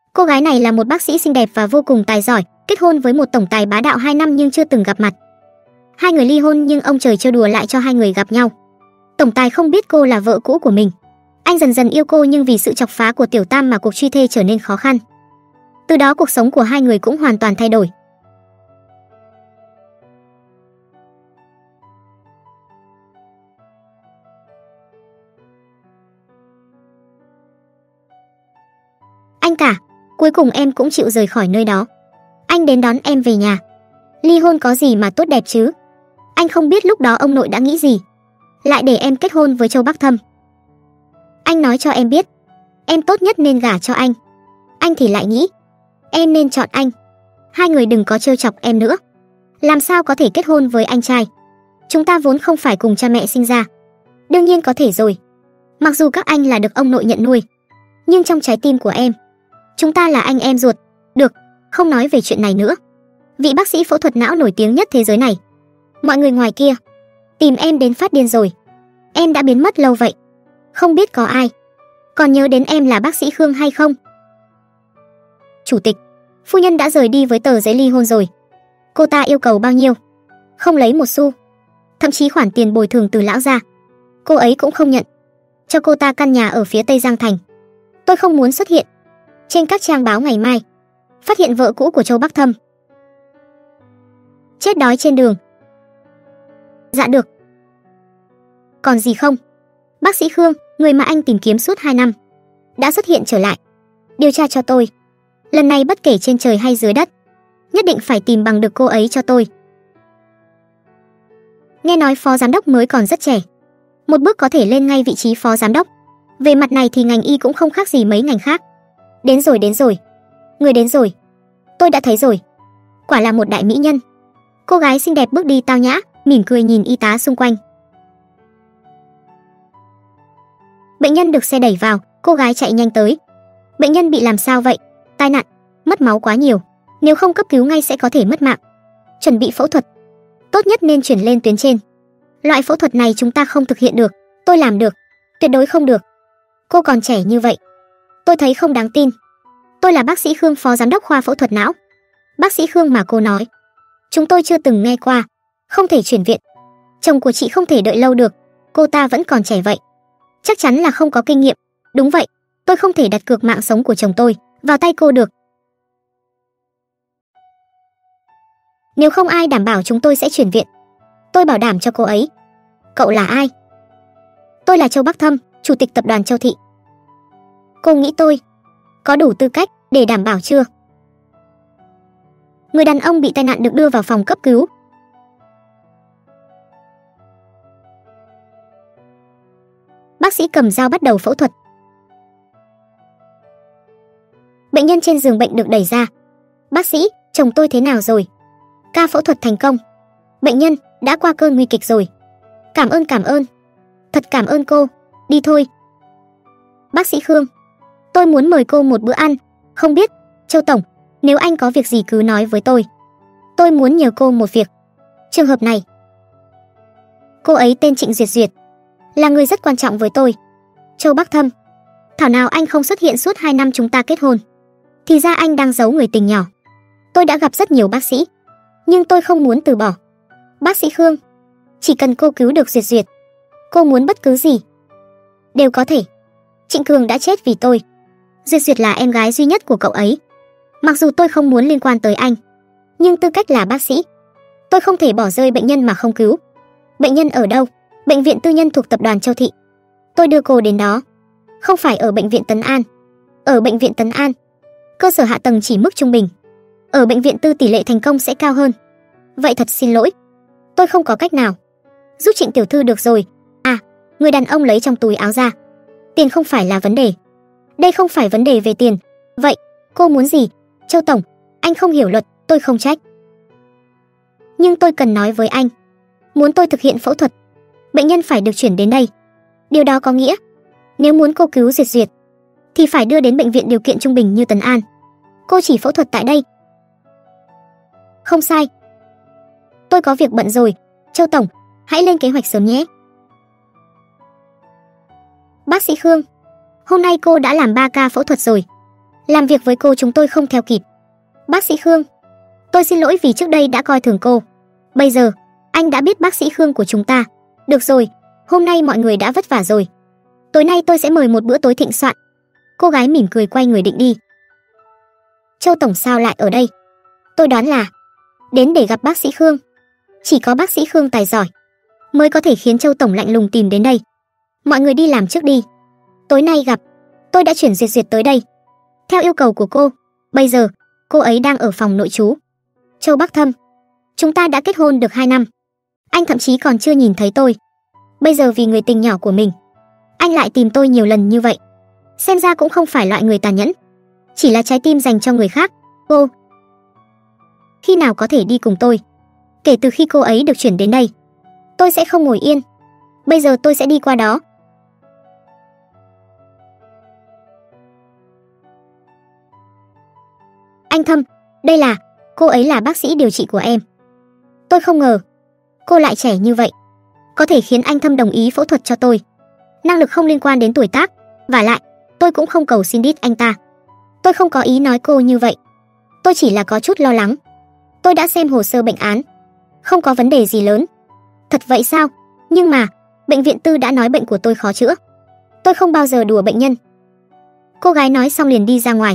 Cô gái này là một bác sĩ xinh đẹp và vô cùng tài giỏi, kết hôn với một tổng tài bá đạo 2 năm nhưng chưa từng gặp mặt. Hai người ly hôn nhưng ông trời trêu đùa lại cho hai người gặp nhau. Tổng tài không biết cô là vợ cũ của mình. Anh dần dần yêu cô nhưng vì sự chọc phá của Tiểu Tam mà cuộc truy thê trở nên khó khăn. Từ đó cuộc sống của hai người cũng hoàn toàn thay đổi. Anh cả, cuối cùng em cũng chịu rời khỏi nơi đó. Anh đến đón em về nhà. Ly hôn có gì mà tốt đẹp chứ? Anh không biết lúc đó ông nội đã nghĩ gì, lại để em kết hôn với Châu Bắc Thâm. Anh nói cho em biết, em tốt nhất nên gả cho anh. Anh thì lại nghĩ, em nên chọn anh. Hai người đừng có trêu chọc em nữa. Làm sao có thể kết hôn với anh trai? Chúng ta vốn không phải cùng cha mẹ sinh ra. Đương nhiên có thể rồi. Mặc dù các anh là được ông nội nhận nuôi, nhưng trong trái tim của em, chúng ta là anh em ruột. Được, không nói về chuyện này nữa. Vị bác sĩ phẫu thuật não nổi tiếng nhất thế giới này, mọi người ngoài kia tìm em đến phát điên rồi. Em đã biến mất lâu vậy, không biết có ai còn nhớ đến em là bác sĩ Khương hay không? Chủ tịch, phu nhân đã rời đi với tờ giấy ly hôn rồi. Cô ta yêu cầu bao nhiêu? Không lấy một xu. Thậm chí khoản tiền bồi thường từ lão gia, cô ấy cũng không nhận. Cho cô ta căn nhà ở phía Tây Giang Thành. Tôi không muốn xuất hiện trên các trang báo ngày mai, phát hiện vợ cũ của Châu Bắc Thâm chết đói trên đường. Dạ được. Còn gì không? Bác sĩ Khương, người mà anh tìm kiếm suốt 2 năm, đã xuất hiện trở lại. Điều tra cho tôi. Lần này bất kể trên trời hay dưới đất, nhất định phải tìm bằng được cô ấy cho tôi. Nghe nói phó giám đốc mới còn rất trẻ, một bước có thể lên ngay vị trí phó giám đốc. Về mặt này thì ngành y cũng không khác gì mấy ngành khác. Đến rồi, đến rồi. Người đến rồi. Tôi đã thấy rồi. Quả là một đại mỹ nhân. Cô gái xinh đẹp bước đi tao nhã, mỉm cười nhìn y tá xung quanh. Bệnh nhân được xe đẩy vào, cô gái chạy nhanh tới. Bệnh nhân bị làm sao vậy? Tai nạn, mất máu quá nhiều. Nếu không cấp cứu ngay sẽ có thể mất mạng. Chuẩn bị phẫu thuật. Tốt nhất nên chuyển lên tuyến trên. Loại phẫu thuật này chúng ta không thực hiện được. Tôi làm được. Tuyệt đối không được. Cô còn trẻ như vậy. Tôi thấy không đáng tin. Tôi là bác sĩ Khương, phó giám đốc khoa phẫu thuật não. Bác sĩ Khương mà cô nói, chúng tôi chưa từng nghe qua. Không thể chuyển viện. Chồng của chị không thể đợi lâu được. Cô ta vẫn còn trẻ vậy. Chắc chắn là không có kinh nghiệm. Đúng vậy, tôi không thể đặt cược mạng sống của chồng tôi vào tay cô được. Nếu không ai đảm bảo chúng tôi sẽ chuyển viện. Tôi bảo đảm cho cô ấy. Cậu là ai? Tôi là Châu Bắc Thâm, chủ tịch tập đoàn Châu Thị. Cô nghĩ tôi có đủ tư cách để đảm bảo chưa? Người đàn ông bị tai nạn được đưa vào phòng cấp cứu. Bác sĩ cầm dao bắt đầu phẫu thuật. Bệnh nhân trên giường bệnh được đẩy ra. Bác sĩ, chồng tôi thế nào rồi? Ca phẫu thuật thành công. Bệnh nhân đã qua cơn nguy kịch rồi. Cảm ơn. Thật cảm ơn cô. Đi thôi. Bác sĩ Khương, tôi muốn mời cô một bữa ăn. Không biết, Châu Tổng, nếu anh có việc gì cứ nói với tôi. Tôi muốn nhờ cô một việc. Trường hợp này, cô ấy tên Trịnh Duyệt Duyệt, là người rất quan trọng với tôi. Châu Bắc Thâm, thảo nào anh không xuất hiện suốt 2 năm chúng ta kết hôn. Thì ra anh đang giấu người tình nhỏ. Tôi đã gặp rất nhiều bác sĩ, nhưng tôi không muốn từ bỏ. Bác sĩ Khương, chỉ cần cô cứu được Duyệt Duyệt, cô muốn bất cứ gì đều có thể. Trịnh Cường đã chết vì tôi. Duyệt Duyệt là em gái duy nhất của cậu ấy. Mặc dù tôi không muốn liên quan tới anh, nhưng tư cách là bác sĩ, tôi không thể bỏ rơi bệnh nhân mà không cứu. Bệnh nhân ở đâu? Bệnh viện tư nhân thuộc tập đoàn Châu Thị. Tôi đưa cô đến đó. Không phải ở bệnh viện Tấn An. Ở bệnh viện Tấn An, cơ sở hạ tầng chỉ mức trung bình. Ở bệnh viện tư tỷ lệ thành công sẽ cao hơn. Vậy thật xin lỗi, tôi không có cách nào. Giúp Trịnh tiểu thư được rồi. À, người đàn ông lấy trong túi áo ra. Tiền không phải là vấn đề. Đây không phải vấn đề về tiền. Vậy, cô muốn gì? Châu Tổng, anh không hiểu luật, tôi không trách. Nhưng tôi cần nói với anh. Muốn tôi thực hiện phẫu thuật, bệnh nhân phải được chuyển đến đây. Điều đó có nghĩa, nếu muốn cô cứu Duyệt Duyệt, thì phải đưa đến bệnh viện điều kiện trung bình như Tấn An. Cô chỉ phẫu thuật tại đây. Không sai. Tôi có việc bận rồi. Châu Tổng, hãy lên kế hoạch sớm nhé. Bác sĩ Khương, hôm nay cô đã làm 3 ca phẫu thuật rồi. Làm việc với cô chúng tôi không theo kịp. Bác sĩ Khương, tôi xin lỗi vì trước đây đã coi thường cô. Bây giờ, anh đã biết bác sĩ Khương của chúng ta. Được rồi, hôm nay mọi người đã vất vả rồi. Tối nay tôi sẽ mời một bữa tối thịnh soạn. Cô gái mỉm cười quay người định đi. Châu tổng sao lại ở đây? Tôi đoán là đến để gặp bác sĩ Khương. Chỉ có bác sĩ Khương tài giỏi mới có thể khiến Châu tổng lạnh lùng tìm đến đây. Mọi người đi làm trước đi. Tối nay gặp. Tôi đã chuyển Duyệt Duyệt tới đây theo yêu cầu của cô. Bây giờ cô ấy đang ở phòng nội trú. Châu Bắc Thâm, chúng ta đã kết hôn được 2 năm. Anh thậm chí còn chưa nhìn thấy tôi. Bây giờ vì người tình nhỏ của mình, anh lại tìm tôi nhiều lần như vậy. Xem ra cũng không phải loại người tàn nhẫn, chỉ là trái tim dành cho người khác. Cô khi nào có thể đi cùng tôi? Kể từ khi cô ấy được chuyển đến đây, tôi sẽ không ngồi yên. Bây giờ tôi sẽ đi qua đó. Anh Thâm, đây là, cô ấy là bác sĩ điều trị của em. Tôi không ngờ cô lại trẻ như vậy, có thể khiến anh Thâm đồng ý phẫu thuật cho tôi. Năng lực không liên quan đến tuổi tác, vả lại, tôi cũng không cầu xin đít anh ta. Tôi không có ý nói cô như vậy. Tôi chỉ là có chút lo lắng. Tôi đã xem hồ sơ bệnh án, không có vấn đề gì lớn. Thật vậy sao? Nhưng mà, bệnh viện tư đã nói bệnh của tôi khó chữa. Tôi không bao giờ đùa bệnh nhân. Cô gái nói xong liền đi ra ngoài.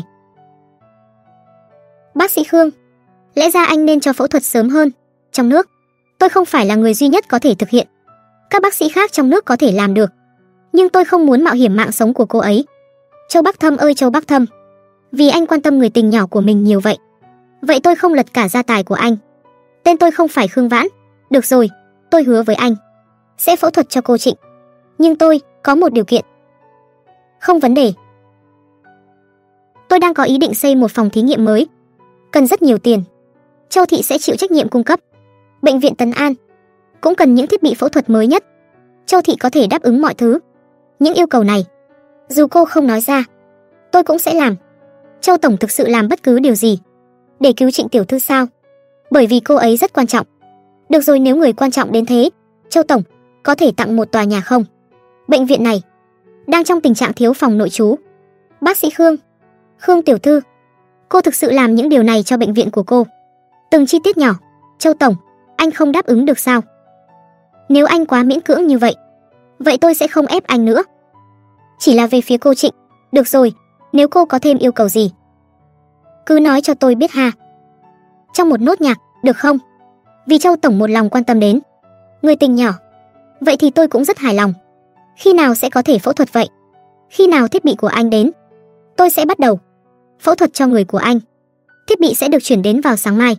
Bác sĩ Khương, lẽ ra anh nên cho phẫu thuật sớm hơn. Trong nước, tôi không phải là người duy nhất có thể thực hiện. Các bác sĩ khác trong nước có thể làm được. Nhưng tôi không muốn mạo hiểm mạng sống của cô ấy. Châu Bắc Thâm ơi Châu Bắc Thâm, vì anh quan tâm người tình nhỏ của mình nhiều vậy, vậy tôi không lật cả gia tài của anh. Tên tôi không phải Khương Vãn. Được rồi, tôi hứa với anh sẽ phẫu thuật cho cô Trịnh. Nhưng tôi có một điều kiện. Không vấn đề. Tôi đang có ý định xây một phòng thí nghiệm mới, cần rất nhiều tiền. Châu thị sẽ chịu trách nhiệm cung cấp. Bệnh viện Tấn An cũng cần những thiết bị phẫu thuật mới nhất. Châu thị có thể đáp ứng mọi thứ. Những yêu cầu này, dù cô không nói ra, tôi cũng sẽ làm. Châu tổng thực sự làm bất cứ điều gì để cứu Trịnh tiểu thư sao? Bởi vì cô ấy rất quan trọng. Được rồi, nếu người quan trọng đến thế, Châu tổng có thể tặng một tòa nhà không? Bệnh viện này đang trong tình trạng thiếu phòng nội trú. Bác sĩ Khương, Khương tiểu thư, cô thực sự làm những điều này cho bệnh viện của cô. Từng chi tiết nhỏ, Châu tổng, anh không đáp ứng được sao? Nếu anh quá miễn cưỡng như vậy, vậy tôi sẽ không ép anh nữa. Chỉ là về phía cô Trịnh. Được rồi, nếu cô có thêm yêu cầu gì, cứ nói cho tôi biết ha. Trong một nốt nhạc, được không? Vì Châu tổng một lòng quan tâm đến người tình nhỏ, vậy thì tôi cũng rất hài lòng. Khi nào sẽ có thể phẫu thuật vậy? Khi nào thiết bị của anh đến, tôi sẽ bắt đầu phẫu thuật cho người của anh. Thiết bị sẽ được chuyển đến vào sáng mai.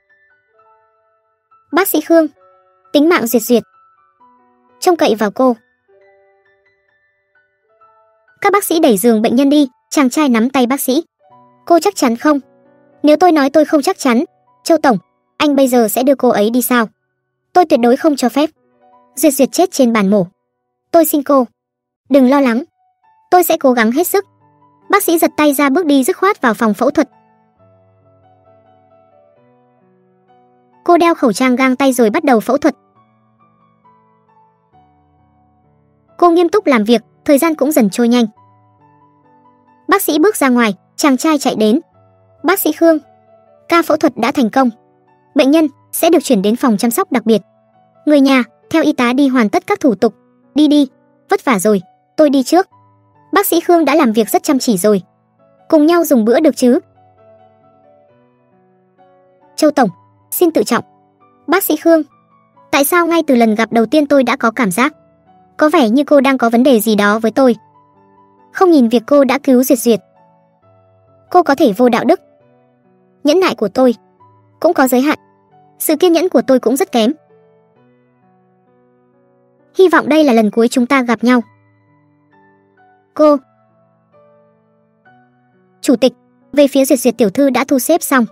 Bác sĩ Khương, tính mạng Duyệt Duyệt trông cậy vào cô. Các bác sĩ đẩy giường bệnh nhân đi. Chàng trai nắm tay bác sĩ. Cô chắc chắn không? Nếu tôi nói tôi không chắc chắn, Châu tổng, anh bây giờ sẽ đưa cô ấy đi sao? Tôi tuyệt đối không cho phép. Duyệt Duyệt chết trên bàn mổ. Tôi xin cô, đừng lo lắng. Tôi sẽ cố gắng hết sức. Bác sĩ giật tay ra bước đi dứt khoát vào phòng phẫu thuật. Cô đeo khẩu trang găng tay rồi bắt đầu phẫu thuật. Cô nghiêm túc làm việc, thời gian cũng dần trôi nhanh. Bác sĩ bước ra ngoài, chàng trai chạy đến. Bác sĩ Khương, ca phẫu thuật đã thành công. Bệnh nhân sẽ được chuyển đến phòng chăm sóc đặc biệt. Người nhà, theo y tá đi hoàn tất các thủ tục. Đi đi, vất vả rồi, tôi đi trước. Bác sĩ Khương đã làm việc rất chăm chỉ rồi. Cùng nhau dùng bữa được chứ? Châu tổng, xin tự trọng. Bác sĩ Khương, tại sao ngay từ lần gặp đầu tiên tôi đã có cảm giác có vẻ như cô đang có vấn đề gì đó với tôi? Không nhìn việc cô đã cứu Duyệt Duyệt. Cô có thể vô đạo đức. Nhẫn nại của tôi cũng có giới hạn. Sự kiên nhẫn của tôi cũng rất kém. Hy vọng đây là lần cuối chúng ta gặp nhau. Cô Chủ tịch, về phía Duyệt Duyệt tiểu thư đã thu xếp xong.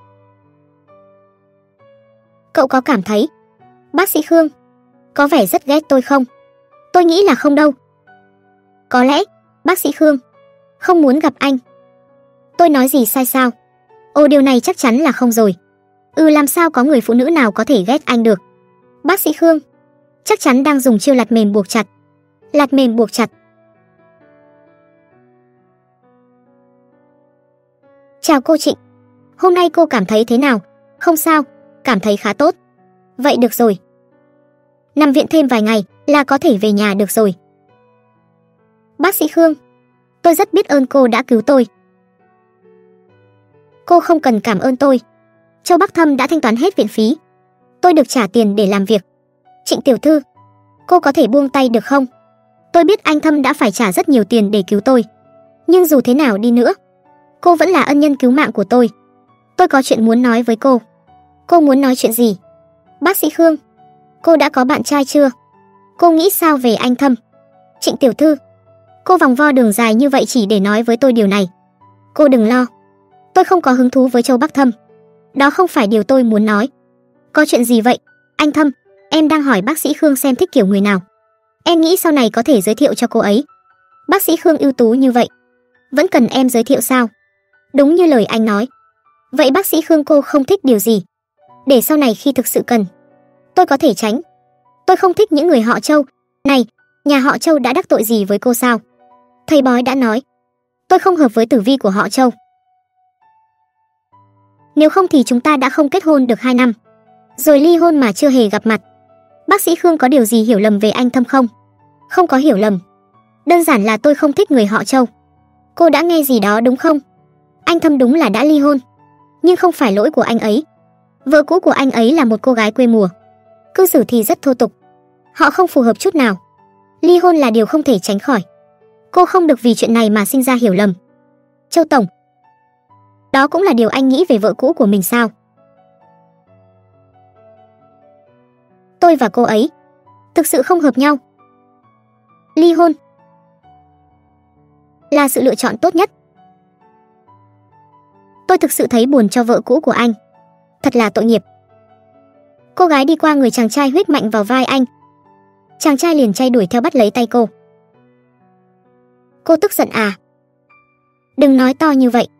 Cậu có cảm thấy bác sĩ Khương có vẻ rất ghét tôi không? Tôi nghĩ là không đâu. Có lẽ bác sĩ Khương không muốn gặp anh. Tôi nói gì sai sao? Ồ, điều này chắc chắn là không rồi. Làm sao có người phụ nữ nào có thể ghét anh được? Bác sĩ Khương chắc chắn đang dùng chiêu lạt mềm buộc chặt. Lạt mềm buộc chặt. Chào cô Trịnh. Hôm nay cô cảm thấy thế nào? Không sao, cảm thấy khá tốt. Vậy được rồi. Nằm viện thêm vài ngày là có thể về nhà được rồi. Bác sĩ Khương, tôi rất biết ơn cô đã cứu tôi. Cô không cần cảm ơn tôi. Châu Bắc Thâm đã thanh toán hết viện phí. Tôi được trả tiền để làm việc. Trịnh tiểu thư, cô có thể buông tay được không? Tôi biết anh Thâm đã phải trả rất nhiều tiền để cứu tôi. Nhưng dù thế nào đi nữa, cô vẫn là ân nhân cứu mạng của tôi. Tôi có chuyện muốn nói với cô. Cô muốn nói chuyện gì? Bác sĩ Khương, cô đã có bạn trai chưa? Cô nghĩ sao về anh Thâm? Trịnh tiểu thư, cô vòng vo đường dài như vậy chỉ để nói với tôi điều này. Cô đừng lo. Tôi không có hứng thú với Châu Bắc Thâm. Đó không phải điều tôi muốn nói. Có chuyện gì vậy? Anh Thâm, em đang hỏi bác sĩ Khương xem thích kiểu người nào. Em nghĩ sau này có thể giới thiệu cho cô ấy. Bác sĩ Khương ưu tú như vậy, vẫn cần em giới thiệu sao? Đúng như lời anh nói. Vậy bác sĩ Khương cô không thích điều gì? Để sau này khi thực sự cần, tôi có thể tránh. Tôi không thích những người họ Châu. Này, nhà họ Châu đã đắc tội gì với cô sao? Thầy bói đã nói, tôi không hợp với tử vi của họ Châu. Nếu không thì chúng ta đã không kết hôn được 2 năm. Rồi ly hôn mà chưa hề gặp mặt. Bác sĩ Khương có điều gì hiểu lầm về anh Thâm không? Không có hiểu lầm. Đơn giản là tôi không thích người họ Châu. Cô đã nghe gì đó đúng không? Anh Thâm đúng là đã ly hôn. Nhưng không phải lỗi của anh ấy. Vợ cũ của anh ấy là một cô gái quê mùa. Cư xử thì rất thô tục. Họ không phù hợp chút nào. Ly hôn là điều không thể tránh khỏi. Cô không được vì chuyện này mà sinh ra hiểu lầm. Châu Tổng, đó cũng là điều anh nghĩ về vợ cũ của mình sao? Tôi và cô ấy thực sự không hợp nhau. Ly hôn là sự lựa chọn tốt nhất. Tôi thực sự thấy buồn cho vợ cũ của anh. Thật là tội nghiệp. Cô gái đi qua người chàng trai huých mạnh vào vai anh. Chàng trai liền chay đuổi theo bắt lấy tay cô. Cô tức giận à? Đừng nói to như vậy.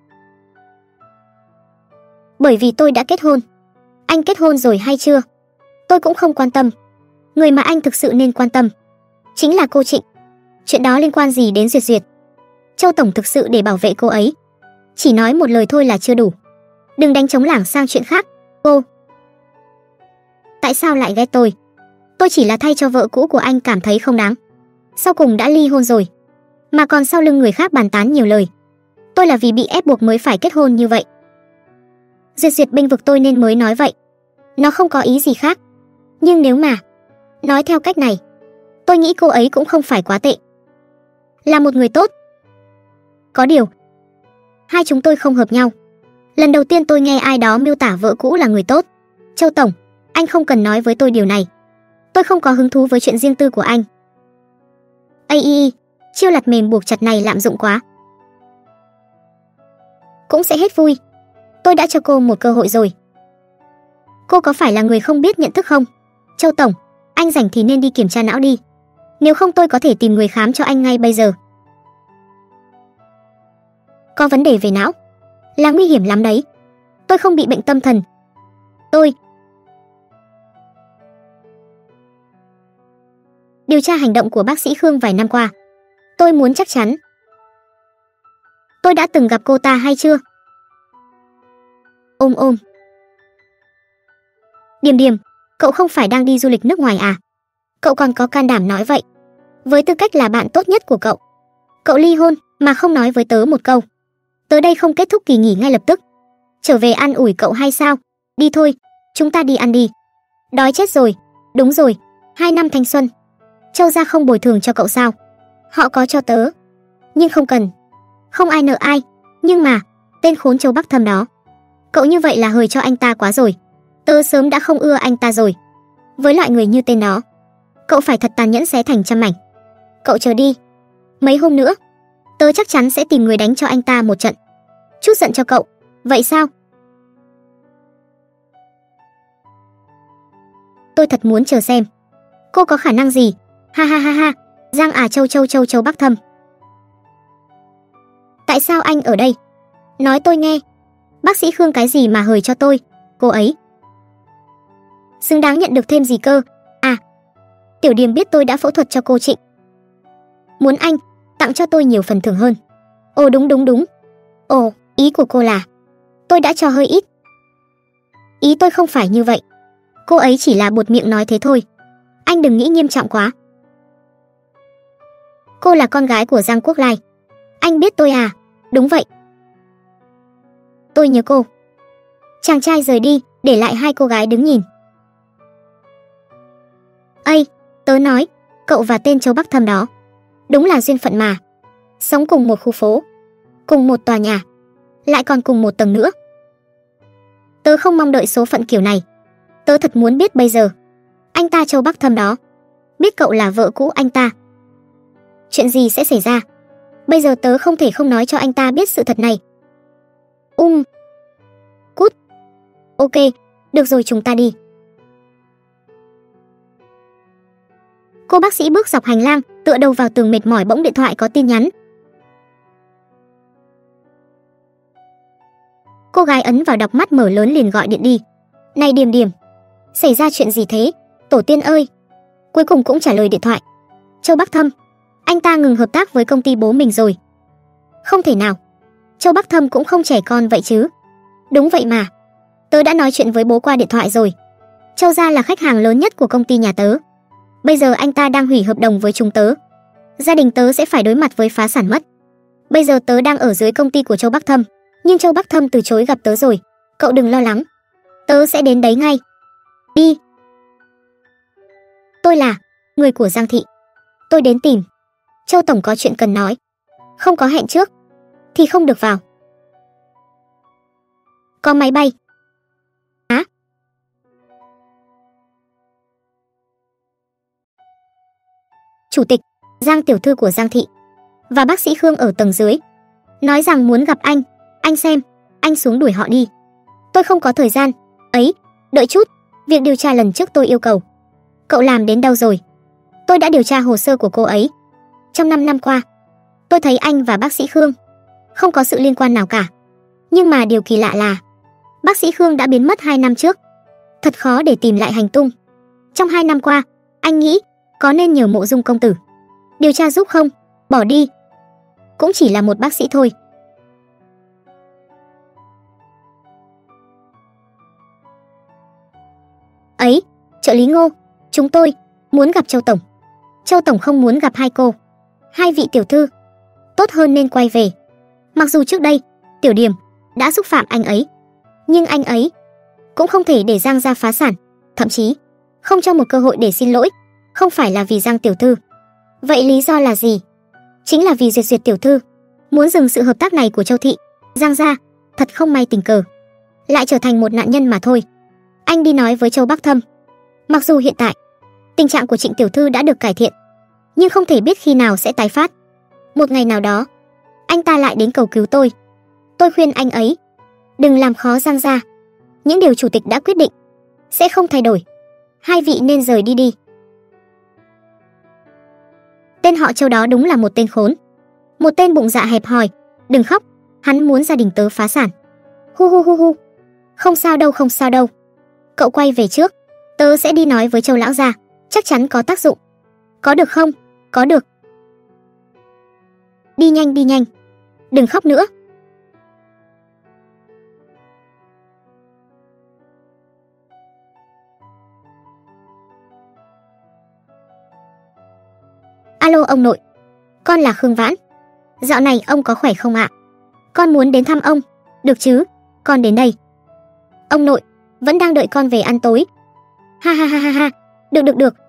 Bởi vì tôi đã kết hôn. Anh kết hôn rồi hay chưa? Tôi cũng không quan tâm. Người mà anh thực sự nên quan tâm chính là cô Trịnh. Chuyện đó liên quan gì đến Duyệt Duyệt? Châu Tổng thực sự để bảo vệ cô ấy. Chỉ nói một lời thôi là chưa đủ. Đừng đánh trống lảng sang chuyện khác. Cô, tại sao lại ghét tôi? Tôi chỉ là thay cho vợ cũ của anh cảm thấy không đáng. Sau cùng đã ly hôn rồi, mà còn sau lưng người khác bàn tán nhiều lời. Tôi là vì bị ép buộc mới phải kết hôn như vậy. Duyệt Duyệt bênh vực tôi nên mới nói vậy. Nó không có ý gì khác. Nhưng nếu mà nói theo cách này, tôi nghĩ cô ấy cũng không phải quá tệ. Là một người tốt. Có điều, hai chúng tôi không hợp nhau. Lần đầu tiên tôi nghe ai đó miêu tả vợ cũ là người tốt. Châu Tổng, anh không cần nói với tôi điều này. Tôi không có hứng thú với chuyện riêng tư của anh. Chiêu lặt mềm buộc chặt này lạm dụng quá. Cũng sẽ hết vui. Tôi đã cho cô một cơ hội rồi. Cô có phải là người không biết nhận thức không? Châu Tổng, anh rảnh thì nên đi kiểm tra não đi. Nếu không tôi có thể tìm người khám cho anh ngay bây giờ. Có vấn đề về não là nguy hiểm lắm đấy. Tôi không bị bệnh tâm thần. Tôi điều tra hành động của bác sĩ Khương vài năm qua. Tôi muốn chắc chắn. Tôi đã từng gặp cô ta hay chưa? Ôm. Điềm Điềm, cậu không phải đang đi du lịch nước ngoài à? Cậu còn có can đảm nói vậy? Với tư cách là bạn tốt nhất của cậu, cậu ly hôn mà không nói với tớ một câu. Tớ đây không kết thúc kỳ nghỉ ngay lập tức trở về an ủi cậu hay sao? Đi thôi, chúng ta đi ăn đi. Đói chết rồi. Đúng rồi, 2 năm thanh xuân. Châu gia không bồi thường cho cậu sao? Họ có cho tớ, nhưng không cần. Không ai nợ ai. Nhưng mà tên khốn Châu Bắc Thâm đó, cậu như vậy là hời cho anh ta quá rồi. Tớ sớm đã không ưa anh ta rồi. Với loại người như tên đó, cậu phải thật tàn nhẫn xé thành trăm mảnh. Cậu chờ đi, mấy hôm nữa tớ chắc chắn sẽ tìm người đánh cho anh ta một trận. Chút giận cho cậu. Vậy sao? Tôi thật muốn chờ xem cô có khả năng gì. Ha ha ha ha. Giang à Châu Bắc Thâm. Tại sao anh ở đây? Nói tôi nghe. Bác sĩ Khương cái gì mà hời cho tôi? Cô ấy xứng đáng nhận được thêm gì cơ? À, Tiểu Điềm biết tôi đã phẫu thuật cho cô Trịnh, muốn anh tặng cho tôi nhiều phần thưởng hơn. Ồ đúng. Ồ, ý của cô là Tôi đã cho hơi ít. Ý tôi không phải như vậy. Cô ấy chỉ là buột miệng nói thế thôi. Anh đừng nghĩ nghiêm trọng quá. Cô là con gái của Giang Quốc Lai. Anh biết tôi à? Đúng vậy. Tôi nhớ cô. Chàng trai rời đi, để lại hai cô gái đứng nhìn. Ây, tớ nói, cậu và tên Châu Bắc Thâm đó, đúng là duyên phận mà. Sống cùng một khu phố, cùng một tòa nhà, lại còn cùng một tầng nữa. Tớ không mong đợi số phận kiểu này. Tớ thật muốn biết bây giờ, anh ta Châu Bắc Thâm đó, biết cậu là vợ cũ anh ta, chuyện gì sẽ xảy ra. Bây giờ tớ không thể không nói cho anh ta biết sự thật này. Cút. Ok, được rồi, chúng ta đi. Cô bác sĩ bước dọc hành lang, tựa đầu vào tường mệt mỏi, bỗng điện thoại có tin nhắn. Cô gái ấn vào đọc, mắt mở lớn liền gọi điện đi. Này Điềm Điềm, xảy ra chuyện gì thế? Tổ tiên ơi. Cuối cùng cũng trả lời điện thoại. Châu Bắc Thâm, anh ta ngừng hợp tác với công ty bố mình rồi. Không thể nào. Châu Bắc Thâm cũng không trẻ con vậy chứ. Đúng vậy mà. Tớ đã nói chuyện với bố qua điện thoại rồi. Châu gia là khách hàng lớn nhất của công ty nhà tớ. Bây giờ anh ta đang hủy hợp đồng với chúng tớ. Gia đình tớ sẽ phải đối mặt với phá sản mất. Bây giờ tớ đang ở dưới công ty của Châu Bắc Thâm, nhưng Châu Bắc Thâm từ chối gặp tớ rồi. Cậu đừng lo lắng, tớ sẽ đến đấy ngay. Đi. Tôi là người của Giang thị. Tôi đến tìm Châu tổng có chuyện cần nói. Không có hẹn trước thì không được vào. Có máy bay. Chủ tịch, Giang tiểu thư của Giang thị và bác sĩ Khương ở tầng dưới nói rằng muốn gặp anh xem, anh xuống đuổi họ đi. Tôi không có thời gian. Ấy, đợi chút, việc điều tra lần trước tôi yêu cầu, cậu làm đến đâu rồi? Tôi đã điều tra hồ sơ của cô ấy. Trong 5 năm qua, tôi thấy anh và bác sĩ Khương không có sự liên quan nào cả. Nhưng mà điều kỳ lạ là bác sĩ Khương đã biến mất 2 năm trước. Thật khó để tìm lại hành tung. Trong 2 năm qua, anh nghĩ có nên nhờ Mộ Dung công tử điều tra giúp không? Bỏ đi, cũng chỉ là một bác sĩ thôi. Ấy, trợ lý Ngô, chúng tôi muốn gặp Châu tổng. Châu tổng không muốn gặp hai cô. Hai vị tiểu thư tốt hơn nên quay về. Mặc dù trước đây Tiểu Điềm đã xúc phạm anh ấy, nhưng anh ấy cũng không thể để Giang gia phá sản, thậm chí không cho một cơ hội để xin lỗi. Không phải là vì Giang tiểu thư. Vậy lý do là gì? Chính là vì Duyệt tiểu thư muốn dừng sự hợp tác này của Châu thị. Giang gia thật không may tình cờ lại trở thành một nạn nhân mà thôi. Anh đi nói với Châu Bắc Thâm. Mặc dù hiện tại tình trạng của Trịnh tiểu thư đã được cải thiện, nhưng không thể biết khi nào sẽ tái phát. Một ngày nào đó, anh ta lại đến cầu cứu tôi. Tôi khuyên anh ấy đừng làm khó Giang gia. Những điều chủ tịch đã quyết định sẽ không thay đổi. Hai vị nên rời đi đi. Tên họ Châu đó đúng là một tên khốn, một tên bụng dạ hẹp hòi. Đừng khóc, hắn muốn gia đình tớ phá sản. Hu hu hu hu. Không sao đâu, không sao đâu. Cậu quay về trước, tớ sẽ đi nói với Châu lão gia, chắc chắn có tác dụng. Có được không? Có được. Đi nhanh, đi nhanh. Đừng khóc nữa. Alo ông nội, con là Khương Vãn. Dạo này ông có khỏe không ạ? Con muốn đến thăm ông. Được chứ, con đến đây. Ông nội, vẫn đang đợi con về ăn tối. Ha ha ha ha ha, được được được.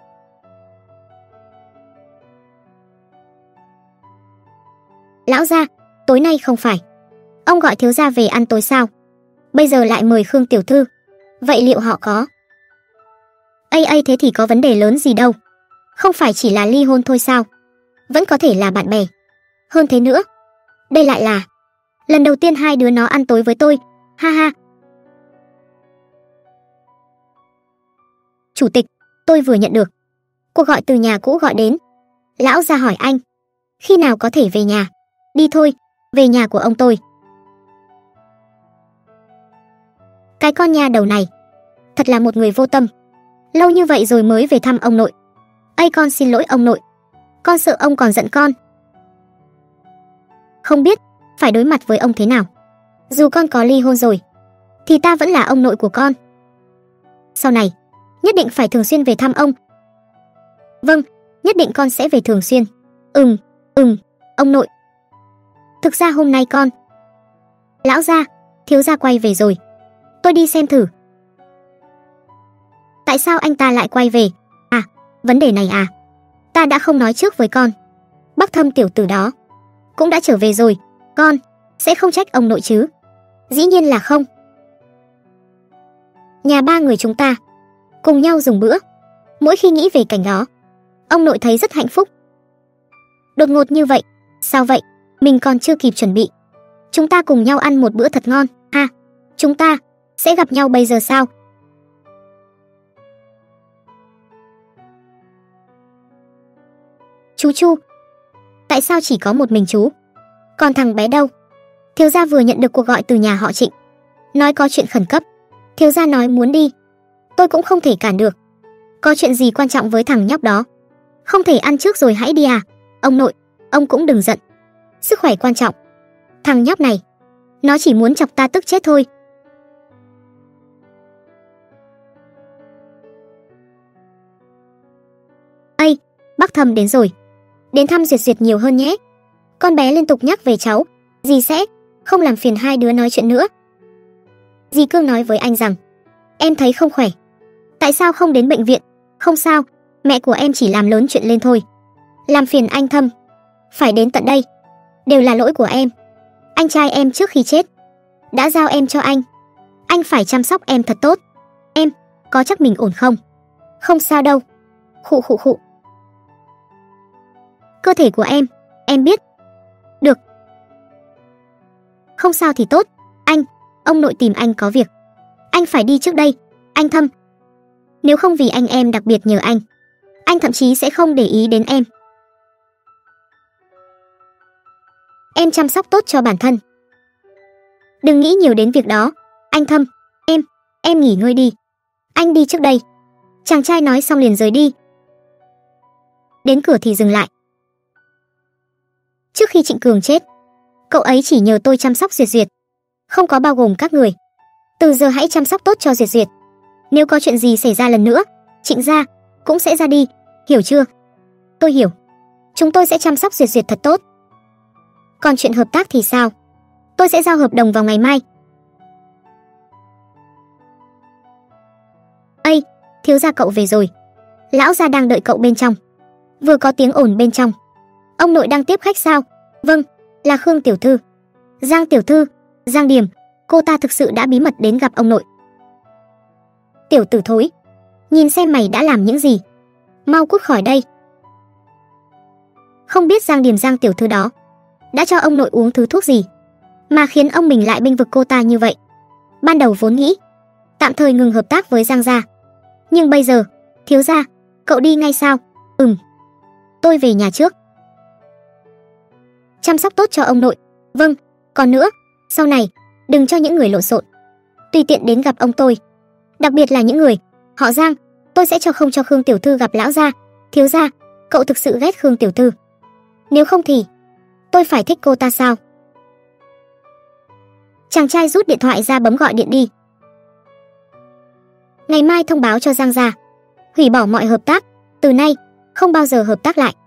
Lão gia, tối nay không phải ông gọi thiếu gia về ăn tối sao? Bây giờ lại mời Khương tiểu thư. Vậy liệu họ có? Ây thế thì có vấn đề lớn gì đâu. Không phải chỉ là ly hôn thôi sao? Vẫn có thể là bạn bè. Hơn thế nữa, đây lại là lần đầu tiên hai đứa nó ăn tối với tôi. Ha ha. Chủ tịch, tôi vừa nhận được cuộc gọi từ nhà cũ gọi đến. Lão gia hỏi anh khi nào có thể về nhà. Đi thôi, về nhà của ông tôi. Cái con nha đầu này thật là một người vô tâm. Lâu như vậy rồi mới về thăm ông nội. Ây, con xin lỗi ông nội. Con sợ ông còn giận con. Không biết phải đối mặt với ông thế nào. Dù con có ly hôn rồi, thì ta vẫn là ông nội của con. Sau này, nhất định phải thường xuyên về thăm ông. Vâng, nhất định con sẽ về thường xuyên. Ông nội. Thực ra hôm nay con... Lão gia, thiếu gia quay về rồi. Tôi đi xem thử. Tại sao anh ta lại quay về? À, vấn đề này à? Ta đã không nói trước với con. Bắc Thâm tiểu tử đó cũng đã trở về rồi. Con sẽ không trách ông nội chứ? Dĩ nhiên là không. Nhà ba người chúng ta cùng nhau dùng bữa. Mỗi khi nghĩ về cảnh đó, ông nội thấy rất hạnh phúc. Đột ngột như vậy. Sao vậy? Mình còn chưa kịp chuẩn bị. Chúng ta cùng nhau ăn một bữa thật ngon ha. Chúng ta sẽ gặp nhau bây giờ sao? Chú Chu. Tại sao chỉ có một mình chú? Còn thằng bé đâu? Thiếu gia vừa nhận được cuộc gọi từ nhà họ Trịnh, nói có chuyện khẩn cấp. Thiếu gia nói muốn đi. Tôi cũng không thể cản được. Có chuyện gì quan trọng với thằng nhóc đó? Không thể ăn trước rồi hãy đi à? Ông nội, ông cũng đừng giận. Sức khỏe quan trọng. Thằng nhóc này, nó chỉ muốn chọc ta tức chết thôi. Ây, Bắc Thâm đến rồi. Đến thăm Duyệt Duyệt nhiều hơn nhé. Con bé liên tục nhắc về cháu. Dì sẽ không làm phiền hai đứa nói chuyện nữa. Dì Cương nói với anh rằng em thấy không khỏe. Tại sao không đến bệnh viện? Không sao, mẹ của em chỉ làm lớn chuyện lên thôi. Làm phiền anh Thâm phải đến tận đây. Đều là lỗi của em. Anh trai em trước khi chết đã giao em cho anh. Anh phải chăm sóc em thật tốt. Em có chắc mình ổn không? Không sao đâu. Khụ. Cơ thể của em biết. Được. Không sao thì tốt. Ông nội tìm anh có việc. Anh phải đi trước đây, anh Thâm. Nếu không vì anh em đặc biệt nhờ anh thậm chí sẽ không để ý đến em. Em chăm sóc tốt cho bản thân. Đừng nghĩ nhiều đến việc đó, anh Thâm. Em nghỉ ngơi đi. Anh đi trước đây. Chàng trai nói xong liền rời đi. Đến cửa thì dừng lại. Trước khi Trịnh Cường chết, cậu ấy chỉ nhờ tôi chăm sóc Duyệt Duyệt, không có bao gồm các người. Từ giờ hãy chăm sóc tốt cho Duyệt Duyệt. Nếu có chuyện gì xảy ra lần nữa, Trịnh gia cũng sẽ ra đi, hiểu chưa? Tôi hiểu. Chúng tôi sẽ chăm sóc Duyệt Duyệt thật tốt. Còn chuyện hợp tác thì sao? Tôi sẽ giao hợp đồng vào ngày mai. Ây, thiếu gia cậu về rồi. Lão gia đang đợi cậu bên trong. Vừa có tiếng ồn bên trong. Ông nội đang tiếp khách sao? Vâng, là Khương tiểu thư. Giang tiểu thư, Giang Điềm, cô ta thực sự đã bí mật đến gặp ông nội. Tiểu tử thối, nhìn xem mày đã làm những gì. Mau cút khỏi đây. Không biết Giang Điềm Giang tiểu thư đó đã cho ông nội uống thứ thuốc gì mà khiến ông mình lại bênh vực cô ta như vậy. Ban đầu vốn nghĩ tạm thời ngừng hợp tác với Giang gia, nhưng bây giờ, thiếu gia, cậu đi ngay sao? Tôi về nhà trước. Chăm sóc tốt cho ông nội. Vâng, còn nữa, sau này đừng cho những người lộn xộn tùy tiện đến gặp ông tôi, đặc biệt là những người họ Giang. Tôi sẽ không cho Khương tiểu thư gặp lão gia. Thiếu gia, cậu thực sự ghét Khương tiểu thư. Nếu không thì tôi phải thích cô ta sao? Chàng trai rút điện thoại ra bấm gọi điện đi. Ngày mai thông báo cho Giang gia hủy bỏ mọi hợp tác, từ nay không bao giờ hợp tác lại.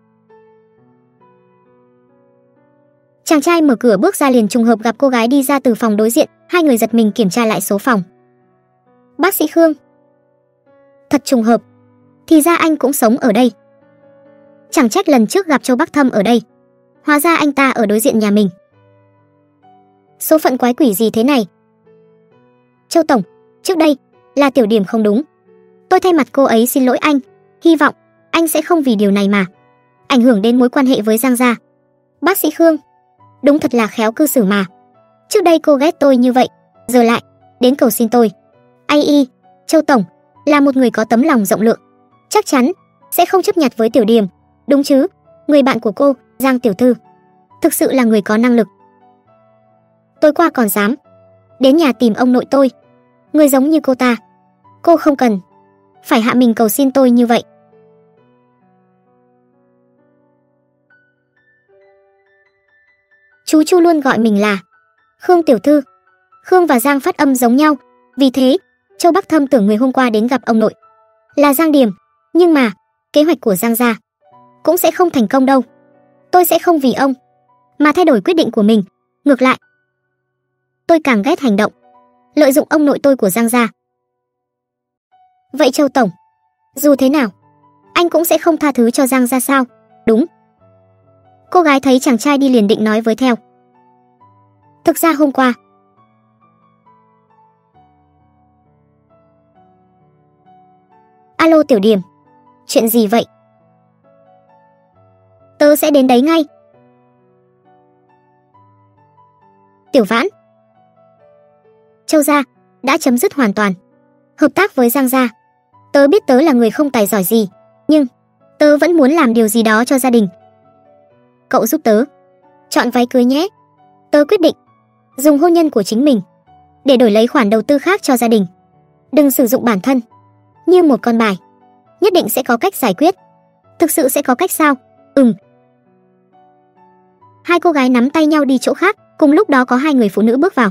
Chàng trai mở cửa bước ra liền trùng hợp gặp cô gái đi ra từ phòng đối diện. Hai người giật mình kiểm tra lại số phòng. Bác sĩ Khương. Thật trùng hợp. Thì ra anh cũng sống ở đây. Chẳng trách lần trước gặp Châu Bắc Thâm ở đây, hóa ra anh ta ở đối diện nhà mình. Số phận quái quỷ gì thế này? Châu tổng, trước đây là Tiểu Điểm không đúng. Tôi thay mặt cô ấy xin lỗi anh. Hy vọng anh sẽ không vì điều này mà ảnh hưởng đến mối quan hệ với Giang gia. Bác sĩ Khương, đúng thật là khéo cư xử mà. Trước đây cô ghét tôi như vậy, giờ lại đến cầu xin tôi. Châu tổng là một người có tấm lòng rộng lượng, chắc chắn sẽ không chấp nhặt với Tiểu Điểm, đúng chứ? Người bạn của cô, Giang tiểu thư, thực sự là người có năng lực. Tối qua còn dám đến nhà tìm ông nội tôi. Người giống như cô ta, cô không cần phải hạ mình cầu xin tôi như vậy. Chú Chu luôn gọi mình là Khương tiểu thư. Khương và Giang phát âm giống nhau, vì thế Châu Bắc Thâm tưởng người hôm qua đến gặp ông nội là Giang Điểm, nhưng mà kế hoạch của Giang gia cũng sẽ không thành công đâu. Tôi sẽ không vì ông mà thay đổi quyết định của mình, ngược lại, tôi càng ghét hành động lợi dụng ông nội tôi của Giang gia. Vậy Châu tổng, dù thế nào, anh cũng sẽ không tha thứ cho Giang gia sao? Đúng. Cô gái thấy chàng trai đi liền định nói với theo. Thực ra hôm qua, alo Tiểu Điểm, chuyện gì vậy? Tớ sẽ đến đấy ngay. Tiểu Vãn, Châu gia đã chấm dứt hoàn toàn hợp tác với Giang gia. Tớ biết tớ là người không tài giỏi gì, nhưng tớ vẫn muốn làm điều gì đó cho gia đình. Cậu giúp tớ chọn váy cưới nhé. Tớ quyết định dùng hôn nhân của chính mình để đổi lấy khoản đầu tư khác cho gia đình. Đừng sử dụng bản thân như một con bài. Nhất định sẽ có cách giải quyết. Thực sự sẽ có cách sao? Hai cô gái nắm tay nhau đi chỗ khác. Cùng lúc đó có hai người phụ nữ bước vào.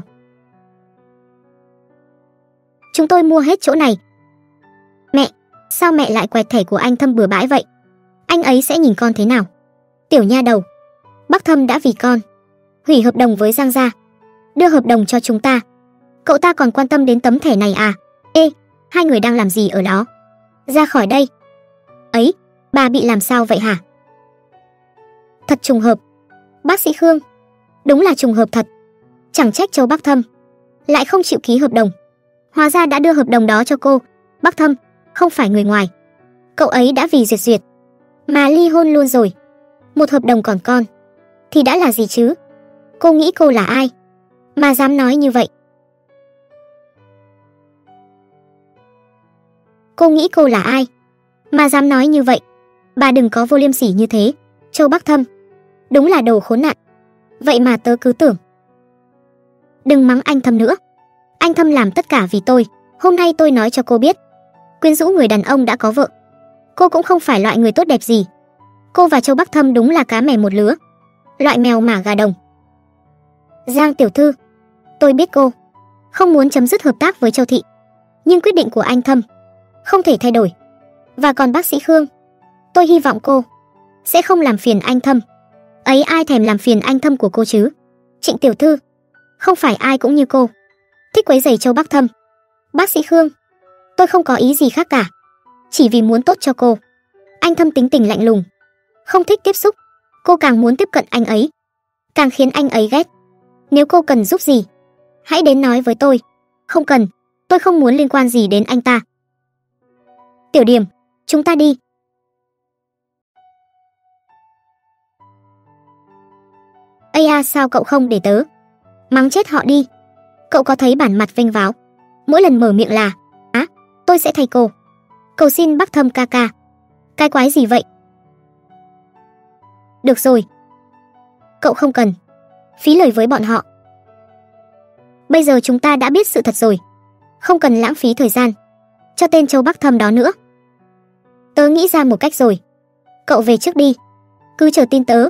Chúng tôi mua hết chỗ này. Mẹ, sao mẹ lại quẹt thẻ của anh Thâm bừa bãi vậy? Anh ấy sẽ nhìn con thế nào? Tiểu nha đầu, Bắc Thâm đã vì con hủy hợp đồng với Giang gia, đưa hợp đồng cho chúng ta. Cậu ta còn quan tâm đến tấm thẻ này à? Ê, hai người đang làm gì ở đó? Ra khỏi đây. Ấy, bà bị làm sao vậy hả? Thật trùng hợp. Bác sĩ Khương, đúng là trùng hợp thật. Chẳng trách Châu Bắc Thâm lại không chịu ký hợp đồng. Hóa ra đã đưa hợp đồng đó cho cô. Bắc Thâm không phải người ngoài. Cậu ấy đã vì Duyệt mà ly hôn luôn rồi. Một hợp đồng còn con thì đã là gì chứ? Cô nghĩ cô là ai mà dám nói như vậy? Cô nghĩ cô là ai mà dám nói như vậy? Bà đừng có vô liêm sỉ như thế. Châu Bắc Thâm đúng là đồ khốn nạn. Vậy mà tớ cứ tưởng. Đừng mắng anh Thâm nữa. Anh Thâm làm tất cả vì tôi. Hôm nay tôi nói cho cô biết, quyến rũ người đàn ông đã có vợ. Cô cũng không phải loại người tốt đẹp gì. Cô và Châu Bắc Thâm đúng là cá mè một lứa, loại mèo mả gà đồng. Giang tiểu thư, tôi biết cô không muốn chấm dứt hợp tác với Châu thị, nhưng quyết định của anh Thâm không thể thay đổi. Và còn bác sĩ Khương, tôi hy vọng cô sẽ không làm phiền anh Thâm. Ấy, ai thèm làm phiền anh Thâm của cô chứ? Trịnh tiểu thư, không phải ai cũng như cô thích quấy rầy Châu Bắc Thâm. Bác sĩ Khương, tôi không có ý gì khác cả, chỉ vì muốn tốt cho cô. Anh Thâm tính tình lạnh lùng, không thích tiếp xúc. Cô càng muốn tiếp cận anh ấy, càng khiến anh ấy ghét. Nếu cô cần giúp gì, hãy đến nói với tôi. Không cần, tôi không muốn liên quan gì đến anh ta. Tiểu Điểm, chúng ta đi. Ây à, sao cậu không để tớ mắng chết họ đi? Cậu có thấy bản mặt vênh váo, mỗi lần mở miệng là tôi sẽ thay cô. Cầu xin Bắc Thâm ca ca. Cái quái gì vậy? Được rồi, cậu không cần phí lời với bọn họ. Bây giờ chúng ta đã biết sự thật rồi, không cần lãng phí thời gian cho tên Châu Bắc Thâm đó nữa. Tớ nghĩ ra một cách rồi. Cậu về trước đi, cứ chờ tin tớ.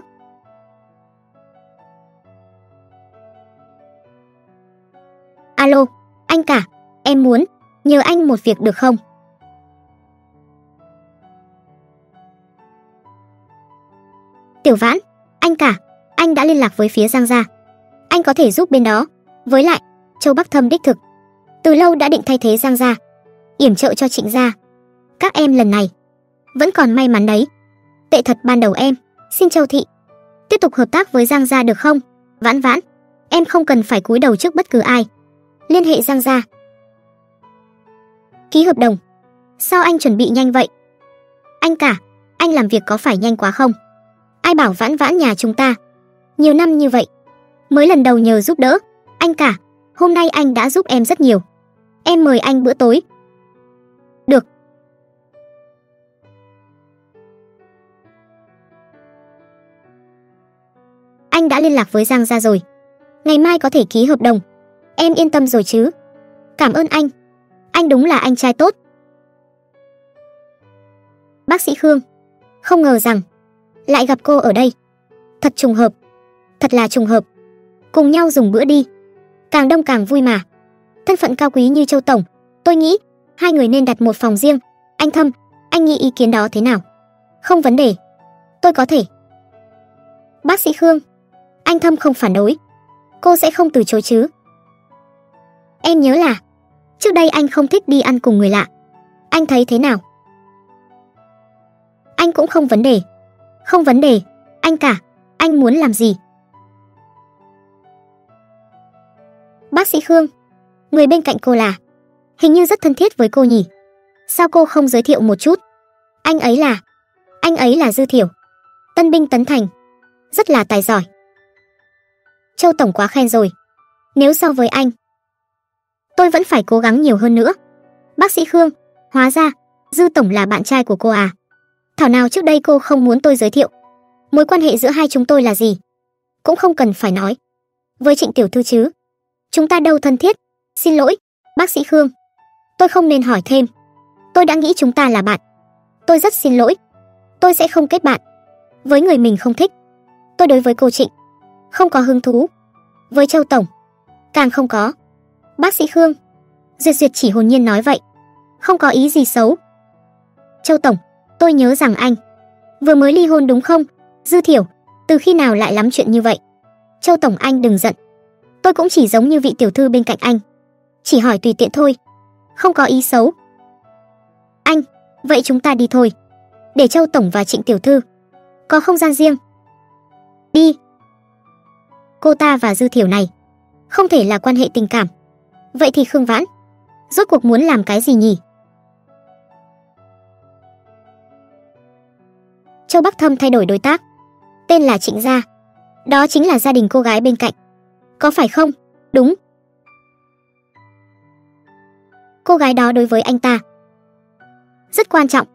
Alo, anh cả, em muốn nhờ anh một việc được không? Tiểu Vãn, anh cả, anh đã liên lạc với phía Giang gia. Anh có thể giúp bên đó. Với lại, Châu Bắc Thâm đích thực từ lâu đã định thay thế Giang gia, yểm trợ cho Trịnh gia. Các em lần này vẫn còn may mắn đấy. Tệ thật ban đầu em xin Châu thị tiếp tục hợp tác với Giang gia được không? Vãn Vãn, em không cần phải cúi đầu trước bất cứ ai. Liên hệ Giang gia, ký hợp đồng. Sao anh chuẩn bị nhanh vậy? Anh cả, anh làm việc có phải nhanh quá không? Ai bảo Vãn Vãn nhà chúng ta nhiều năm như vậy mới lần đầu nhờ giúp đỡ. Anh cả, hôm nay anh đã giúp em rất nhiều. Em mời anh bữa tối. Được. Anh đã liên lạc với Giang gia rồi, ngày mai có thể ký hợp đồng. Em yên tâm rồi chứ? Cảm ơn anh đúng là anh trai tốt. Bác sĩ Khương, không ngờ rằng lại gặp cô ở đây. Thật trùng hợp, thật là trùng hợp. Cùng nhau dùng bữa đi. Càng đông càng vui mà. Thân phận cao quý như Châu tổng, tôi nghĩ hai người nên đặt một phòng riêng. Anh Thâm, anh nghĩ ý kiến đó thế nào? Không vấn đề, tôi có thể. Bác sĩ Khương, anh Thâm không phản đối. Cô sẽ không từ chối chứ? Em nhớ là trước đây anh không thích đi ăn cùng người lạ. Anh thấy thế nào? Anh cũng không vấn đề. Không vấn đề, anh cả, anh muốn làm gì? Bác sĩ Khương, người bên cạnh cô là, hình như rất thân thiết với cô nhỉ? Sao cô không giới thiệu một chút? Anh ấy là Dư Thiểu, tân binh tấn thành, rất là tài giỏi. Châu tổng quá khen rồi. Nếu so với anh, tôi vẫn phải cố gắng nhiều hơn nữa. Bác sĩ Khương, hóa ra Dư tổng là bạn trai của cô à? Thảo nào trước đây cô không muốn tôi giới thiệu. Mối quan hệ giữa hai chúng tôi là gì? Cũng không cần phải nói. Với Trịnh tiểu thư chứ? Chúng ta đâu thân thiết. Xin lỗi, bác sĩ Khương. Tôi không nên hỏi thêm. Tôi đã nghĩ chúng ta là bạn. Tôi rất xin lỗi. Tôi sẽ không kết bạn với người mình không thích. Tôi đối với cô Trịnh không có hứng thú. Với Châu tổng càng không có. Bác sĩ Khương. Duyệt Duyệt chỉ hồn nhiên nói vậy, không có ý gì xấu. Châu tổng, tôi nhớ rằng anh vừa mới ly hôn đúng không? Dư Thiểu, từ khi nào lại lắm chuyện như vậy? Châu tổng anh đừng giận. Tôi cũng chỉ giống như vị tiểu thư bên cạnh anh, chỉ hỏi tùy tiện thôi, không có ý xấu. Anh, vậy chúng ta đi thôi, để Châu tổng và Trịnh tiểu thư có không gian riêng. Đi. Cô ta và Dư Thiểu này không thể là quan hệ tình cảm. Vậy thì Khương Vãn rốt cuộc muốn làm cái gì nhỉ? Châu Bắc Thâm thay đổi đối tác, tên là Trịnh gia. Đó chính là gia đình cô gái bên cạnh, có phải không? Đúng. Cô gái đó đối với anh ta rất quan trọng.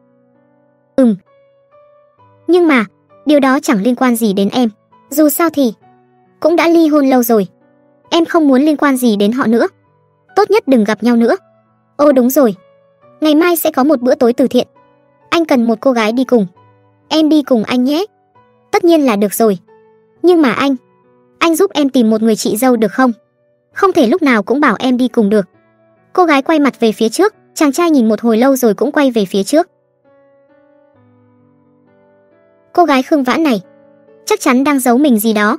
Nhưng mà điều đó chẳng liên quan gì đến em. Dù sao thì cũng đã ly hôn lâu rồi. Em không muốn liên quan gì đến họ nữa. Tốt nhất đừng gặp nhau nữa. Ô đúng rồi, ngày mai sẽ có một bữa tối từ thiện. Anh cần một cô gái đi cùng. Em đi cùng anh nhé. Tất nhiên là được rồi. Nhưng mà anh giúp em tìm một người chị dâu được không? Không thể lúc nào cũng bảo em đi cùng được. Cô gái quay mặt về phía trước, chàng trai nhìn một hồi lâu rồi cũng quay về phía trước. Cô gái Khương Vãn này chắc chắn đang giấu mình gì đó.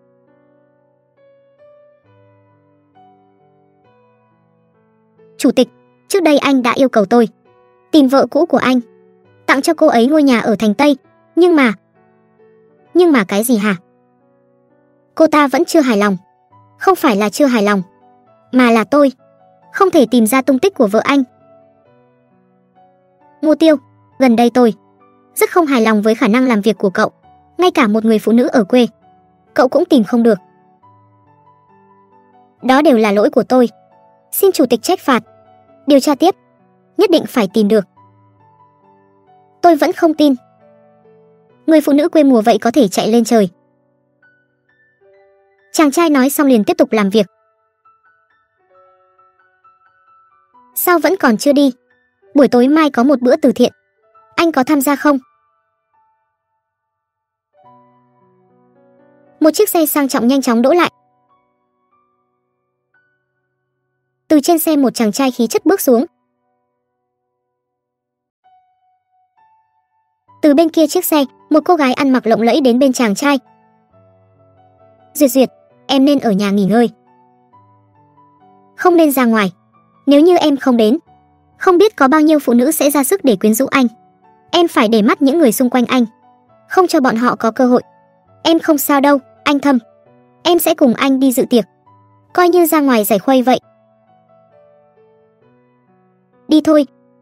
Chủ tịch, trước đây anh đã yêu cầu tôi tìm vợ cũ của anh, tặng cho cô ấy ngôi nhà ở thành Tây. Nhưng mà cái gì hả? Cô ta vẫn chưa hài lòng. Không phải là chưa hài lòng, mà là tôi không thể tìm ra tung tích của vợ anh. Ngô Tiêu, gần đây tôi rất không hài lòng với khả năng làm việc của cậu. Ngay cả một người phụ nữ ở quê cậu cũng tìm không được. Đó đều là lỗi của tôi. Xin chủ tịch trách phạt. Điều tra tiếp, nhất định phải tìm được. Tôi vẫn không tin người phụ nữ quê mùa vậy có thể chạy lên trời. Chàng trai nói xong liền tiếp tục làm việc. Sao vẫn còn chưa đi? Buổi tối mai có một bữa từ thiện, anh có tham gia không? Một chiếc xe sang trọng nhanh chóng đỗ lại. Từ trên xe một chàng trai khí chất bước xuống. Từ bên kia chiếc xe, một cô gái ăn mặc lộng lẫy đến bên chàng trai. Duyệt Duyệt, em nên ở nhà nghỉ ngơi, không nên ra ngoài. Nếu như em không đến, không biết có bao nhiêu phụ nữ sẽ ra sức để quyến rũ anh. Em phải để mắt những người xung quanh anh, không cho bọn họ có cơ hội. Em không sao đâu, anh Thâm. Em sẽ cùng anh đi dự tiệc, coi như ra ngoài giải khuây vậy. Đi thôi.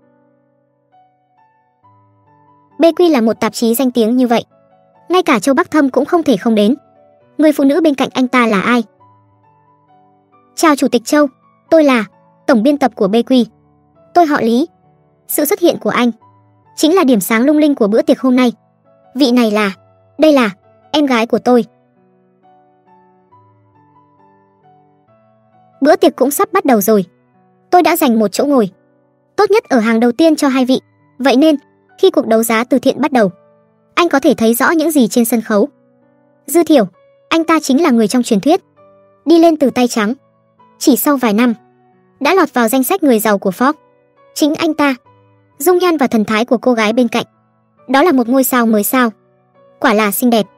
BQ là một tạp chí danh tiếng như vậy, ngay cả Châu Bắc Thâm cũng không thể không đến. Người phụ nữ bên cạnh anh ta là ai? Chào Chủ tịch Châu, tôi là tổng biên tập của BQ. Tôi họ Lý. Sự xuất hiện của anh chính là điểm sáng lung linh của bữa tiệc hôm nay. Vị này đây là em gái của tôi. Bữa tiệc cũng sắp bắt đầu rồi. Tôi đã dành một chỗ ngồi tốt nhất ở hàng đầu tiên cho hai vị. Vậy nên, khi cuộc đấu giá từ thiện bắt đầu, anh có thể thấy rõ những gì trên sân khấu. Dư Thiểu, anh ta chính là người trong truyền thuyết, đi lên từ tay trắng, chỉ sau vài năm đã lọt vào danh sách người giàu của Forbes. Chính anh ta, dung nhan và thần thái của cô gái bên cạnh, đó là một ngôi sao mới sao. Quả là xinh đẹp.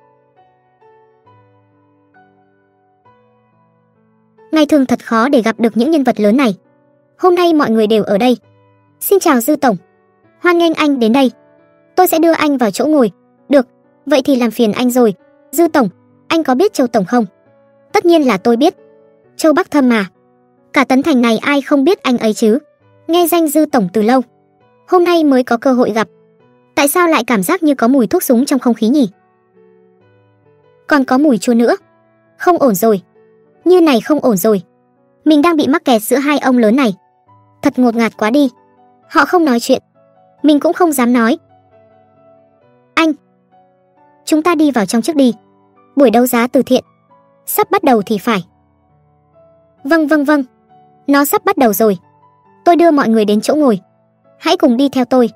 Ngày thường thật khó để gặp được những nhân vật lớn này. Hôm nay mọi người đều ở đây. Xin chào Dư tổng. Hoan nghênh anh đến đây. Tôi sẽ đưa anh vào chỗ ngồi. Được, vậy thì làm phiền anh rồi. Dư tổng, anh có biết Châu tổng không? Tất nhiên là tôi biết. Châu Bắc Thâm mà. Cả Tấn Thành này ai không biết anh ấy chứ? Nghe danh Dư tổng từ lâu. Hôm nay mới có cơ hội gặp. Tại sao lại cảm giác như có mùi thuốc súng trong không khí nhỉ? Còn có mùi chua nữa. Không ổn rồi. Như này không ổn rồi. Mình đang bị mắc kẹt giữa hai ông lớn này. Thật ngột ngạt quá đi. Họ không nói chuyện. Mình cũng không dám nói. Anh, chúng ta đi vào trong trước đi. Buổi đấu giá từ thiện sắp bắt đầu thì phải. Vâng. Nó sắp bắt đầu rồi. Tôi đưa mọi người đến chỗ ngồi. Hãy cùng đi theo tôi.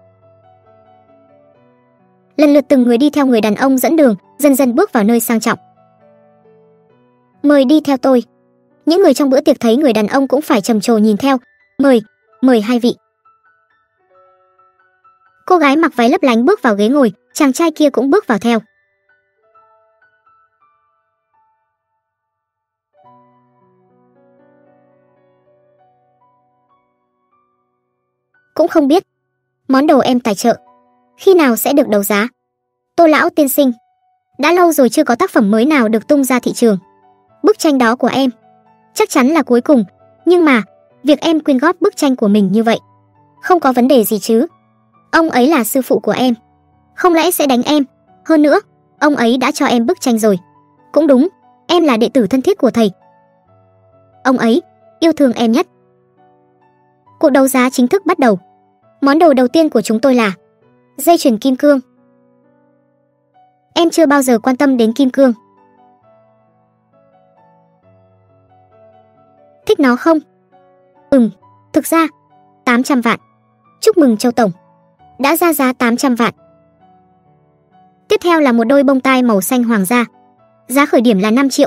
Lần lượt từng người đi theo người đàn ông dẫn đường, dần dần bước vào nơi sang trọng. Mời đi theo tôi. Những người trong bữa tiệc thấy người đàn ông cũng phải trầm trồ nhìn theo. Mời hai vị. Cô gái mặc váy lấp lánh bước vào ghế ngồi, chàng trai kia cũng bước vào theo. Cũng không biết món đồ em tài trợ khi nào sẽ được đấu giá. Tô lão tiên sinh, đã lâu rồi chưa có tác phẩm mới nào được tung ra thị trường. Bức tranh đó của em chắc chắn là cuối cùng, nhưng mà việc em quyên góp bức tranh của mình như vậy không có vấn đề gì chứ? Ông ấy là sư phụ của em, không lẽ sẽ đánh em? Hơn nữa, ông ấy đã cho em bức tranh rồi. Cũng đúng, em là đệ tử thân thiết của thầy. Ông ấy yêu thương em nhất. Cuộc đấu giá chính thức bắt đầu. Món đồ đầu tiên của chúng tôi là dây chuyền kim cương. Em chưa bao giờ quan tâm đến kim cương. Thích nó không? Thực ra 800 vạn. Chúc mừng Châu tổng, đã ra giá 800 vạn. Tiếp theo là một đôi bông tai màu xanh hoàng gia. Giá khởi điểm là 5 triệu.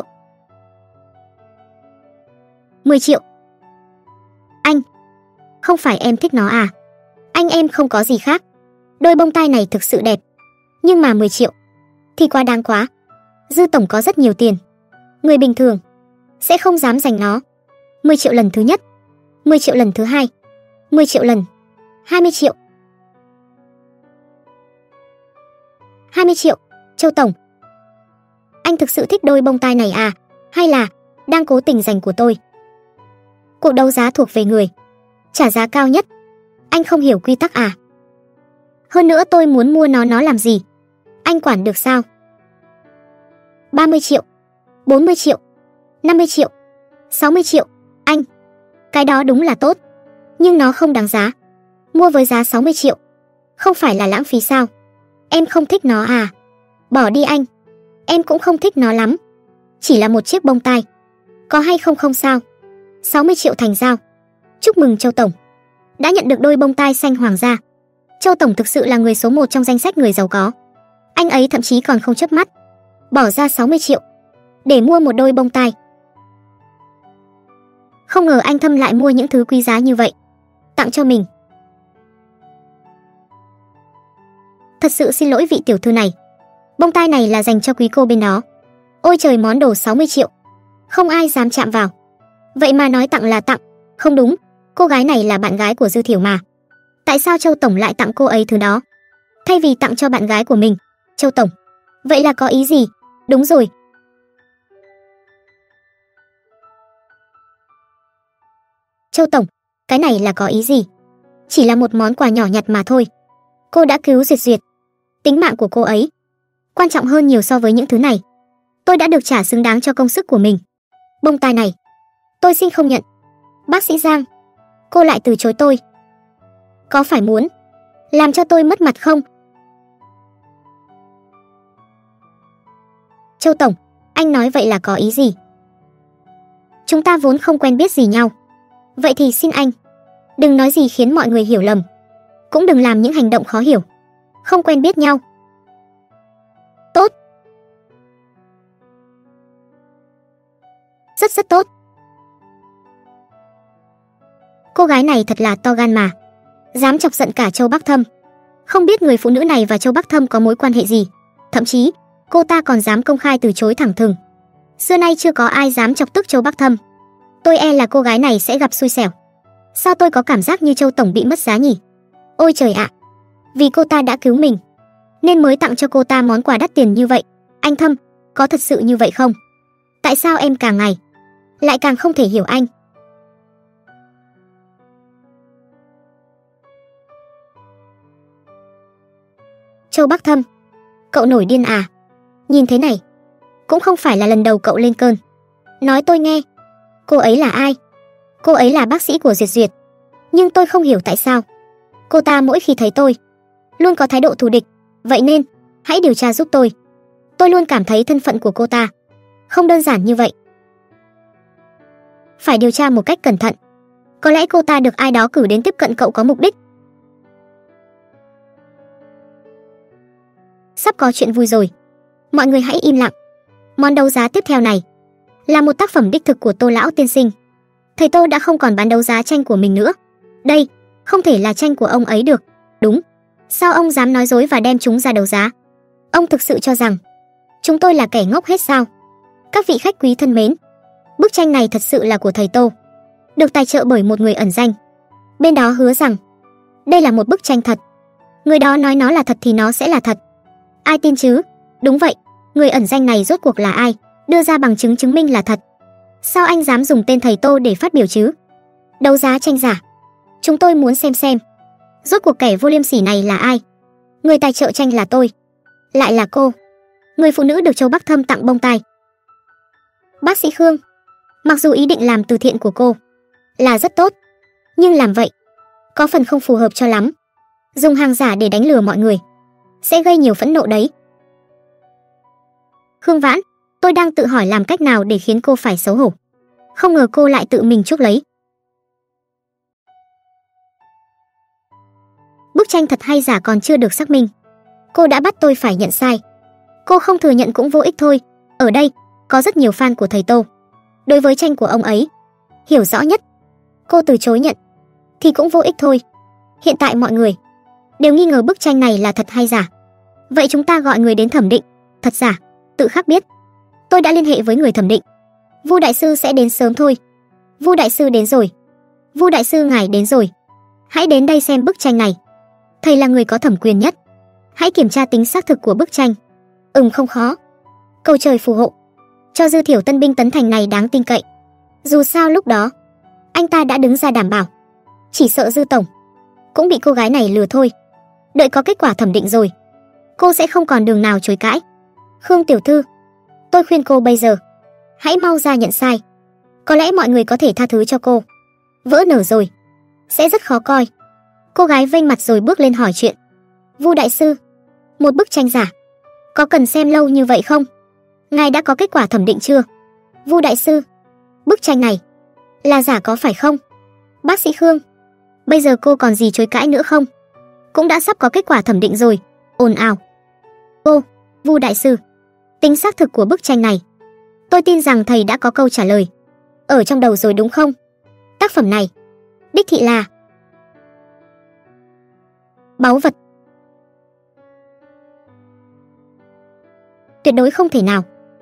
10 triệu. Anh, không phải em thích nó à? Anh em không có gì khác. Đôi bông tai này thực sự đẹp. Nhưng mà 10 triệu thì quá đáng quá. Dư tổng có rất nhiều tiền. Người bình thường sẽ không dám giành nó. 10 triệu lần thứ nhất, 10 triệu lần thứ hai, 10 triệu lần, 20 triệu. 20 triệu, Châu tổng. Anh thực sự thích đôi bông tai này à? Hay là đang cố tình giành của tôi? Cuộc đấu giá thuộc về người trả giá cao nhất. Anh không hiểu quy tắc à? Hơn nữa tôi muốn mua nó làm gì? Anh quản được sao? 30 triệu, 40 triệu, 50 triệu, 60 triệu. Anh, cái đó đúng là tốt, nhưng nó không đáng giá. Mua với giá 60 triệu không phải là lãng phí sao? Em không thích nó à? Bỏ đi anh. Em cũng không thích nó lắm. Chỉ là một chiếc bông tai. Có hay không không sao. 60 triệu thành giao. Chúc mừng Châu tổng, đã nhận được đôi bông tai xanh hoàng gia. Châu tổng thực sự là người số 1 trong danh sách người giàu có. Anh ấy thậm chí còn không chớp mắt bỏ ra 60 triệu để mua một đôi bông tai. Không ngờ anh Thâm lại mua những thứ quý giá như vậy tặng cho mình. Thật sự xin lỗi vị tiểu thư này. Bông tai này là dành cho quý cô bên đó. Ôi trời, món đồ 60 triệu. Không ai dám chạm vào. Vậy mà nói tặng là tặng. Không đúng, cô gái này là bạn gái của Dư Thiểu mà. Tại sao Châu tổng lại tặng cô ấy thứ đó thay vì tặng cho bạn gái của mình? Châu tổng, vậy là có ý gì? Đúng rồi. Châu tổng, cái này là có ý gì? Chỉ là một món quà nhỏ nhặt mà thôi. Cô đã cứu Duyệt. Tính mạng của cô ấy quan trọng hơn nhiều so với những thứ này. Tôi đã được trả xứng đáng cho công sức của mình. Bông tai này tôi xin không nhận. Bác sĩ Giang, cô lại từ chối tôi. Có phải muốn làm cho tôi mất mặt không? Châu tổng, anh nói vậy là có ý gì? Chúng ta vốn không quen biết gì nhau. Vậy thì xin anh đừng nói gì khiến mọi người hiểu lầm. Cũng đừng làm những hành động khó hiểu. Không quen biết nhau. Tốt. Rất tốt. Cô gái này thật là to gan mà, dám chọc giận cả Châu Bắc Thâm. Không biết người phụ nữ này và Châu Bắc Thâm có mối quan hệ gì, thậm chí cô ta còn dám công khai từ chối thẳng thừng. Xưa nay chưa có ai dám chọc tức Châu Bắc Thâm. Tôi e là cô gái này sẽ gặp xui xẻo. Sao tôi có cảm giác như Châu tổng bị mất giá nhỉ? Ôi trời ạ, vì cô ta đã cứu mình nên mới tặng cho cô ta món quà đắt tiền như vậy. Anh Thâm, có thật sự như vậy không? Tại sao em càng ngày lại càng không thể hiểu anh? Châu Bắc Thâm, cậu nổi điên à? Nhìn thế này, cũng không phải là lần đầu cậu lên cơn. Nói tôi nghe, cô ấy là ai? Cô ấy là bác sĩ của Duyệt Duyệt. Nhưng tôi không hiểu tại sao cô ta mỗi khi thấy tôi luôn có thái độ thù địch. Vậy nên, hãy điều tra giúp tôi. Tôi luôn cảm thấy thân phận của cô ta không đơn giản như vậy. Phải điều tra một cách cẩn thận. Có lẽ cô ta được ai đó cử đến tiếp cận cậu có mục đích. Sắp có chuyện vui rồi. Mọi người hãy im lặng. Món đấu giá tiếp theo này là một tác phẩm đích thực của Tô lão tiên sinh. Thầy Tô đã không còn bán đấu giá tranh của mình nữa. Đây không thể là tranh của ông ấy được. Đúng, sao ông dám nói dối và đem chúng ra đấu giá? Ông thực sự cho rằng chúng tôi là kẻ ngốc hết sao? Các vị khách quý thân mến, bức tranh này thật sự là của thầy Tô, được tài trợ bởi một người ẩn danh. Bên đó hứa rằng đây là một bức tranh thật. Người đó nói nó là thật thì nó sẽ là thật. Ai tin chứ? Đúng vậy, người ẩn danh này rốt cuộc là ai? Đưa ra bằng chứng chứng minh là thật. Sao anh dám dùng tên thầy Tô để phát biểu chứ? Đấu giá tranh giả. Chúng tôi muốn xem rốt cuộc kẻ vô liêm sỉ này là ai? Người tài trợ tranh là tôi. Lại là cô, người phụ nữ được Châu Bắc Thâm tặng bông tai. Bác sĩ Khương, mặc dù ý định làm từ thiện của cô là rất tốt, nhưng làm vậy có phần không phù hợp cho lắm. Dùng hàng giả để đánh lừa mọi người sẽ gây nhiều phẫn nộ đấy. Khương Vãn, tôi đang tự hỏi làm cách nào để khiến cô phải xấu hổ. Không ngờ cô lại tự mình chuốc lấy. Bức tranh thật hay giả còn chưa được xác minh, cô đã bắt tôi phải nhận sai. Cô không thừa nhận cũng vô ích thôi. Ở đây có rất nhiều fan của thầy Tô. Đối với tranh của ông ấy hiểu rõ nhất, cô từ chối nhận thì cũng vô ích thôi. Hiện tại mọi người đều nghi ngờ bức tranh này là thật hay giả. Vậy chúng ta gọi người đến thẩm định, thật giả tự khắc biết. Tôi đã liên hệ với người thẩm định. Vu đại sư sẽ đến sớm thôi. Vu đại sư đến rồi. Vu đại sư ngài đến rồi. Hãy đến đây xem bức tranh này. Thầy là người có thẩm quyền nhất. Hãy kiểm tra tính xác thực của bức tranh. Không khó. Cầu trời phù hộ cho Dư Thiểu tân binh tấn thành này đáng tin cậy. Dù sao lúc đó anh ta đã đứng ra đảm bảo. Chỉ sợ Dư tổng cũng bị cô gái này lừa thôi. Đợi có kết quả thẩm định rồi, cô sẽ không còn đường nào chối cãi. Khương tiểu thư, tôi khuyên cô bây giờ hãy mau ra nhận sai. Có lẽ mọi người có thể tha thứ cho cô. Vỡ nở rồi sẽ rất khó coi. Cô gái vênh mặt rồi bước lên hỏi chuyện. Vu đại sư, một bức tranh giả có cần xem lâu như vậy không? Ngài đã có kết quả thẩm định chưa? Vu đại sư, bức tranh này là giả có phải không? Bác sĩ Khương, bây giờ cô còn gì chối cãi nữa không? Cũng đã sắp có kết quả thẩm định rồi. Ồn ào. Ô, Vu đại sư, tính xác thực của bức tranh này, tôi tin rằng thầy đã có câu trả lời ở trong đầu rồi đúng không? Tác phẩm này đích thị là báu vật. Tuyệt đối không thể nào.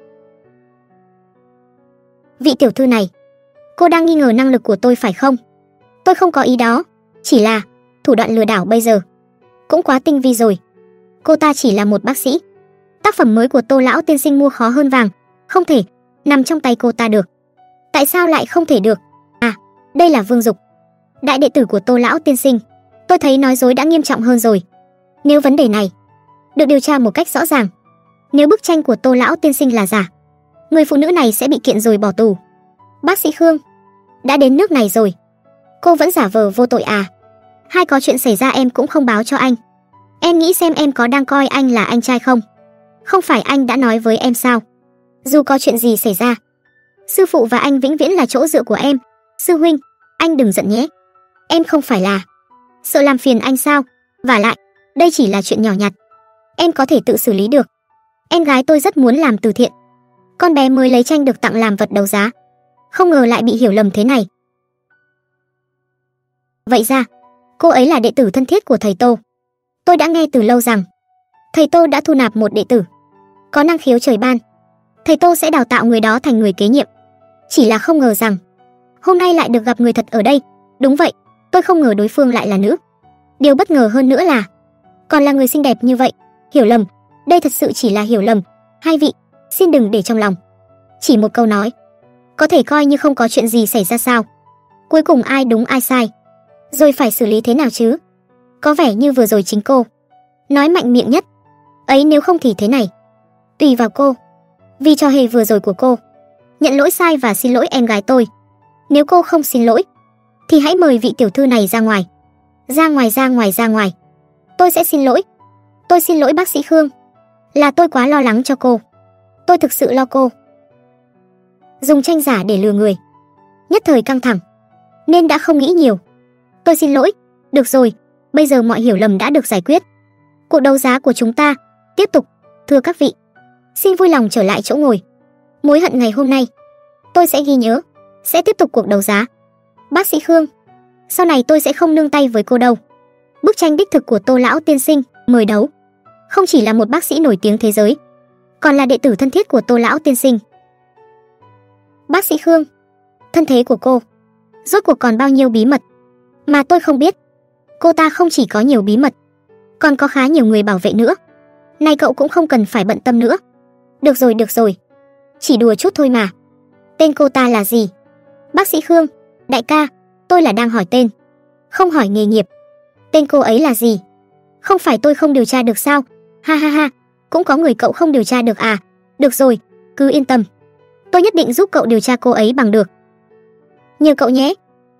Vị tiểu thư này, cô đang nghi ngờ năng lực của tôi phải không? Tôi không có ý đó, chỉ là thủ đoạn lừa đảo bây giờ cũng quá tinh vi rồi. Cô ta chỉ là một bác sĩ. Tác phẩm mới của Tô lão tiên sinh mua khó hơn vàng, không thể nằm trong tay cô ta được. Tại sao lại không thể được? À, đây là Vương Dục, đại đệ tử của Tô lão tiên sinh. Tôi thấy nói dối đã nghiêm trọng hơn rồi. Nếu vấn đề này được điều tra một cách rõ ràng, nếu bức tranh của Tô lão tiên sinh là giả, người phụ nữ này sẽ bị kiện rồi bỏ tù. Bác sĩ Khương, đã đến nước này rồi, cô vẫn giả vờ vô tội à? Hay có chuyện xảy ra em cũng không báo cho anh? Em nghĩ xem em có đang coi anh là anh trai không? Không phải anh đã nói với em sao? Dù có chuyện gì xảy ra, sư phụ và anh vĩnh viễn là chỗ dựa của em. Sư huynh, anh đừng giận nhé. Em không phải là sợ làm phiền anh sao? Vả lại, đây chỉ là chuyện nhỏ nhặt, em có thể tự xử lý được. Em gái tôi rất muốn làm từ thiện. Con bé mới lấy tranh được tặng làm vật đấu giá, không ngờ lại bị hiểu lầm thế này. Vậy ra, cô ấy là đệ tử thân thiết của thầy Tô. Tôi đã nghe từ lâu rằng thầy Tô đã thu nạp một đệ tử có năng khiếu trời ban. Thầy Tô sẽ đào tạo người đó thành người kế nhiệm. Chỉ là không ngờ rằng hôm nay lại được gặp người thật ở đây. Đúng vậy, tôi không ngờ đối phương lại là nữ. Điều bất ngờ hơn nữa là còn là người xinh đẹp như vậy. Hiểu lầm, đây thật sự chỉ là hiểu lầm. Hai vị, xin đừng để trong lòng. Chỉ một câu nói có thể coi như không có chuyện gì xảy ra sao? Cuối cùng ai đúng ai sai, rồi phải xử lý thế nào chứ? Có vẻ như vừa rồi chính cô nói mạnh miệng nhất. Ấy nếu không thì thế này. Tùy vào cô. Vì trò hề vừa rồi của cô, nhận lỗi sai và xin lỗi em gái tôi. Nếu cô không xin lỗi thì hãy mời vị tiểu thư này ra ngoài. Ra ngoài. Tôi sẽ xin lỗi. Tôi xin lỗi bác sĩ Khương. Là tôi quá lo lắng cho cô. Tôi thực sự lo cô. Dùng tranh giả để lừa người. Nhất thời căng thẳng nên đã không nghĩ nhiều. Tôi xin lỗi. Được rồi, bây giờ mọi hiểu lầm đã được giải quyết. Cuộc đấu giá của chúng ta tiếp tục. Thưa các vị, xin vui lòng trở lại chỗ ngồi. Mối hận ngày hôm nay tôi sẽ ghi nhớ, sẽ tiếp tục cuộc đấu giá. Bác sĩ Khương, sau này tôi sẽ không nương tay với cô đâu. Bức tranh đích thực của Tô lão tiên sinh mời đấu. Không chỉ là một bác sĩ nổi tiếng thế giới, còn là đệ tử thân thiết của Tô lão tiên sinh. Bác sĩ Khương, thân thế của cô rốt cuộc còn bao nhiêu bí mật mà tôi không biết? Cô ta không chỉ có nhiều bí mật, còn có khá nhiều người bảo vệ nữa. Này cậu cũng không cần phải bận tâm nữa. Được rồi. Chỉ đùa chút thôi mà. Tên cô ta là gì? Bác sĩ Khương, đại ca, tôi là đang hỏi tên, không hỏi nghề nghiệp. Tên cô ấy là gì? Không phải tôi không điều tra được sao? Ha, cũng có người cậu không điều tra được à? Được rồi, cứ yên tâm. Tôi nhất định giúp cậu điều tra cô ấy bằng được. Nhờ cậu nhé.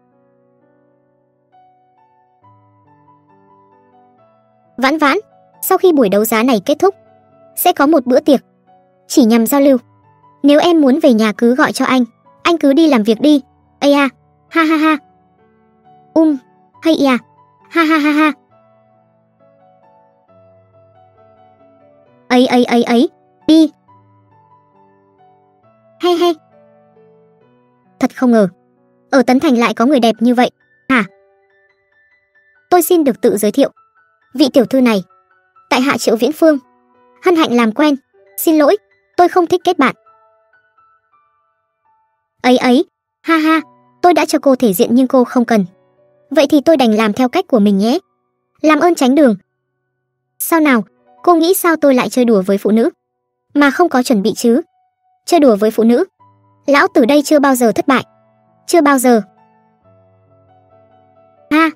Vãn, sau khi buổi đấu giá này kết thúc, sẽ có một bữa tiệc chỉ nhằm giao lưu. Nếu em muốn về nhà cứ gọi cho anh cứ đi làm việc đi. Ây à, ha. Hay à, ha. Ấy, đi. Hay. Thật không ngờ, ở Tấn Thành lại có người đẹp như vậy, hả? Tôi xin được tự giới thiệu. Vị tiểu thư này, tại hạ Triệu Viễn Phương, hân hạnh làm quen. Xin lỗi, tôi không thích kết bạn. Ấy, ha, tôi đã cho cô thể diện nhưng cô không cần. Vậy thì tôi đành làm theo cách của mình nhé. Làm ơn tránh đường. Sao nào, cô nghĩ sao tôi lại chơi đùa với phụ nữ mà không có chuẩn bị chứ? Chơi đùa với phụ nữ, lão tử đây chưa bao giờ thất bại. Chưa bao giờ. Ha.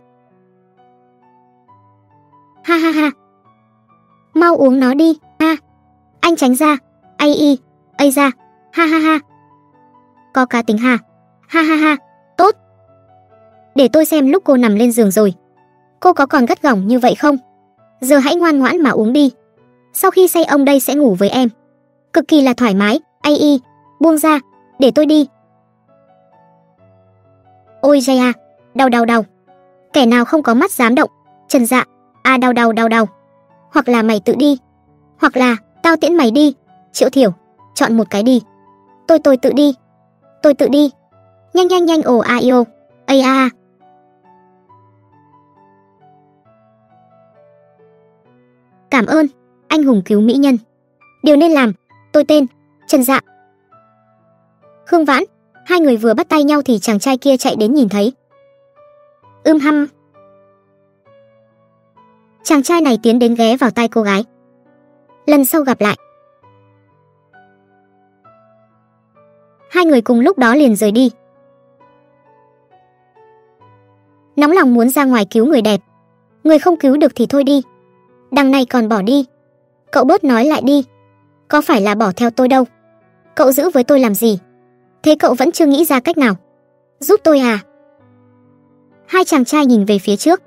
Mau uống nó đi, ha. Anh tránh ra. Ây ra. Ha. Có cá tính ha. Ha. Tốt. Để tôi xem lúc cô nằm lên giường rồi, cô có còn gắt gỏng như vậy không? Giờ hãy ngoan ngoãn mà uống đi. Sau khi say ông đây sẽ ngủ với em, cực kỳ là thoải mái. Buông ra, để tôi đi. Ôi giời à, đau. Kẻ nào không có mắt dám động. Trần Dạ, à đau. Hoặc là mày tự đi, hoặc là tao tiễn mày đi. Triệu Thiểu, chọn một cái đi. Tôi tự đi. Tôi tự đi. Nhanh ồ a yêu. Ây a. Cảm ơn, anh hùng cứu mỹ nhân. Điều nên làm, tôi tên Trần Dạ. Khương Vãn, hai người vừa bắt tay nhau thì chàng trai kia chạy đến nhìn thấy. Hăm. Chàng trai này tiến đến ghé vào tai cô gái. Lần sau gặp lại. Hai người cùng lúc đó liền rời đi. Nóng lòng muốn ra ngoài cứu người đẹp, người không cứu được thì thôi đi. Đằng này còn bỏ đi. Cậu bớt nói lại đi. Có phải là bỏ theo tôi đâu. Cậu giữ với tôi làm gì? Thế cậu vẫn chưa nghĩ ra cách nào giúp tôi à? Hai chàng trai nhìn về phía trước.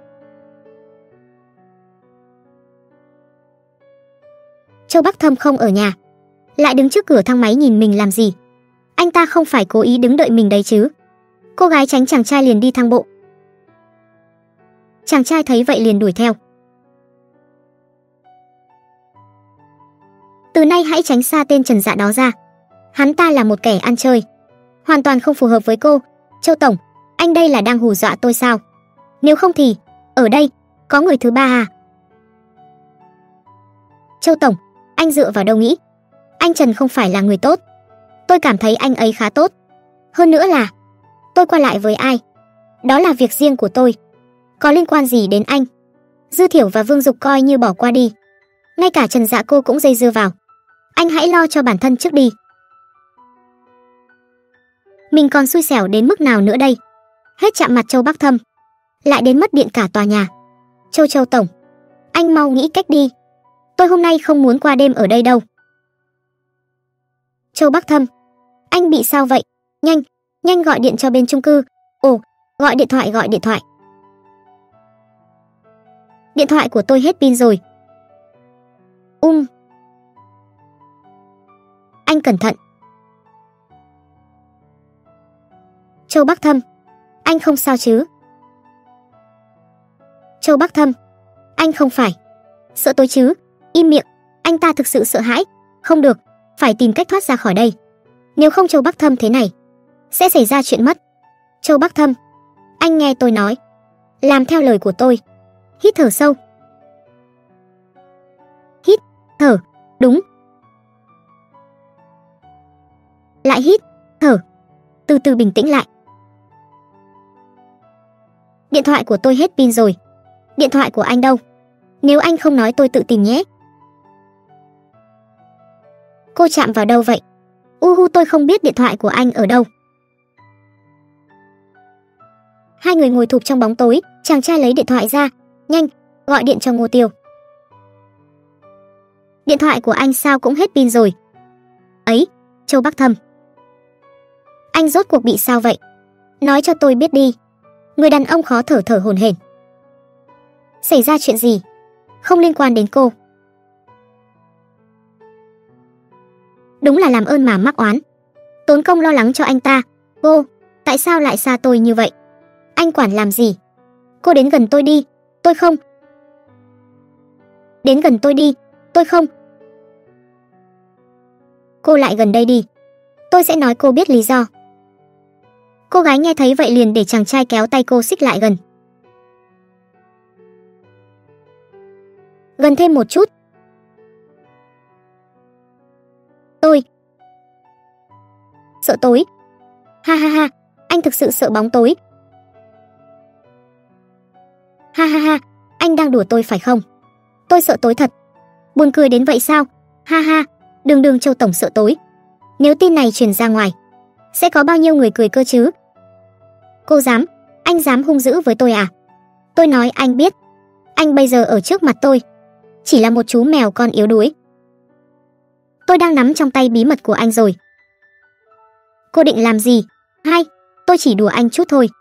Châu Bắc Thâm không ở nhà, lại đứng trước cửa thang máy nhìn mình làm gì? Anh ta không phải cố ý đứng đợi mình đấy chứ? Cô gái tránh chàng trai liền đi thang bộ. Chàng trai thấy vậy liền đuổi theo. Từ nay hãy tránh xa tên Trần Dạ đó ra. Hắn ta là một kẻ ăn chơi, hoàn toàn không phù hợp với cô. Châu tổng, anh đây là đang hù dọa tôi sao? Nếu không thì, ở đây, có người thứ ba à? Châu Tổng, anh dựa vào đâu nghĩ? Anh Trần không phải là người tốt. Tôi cảm thấy anh ấy khá tốt. Hơn nữa là, tôi qua lại với ai? Đó là việc riêng của tôi. Có liên quan gì đến anh? Dư Thiểu và Vương Dục coi như bỏ qua đi. Ngay cả Trần Dạ cô cũng dây dưa vào. Anh hãy lo cho bản thân trước đi. Mình còn xui xẻo đến mức nào nữa đây? Hết chạm mặt Châu Bắc Thâm, lại đến mất điện cả tòa nhà. Châu Tổng, anh mau nghĩ cách đi. Tôi hôm nay không muốn qua đêm ở đây đâu. Châu Bắc Thâm, anh bị sao vậy? Nhanh gọi điện cho bên chung cư. Ồ, gọi điện thoại. Điện thoại của tôi hết pin rồi. Anh cẩn thận. Châu Bắc Thâm, anh không sao chứ? Châu Bắc Thâm, anh không phải sợ tôi chứ? Im miệng, anh ta thực sự sợ hãi. Không được, phải tìm cách thoát ra khỏi đây. Nếu không Châu Bắc Thâm thế này, sẽ xảy ra chuyện mất. Châu Bắc Thâm, anh nghe tôi nói. Làm theo lời của tôi. Hít thở sâu. Hít, thở, đúng. Lại hít, thở. Từ từ bình tĩnh lại. Điện thoại của tôi hết pin rồi. Điện thoại của anh đâu? Nếu anh không nói tôi tự tìm nhé. Cô chạm vào đâu vậy? Tôi không biết điện thoại của anh ở đâu. Hai người ngồi thụp trong bóng tối, chàng trai lấy điện thoại ra. Nhanh, gọi điện cho Ngô Tiêu. Điện thoại của anh sao cũng hết pin rồi. Ấy, Châu Bắc Thâm, anh rốt cuộc bị sao vậy? Nói cho tôi biết đi. Người đàn ông khó thở hổn hển. Xảy ra chuyện gì? Không liên quan đến cô. Đúng là làm ơn mà mắc oán. Tốn công lo lắng cho anh ta. Cô, tại sao lại xa tôi như vậy? Anh quản làm gì? Cô đến gần tôi đi. Tôi không. Đến gần tôi đi. Tôi không. Cô lại gần đây đi. Tôi sẽ nói cô biết lý do. Cô gái nghe thấy vậy liền để chàng trai kéo tay cô xích lại gần. Gần thêm một chút. Tôi sợ tối. Ha, anh thực sự sợ bóng tối. Ha, anh đang đùa tôi phải không? Tôi sợ tối thật. Buồn cười đến vậy sao? Ha, đừng Châu Tổng sợ tối. Nếu tin này truyền ra ngoài, sẽ có bao nhiêu người cười cơ chứ? Cô dám, anh dám hung dữ với tôi à? Tôi nói anh biết, anh bây giờ ở trước mặt tôi chỉ là một chú mèo con yếu đuối. Tôi đang nắm trong tay bí mật của anh rồi. Cô định làm gì? Hay, tôi chỉ đùa anh chút thôi.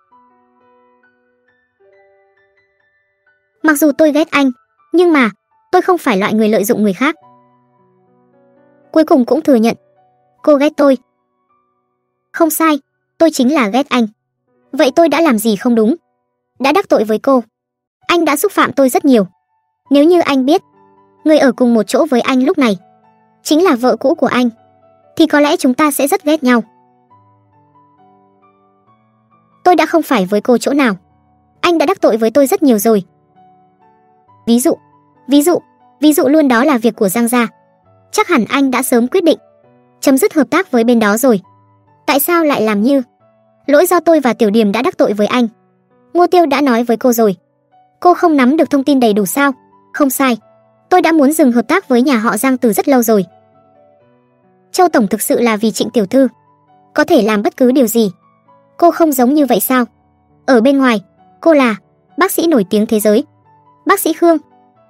Mặc dù tôi ghét anh, nhưng mà tôi không phải loại người lợi dụng người khác. Cuối cùng cũng thừa nhận, cô ghét tôi. Không sai, tôi chính là ghét anh. Vậy tôi đã làm gì không đúng? Đã đắc tội với cô. Anh đã xúc phạm tôi rất nhiều. Nếu như anh biết, người ở cùng một chỗ với anh lúc này chính là vợ cũ của anh, thì có lẽ chúng ta sẽ rất ghét nhau. Tôi đã không phải với cô chỗ nào. Anh đã đắc tội với tôi rất nhiều rồi. Ví dụ luôn đó là việc của Giang gia. Chắc hẳn anh đã sớm quyết định chấm dứt hợp tác với bên đó rồi. Tại sao lại làm như lỗi do tôi và Tiểu Điềm đã đắc tội với anh? Ngô Tiêu đã nói với cô rồi. Cô không nắm được thông tin đầy đủ sao? Không sai, tôi đã muốn dừng hợp tác với nhà họ Giang từ rất lâu rồi. Châu Tổng thực sự là vì Trịnh tiểu thư có thể làm bất cứ điều gì. Cô không giống như vậy sao? Ở bên ngoài, cô là bác sĩ nổi tiếng thế giới, bác sĩ Khương.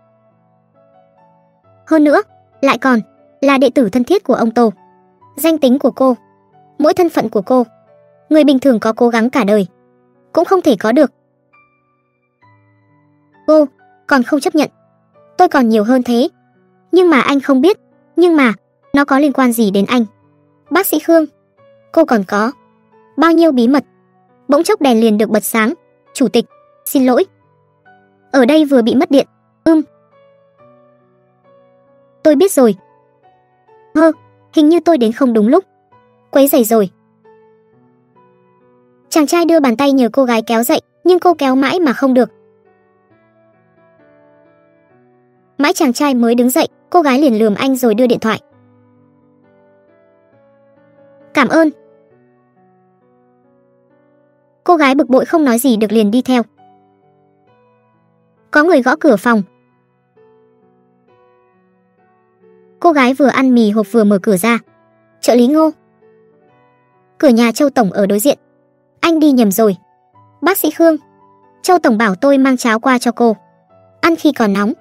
Hơn nữa, lại còn là đệ tử thân thiết của ông Tô. Danh tính của cô, mỗi thân phận của cô, người bình thường có cố gắng cả đời cũng không thể có được. Cô còn không chấp nhận. Tôi còn nhiều hơn thế. Nhưng mà anh không biết. Nhưng mà nó có liên quan gì đến anh? Bác sĩ Khương, cô còn có bao nhiêu bí mật? Bỗng chốc đèn liền được bật sáng. Chủ tịch, xin lỗi. Ở đây vừa bị mất điện. Tôi biết rồi. Hình như tôi đến không đúng lúc. Quấy rầy rồi. Chàng trai đưa bàn tay nhờ cô gái kéo dậy. Nhưng cô kéo mãi mà không được. Mãi chàng trai mới đứng dậy, cô gái liền lườm anh rồi đưa điện thoại. Cảm ơn. Cô gái bực bội không nói gì được liền đi theo. Có người gõ cửa phòng. Cô gái vừa ăn mì hộp vừa mở cửa ra. Trợ lý Ngô. Cửa nhà Châu tổng ở đối diện. Anh đi nhầm rồi. Bác sĩ Khương. Châu tổng bảo tôi mang cháo qua cho cô. Ăn khi còn nóng.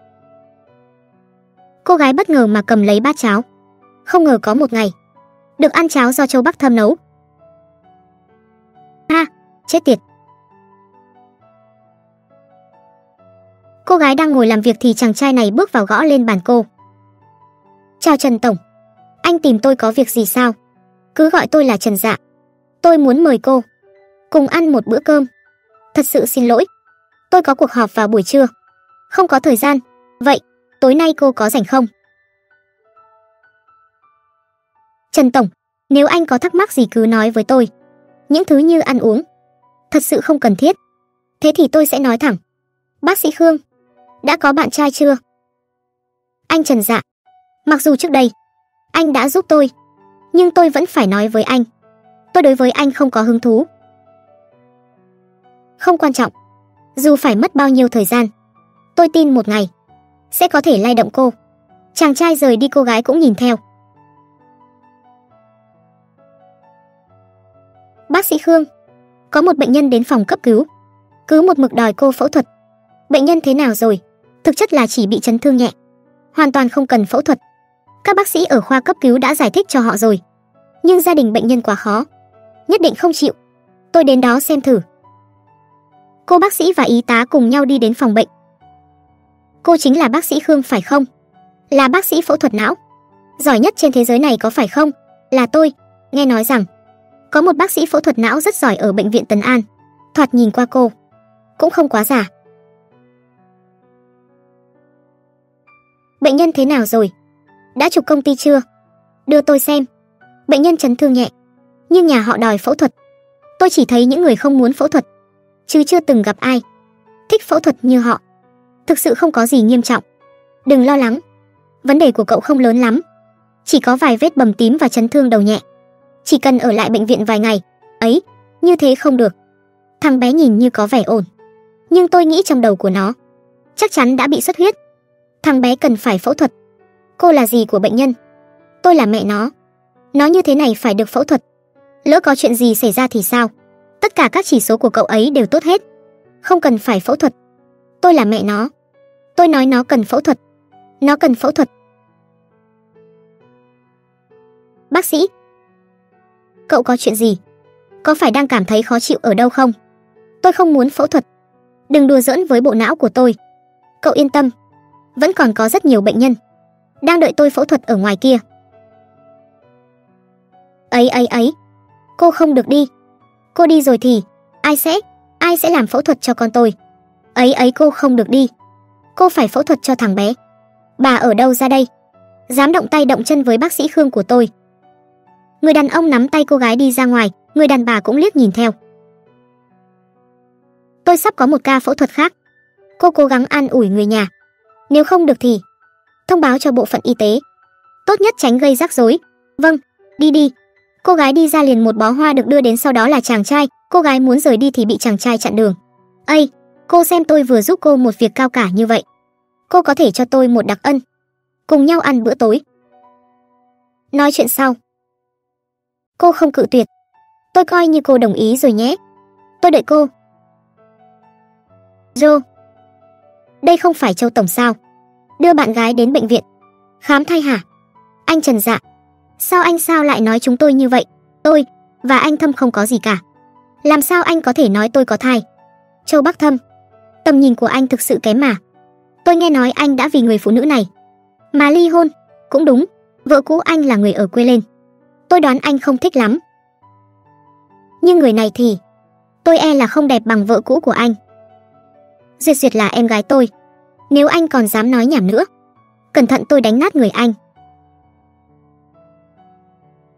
Cô gái bất ngờ mà cầm lấy bát cháo. Không ngờ có một ngày được ăn cháo do Châu Bắc Thâm nấu. Chết tiệt. Cô gái đang ngồi làm việc thì chàng trai này bước vào gõ lên bàn cô. Chào Trần tổng. Anh tìm tôi có việc gì sao? Cứ gọi tôi là Trần Dạ. Tôi muốn mời cô cùng ăn một bữa cơm. Thật sự xin lỗi. Tôi có cuộc họp vào buổi trưa. Không có thời gian. Vậy, tối nay cô có rảnh không? Trần tổng, nếu anh có thắc mắc gì cứ nói với tôi. Những thứ như ăn uống thật sự không cần thiết. Thế thì tôi sẽ nói thẳng. Bác sĩ Khương, đã có bạn trai chưa? Anh Trần Dạ, mặc dù trước đây anh đã giúp tôi, nhưng tôi vẫn phải nói với anh. Tôi đối với anh không có hứng thú. Không quan trọng. Dù phải mất bao nhiêu thời gian, tôi tin một ngày sẽ có thể lay động cô. Chàng trai rời đi, cô gái cũng nhìn theo. Bác sĩ Khương, có một bệnh nhân đến phòng cấp cứu, cứ một mực đòi cô phẫu thuật. Bệnh nhân thế nào rồi? Thực chất là chỉ bị chấn thương nhẹ, hoàn toàn không cần phẫu thuật. Các bác sĩ ở khoa cấp cứu đã giải thích cho họ rồi, nhưng gia đình bệnh nhân quá khó, nhất định không chịu. Tôi đến đó xem thử. Cô bác sĩ và y tá cùng nhau đi đến phòng bệnh. Cô chính là bác sĩ Khương phải không? Là bác sĩ phẫu thuật não giỏi nhất trên thế giới này có phải không? Là tôi. Nghe nói rằng có một bác sĩ phẫu thuật não rất giỏi ở bệnh viện Tấn An. Thoạt nhìn qua cô cũng không quá già. Bệnh nhân thế nào rồi? Đã chụp công ty chưa? Đưa tôi xem. Bệnh nhân chấn thương nhẹ, nhưng nhà họ đòi phẫu thuật. Tôi chỉ thấy những người không muốn phẫu thuật, chứ chưa từng gặp ai thích phẫu thuật như họ. Thực sự không có gì nghiêm trọng. Đừng lo lắng. Vấn đề của cậu không lớn lắm. Chỉ có vài vết bầm tím và chấn thương đầu nhẹ. Chỉ cần ở lại bệnh viện vài ngày. Ấy, như thế không được. Thằng bé nhìn như có vẻ ổn, nhưng tôi nghĩ trong đầu của nó chắc chắn đã bị xuất huyết. Thằng bé cần phải phẫu thuật. Cô là gì của bệnh nhân? Tôi là mẹ nó. Nó như thế này phải được phẫu thuật. Lỡ có chuyện gì xảy ra thì sao? Tất cả các chỉ số của cậu ấy đều tốt hết. Không cần phải phẫu thuật. Tôi là mẹ nó. Tôi nói nó cần phẫu thuật. Nó cần phẫu thuật. Bác sĩ, cậu có chuyện gì? Có phải đang cảm thấy khó chịu ở đâu không? Tôi không muốn phẫu thuật. Đừng đùa giỡn với bộ não của tôi. Cậu yên tâm. Vẫn còn có rất nhiều bệnh nhân đang đợi tôi phẫu thuật ở ngoài kia. Ấy. Cô không được đi. Cô đi rồi thì ai sẽ làm phẫu thuật cho con tôi? Ấy, cô không được đi. Cô phải phẫu thuật cho thằng bé. Bà ở đâu ra đây? Dám động tay động chân với bác sĩ Khương của tôi. Người đàn ông nắm tay cô gái đi ra ngoài, người đàn bà cũng liếc nhìn theo. Tôi sắp có một ca phẫu thuật khác. Cô cố gắng an ủi người nhà. Nếu không được thì thông báo cho bộ phận y tế. Tốt nhất tránh gây rắc rối. Vâng, đi. Cô gái đi ra liền, một bó hoa được đưa đến, sau đó là chàng trai. Cô gái muốn rời đi thì bị chàng trai chặn đường. Ây, cô xem tôi vừa giúp cô một việc cao cả như vậy. Cô có thể cho tôi một đặc ân. Cùng nhau ăn bữa tối. Nói chuyện sau. Cô không cự tuyệt. Tôi coi như cô đồng ý rồi nhé. Tôi đợi cô. Joe, đây không phải Châu tổng sao? Đưa bạn gái đến bệnh viện khám thai hả? Anh Trần Dạ, sao lại nói chúng tôi như vậy? Tôi và anh Thâm không có gì cả. Làm sao anh có thể nói tôi có thai? Châu Bắc Thâm, tầm nhìn của anh thực sự kém mà. Tôi nghe nói anh đã vì người phụ nữ này mà ly hôn. Cũng đúng, vợ cũ anh là người ở quê lên. Tôi đoán anh không thích lắm. Nhưng người này thì tôi e là không đẹp bằng vợ cũ của anh. Duyệt là em gái tôi. Nếu anh còn dám nói nhảm nữa, cẩn thận tôi đánh nát người anh.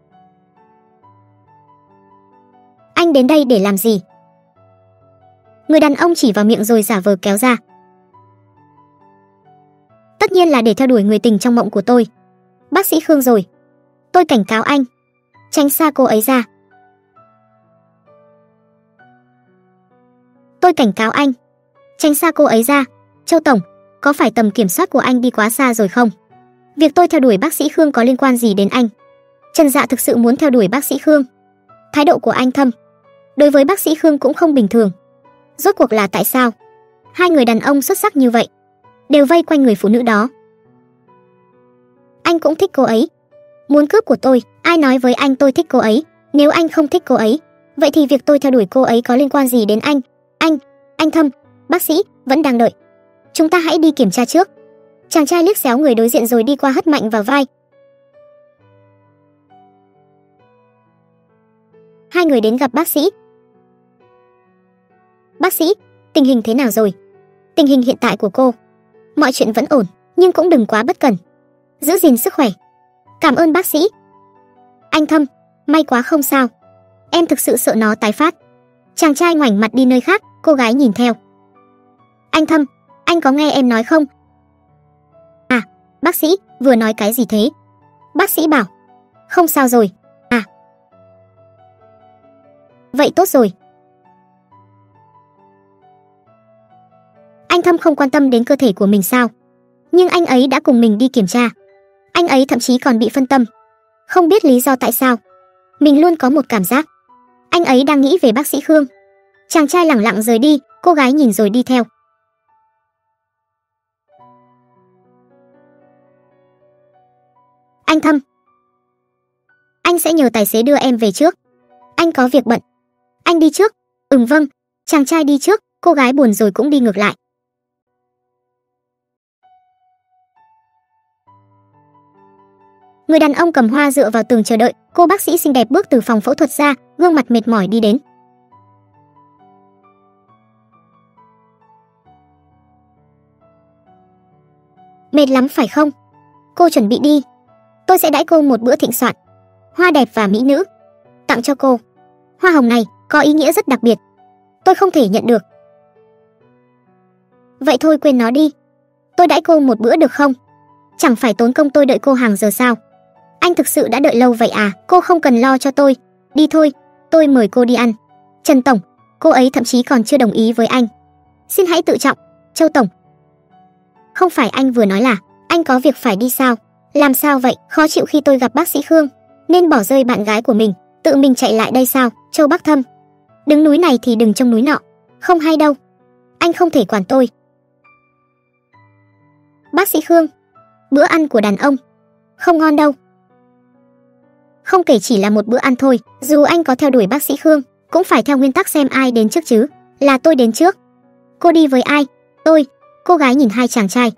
Anh đến đây để làm gì? Người đàn ông chỉ vào miệng rồi giả vờ kéo ra. Tất nhiên là để theo đuổi người tình trong mộng của tôi. Bác sĩ Khương rồi. Tôi cảnh cáo anh, tránh xa cô ấy ra. Tôi cảnh cáo anh, tránh xa cô ấy ra. Châu Tổng, có phải tầm kiểm soát của anh đi quá xa rồi không? Việc tôi theo đuổi bác sĩ Khương có liên quan gì đến anh? Trần Dạ thực sự muốn theo đuổi bác sĩ Khương. Thái độ của anh Thâm đối với bác sĩ Khương cũng không bình thường. Rốt cuộc là tại sao hai người đàn ông xuất sắc như vậy đều vây quanh người phụ nữ đó? Anh cũng thích cô ấy. Muốn cướp của tôi, ai nói với anh tôi thích cô ấy? Nếu anh không thích cô ấy, vậy thì việc tôi theo đuổi cô ấy có liên quan gì đến anh? Anh Thâm, bác sĩ vẫn đang đợi. Chúng ta hãy đi kiểm tra trước. Chàng trai liếc xéo người đối diện rồi đi qua hất mạnh vào vai. Hai người đến gặp bác sĩ. Bác sĩ, tình hình thế nào rồi? Tình hình hiện tại của cô, mọi chuyện vẫn ổn, nhưng cũng đừng quá bất cẩn. Giữ gìn sức khỏe. Cảm ơn bác sĩ. Anh Thâm, may quá không sao. Em thực sự sợ nó tái phát. Chàng trai ngoảnh mặt đi nơi khác, cô gái nhìn theo. Anh Thâm, anh có nghe em nói không? À, bác sĩ, vừa nói cái gì thế? Bác sĩ bảo, không sao rồi. À, vậy tốt rồi. Anh Thâm không quan tâm đến cơ thể của mình sao? Nhưng anh ấy đã cùng mình đi kiểm tra. Anh ấy thậm chí còn bị phân tâm. Không biết lý do tại sao. Mình luôn có một cảm giác anh ấy đang nghĩ về bác sĩ Khương. Chàng trai lẳng lặng rời đi, cô gái nhìn rồi đi theo. Anh Thâm, anh sẽ nhờ tài xế đưa em về trước. Anh có việc bận. Anh đi trước. Vâng. Chàng trai đi trước, cô gái buồn rồi cũng đi ngược lại. Người đàn ông cầm hoa dựa vào tường chờ đợi. Cô bác sĩ xinh đẹp bước từ phòng phẫu thuật ra, gương mặt mệt mỏi đi đến. Mệt lắm phải không? Cô chuẩn bị đi. Tôi sẽ đãi cô một bữa thịnh soạn. Hoa đẹp và mỹ nữ. Tặng cho cô. Hoa hồng này có ý nghĩa rất đặc biệt. Tôi không thể nhận được. Vậy thôi quên nó đi. Tôi đãi cô một bữa được không? Chẳng phải tốn công tôi đợi cô hàng giờ sao? Anh thực sự đã đợi lâu vậy à? Cô không cần lo cho tôi. Đi thôi, tôi mời cô đi ăn. Trần Tổng, cô ấy thậm chí còn chưa đồng ý với anh. Xin hãy tự trọng. Châu Tổng, không phải anh vừa nói là anh có việc phải đi sao? Làm sao vậy? Khó chịu khi tôi gặp bác sĩ Khương nên bỏ rơi bạn gái của mình, tự mình chạy lại đây sao? Châu Bắc Thâm, đứng núi này thì đừng trông núi nọ. Không hay đâu. Anh không thể quản tôi. Bác sĩ Khương, bữa ăn của đàn ông không ngon đâu. Không kể chỉ là một bữa ăn thôi, dù anh có theo đuổi bác sĩ Khương, cũng phải theo nguyên tắc xem ai đến trước chứ. Là tôi đến trước. Cô đi với ai? Tôi. Cô gái nhìn hai chàng trai.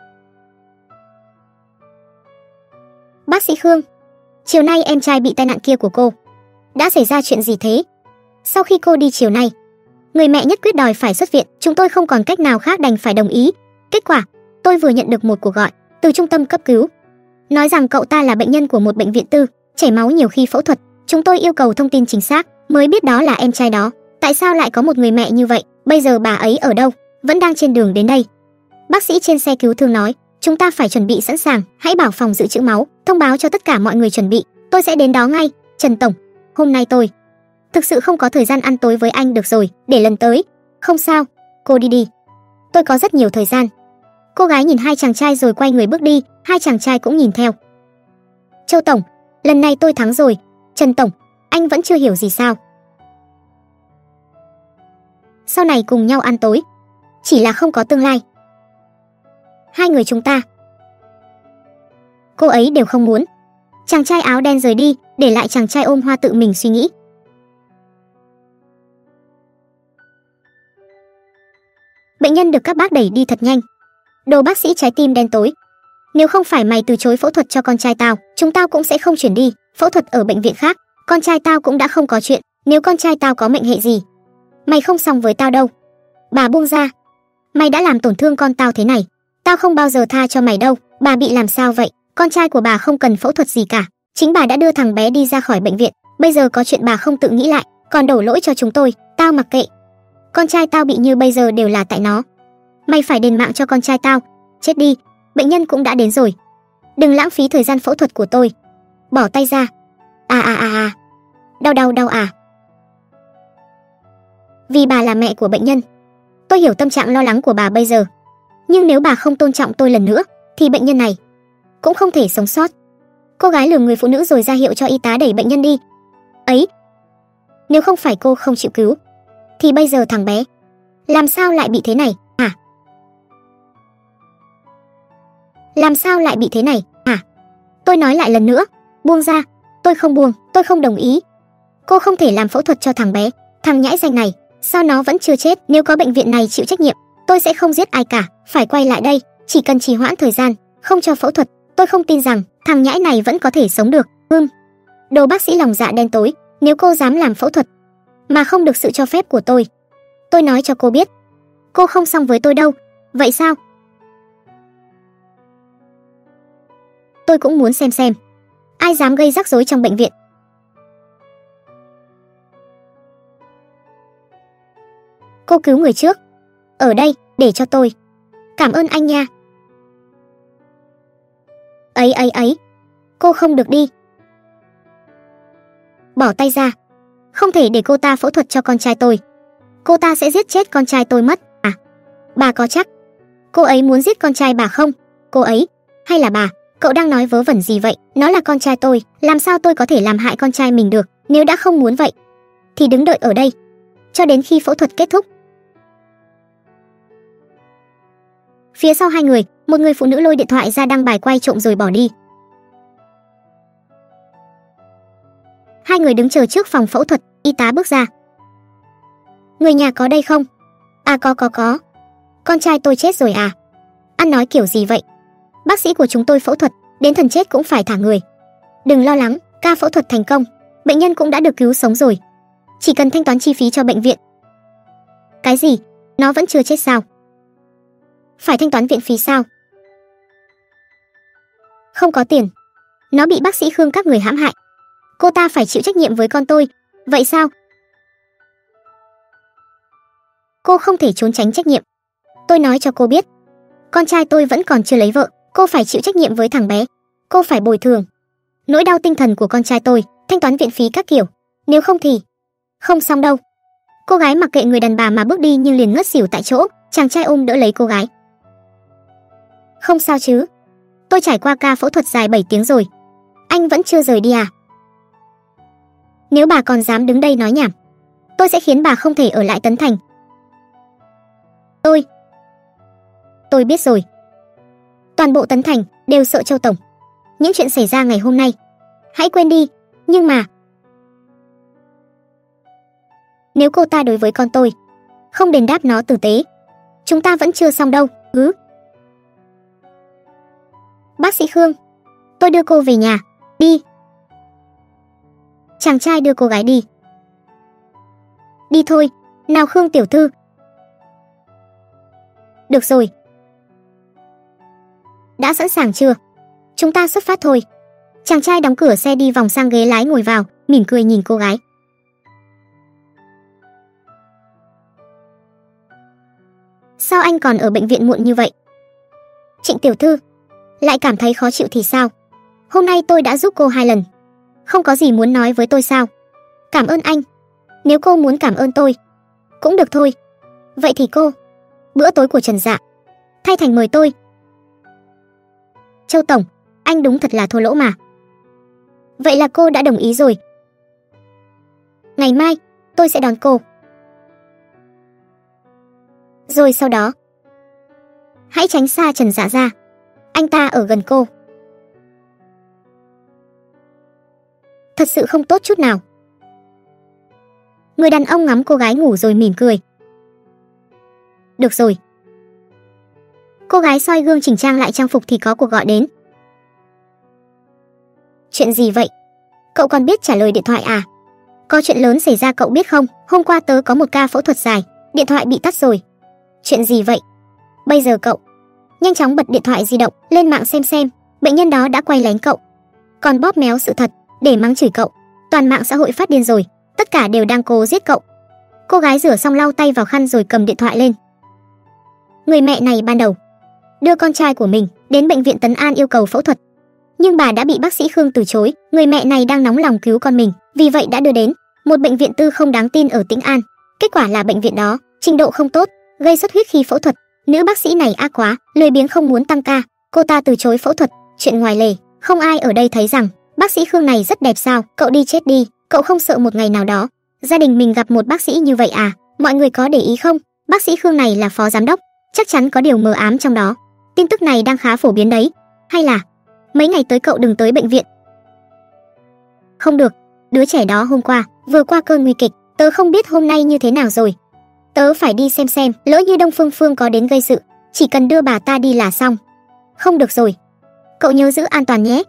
Bác sĩ Khương, chiều nay em trai bị tai nạn kia của cô. Đã xảy ra chuyện gì thế? Sau khi cô đi chiều nay, người mẹ nhất quyết đòi phải xuất viện. Chúng tôi không còn cách nào khác đành phải đồng ý. Kết quả, tôi vừa nhận được một cuộc gọi từ trung tâm cấp cứu. Nói rằng cậu ta là bệnh nhân của một bệnh viện tư, chảy máu nhiều khi phẫu thuật. Chúng tôi yêu cầu thông tin chính xác, mới biết đó là em trai đó. Tại sao lại có một người mẹ như vậy? Bây giờ bà ấy ở đâu? Vẫn đang trên đường đến đây. Bác sĩ trên xe cứu thương nói, chúng ta phải chuẩn bị sẵn sàng, hãy bảo phòng dự trữ máu, thông báo cho tất cả mọi người chuẩn bị. Tôi sẽ đến đó ngay. Trần Tổng, hôm nay tôi thực sự không có thời gian ăn tối với anh được rồi, để lần tới. Không sao, cô đi đi. Tôi có rất nhiều thời gian. Cô gái nhìn hai chàng trai rồi quay người bước đi, hai chàng trai cũng nhìn theo. Châu Tổng, lần này tôi thắng rồi. Trần Tổng, anh vẫn chưa hiểu gì sao? Sau này cùng nhau ăn tối, chỉ là không có tương lai. Hai người chúng ta, cô ấy đều không muốn. Chàng trai áo đen rời đi, để lại chàng trai ôm hoa tự mình suy nghĩ. Bệnh nhân được các bác đẩy đi thật nhanh. Đồ bác sĩ trái tim đen tối. Nếu không phải mày từ chối phẫu thuật cho con trai tao, chúng tao cũng sẽ không chuyển đi phẫu thuật ở bệnh viện khác. Con trai tao cũng đã không có chuyện. Nếu con trai tao có mệnh hệ gì, mày không xong với tao đâu. Bà buông ra. Mày đã làm tổn thương con tao thế này, tao không bao giờ tha cho mày đâu. Bà bị làm sao vậy? Con trai của bà không cần phẫu thuật gì cả. Chính bà đã đưa thằng bé đi ra khỏi bệnh viện. Bây giờ có chuyện bà không tự nghĩ lại, còn đổ lỗi cho chúng tôi. Tao mặc kệ. Con trai tao bị như bây giờ đều là tại nó. Mày phải đền mạng cho con trai tao. Chết đi, bệnh nhân cũng đã đến rồi. Đừng lãng phí thời gian phẫu thuật của tôi. Bỏ tay ra. Đau à. Vì bà là mẹ của bệnh nhân, tôi hiểu tâm trạng lo lắng của bà bây giờ. Nhưng nếu bà không tôn trọng tôi lần nữa, thì bệnh nhân này cũng không thể sống sót. Cô gái lườm người phụ nữ rồi ra hiệu cho y tá đẩy bệnh nhân đi. Ấy, nếu không phải cô không chịu cứu, thì bây giờ thằng bé làm sao lại bị thế này hả? Làm sao lại bị thế này hả? Tôi nói lại lần nữa, buông ra. Tôi không buông, tôi không đồng ý. Cô không thể làm phẫu thuật cho thằng bé. Thằng nhãi danh này, sao nó vẫn chưa chết? Nếu có bệnh viện này chịu trách nhiệm, tôi sẽ không giết ai cả. Phải quay lại đây, chỉ cần trì hoãn thời gian, không cho phẫu thuật, tôi không tin rằng thằng nhãi này vẫn có thể sống được. Đồ bác sĩ lòng dạ đen tối, nếu cô dám làm phẫu thuật mà không được sự cho phép của tôi nói cho cô biết, cô không xong với tôi đâu. Vậy sao? Tôi cũng muốn xem ai dám gây rắc rối trong bệnh viện. Cô cứu người trước. Ở đây, để cho tôi. Cảm ơn anh nha. Ấy. Cô không được đi. Bỏ tay ra. Không thể để cô ta phẫu thuật cho con trai tôi. Cô ta sẽ giết chết con trai tôi mất. À, bà có chắc cô ấy muốn giết con trai bà không? Cô ấy, hay là bà? Cậu đang nói vớ vẩn gì vậy? Nó là con trai tôi, làm sao tôi có thể làm hại con trai mình được? Nếu đã không muốn vậy, thì đứng đợi ở đây cho đến khi phẫu thuật kết thúc. Phía sau hai người, một người phụ nữ lôi điện thoại ra đăng bài quay trộm rồi bỏ đi. Hai người đứng chờ trước phòng phẫu thuật, y tá bước ra. Người nhà có đây không? À có. Con trai tôi chết rồi à? Ăn nói kiểu gì vậy? Bác sĩ của chúng tôi phẫu thuật, đến thần chết cũng phải thả người. Đừng lo lắng, ca phẫu thuật thành công, bệnh nhân cũng đã được cứu sống rồi. Chỉ cần thanh toán chi phí cho bệnh viện. Cái gì? Nó vẫn chưa chết sao? Phải thanh toán viện phí sao? Không có tiền. Nó bị bác sĩ Khương các người hãm hại. Cô ta phải chịu trách nhiệm với con tôi. Vậy sao? Cô không thể trốn tránh trách nhiệm. Tôi nói cho cô biết, con trai tôi vẫn còn chưa lấy vợ. Cô phải chịu trách nhiệm với thằng bé. Cô phải bồi thường nỗi đau tinh thần của con trai tôi, thanh toán viện phí các kiểu. Nếu không thì không xong đâu. Cô gái mặc kệ người đàn bà mà bước đi nhưng liền ngất xỉu tại chỗ. Chàng trai ôm đỡ lấy cô gái. Không sao chứ? Tôi trải qua ca phẫu thuật dài 7 tiếng rồi. Anh vẫn chưa rời đi à? Nếu bà còn dám đứng đây nói nhảm, tôi sẽ khiến bà không thể ở lại Tấn Thành. Tôi biết rồi. Toàn bộ Tấn Thành đều sợ Châu Tổng. Những chuyện xảy ra ngày hôm nay, hãy quên đi. Nhưng mà nếu cô ta đối với con tôi không đền đáp nó tử tế, chúng ta vẫn chưa xong đâu. Bác sĩ Khương, tôi đưa cô về nhà. Đi. Chàng trai đưa cô gái đi. Đi thôi, nào Khương tiểu thư. Được rồi. Đã sẵn sàng chưa? Chúng ta xuất phát thôi. Chàng trai đóng cửa xe đi vòng sang ghế lái ngồi vào, mỉm cười nhìn cô gái. Sao anh còn ở bệnh viện muộn như vậy? Trịnh tiểu thư, lại cảm thấy khó chịu thì sao? Hôm nay tôi đã giúp cô 2 lần. Không có gì muốn nói với tôi sao? Cảm ơn anh. Nếu cô muốn cảm ơn tôi, cũng được thôi. Vậy thì cô, bữa tối của Trần Dạ, thay thành mời tôi. Châu Tổng, anh đúng thật là thua lỗ mà. Vậy là cô đã đồng ý rồi. Ngày mai, tôi sẽ đón cô. Rồi sau đó, hãy tránh xa Trần Dạ ra. Anh ta ở gần cô. Thật sự không tốt chút nào. Người đàn ông ngắm cô gái ngủ rồi mỉm cười. Được rồi. Cô gái soi gương chỉnh trang lại trang phục thì có cuộc gọi đến. Chuyện gì vậy? Cậu còn biết trả lời điện thoại à? Có chuyện lớn xảy ra cậu biết không? Hôm qua tớ có một ca phẫu thuật dài, điện thoại bị tắt rồi. Chuyện gì vậy? Bây giờ cậu nhanh chóng bật điện thoại di động lên mạng xem. Bệnh nhân đó đã quay lén cậu, còn bóp méo sự thật để mắng chửi cậu. Toàn mạng xã hội phát điên rồi, tất cả đều đang cố giết cậu. Cô gái rửa xong lau tay vào khăn rồi cầm điện thoại lên. Người mẹ này ban đầu đưa con trai của mình đến bệnh viện Tấn An yêu cầu phẫu thuật, nhưng bà đã bị bác sĩ Khương từ chối. Người mẹ này đang nóng lòng cứu con mình, vì vậy đã đưa đến một bệnh viện tư không đáng tin ở Tĩnh An. Kết quả là bệnh viện đó trình độ không tốt, gây xuất huyết khi phẫu thuật. Nữ bác sĩ này ác quá, lười biếng không muốn tăng ca, cô ta từ chối phẫu thuật. Chuyện ngoài lề, không ai ở đây thấy rằng bác sĩ Khương này rất đẹp sao? Cậu đi chết đi, cậu không sợ một ngày nào đó gia đình mình gặp một bác sĩ như vậy à? Mọi người có để ý không? Bác sĩ Khương này là phó giám đốc, chắc chắn có điều mờ ám trong đó. Tin tức này đang khá phổ biến đấy. Hay là mấy ngày tới cậu đừng tới bệnh viện. Không được, đứa trẻ đó hôm qua vừa qua cơn nguy kịch, tớ không biết hôm nay như thế nào rồi. Tớ phải đi xem, lỡ như Đông Phương Phương có đến gây sự, chỉ cần đưa bà ta đi là xong. Không được rồi, cậu nhớ giữ an toàn nhé.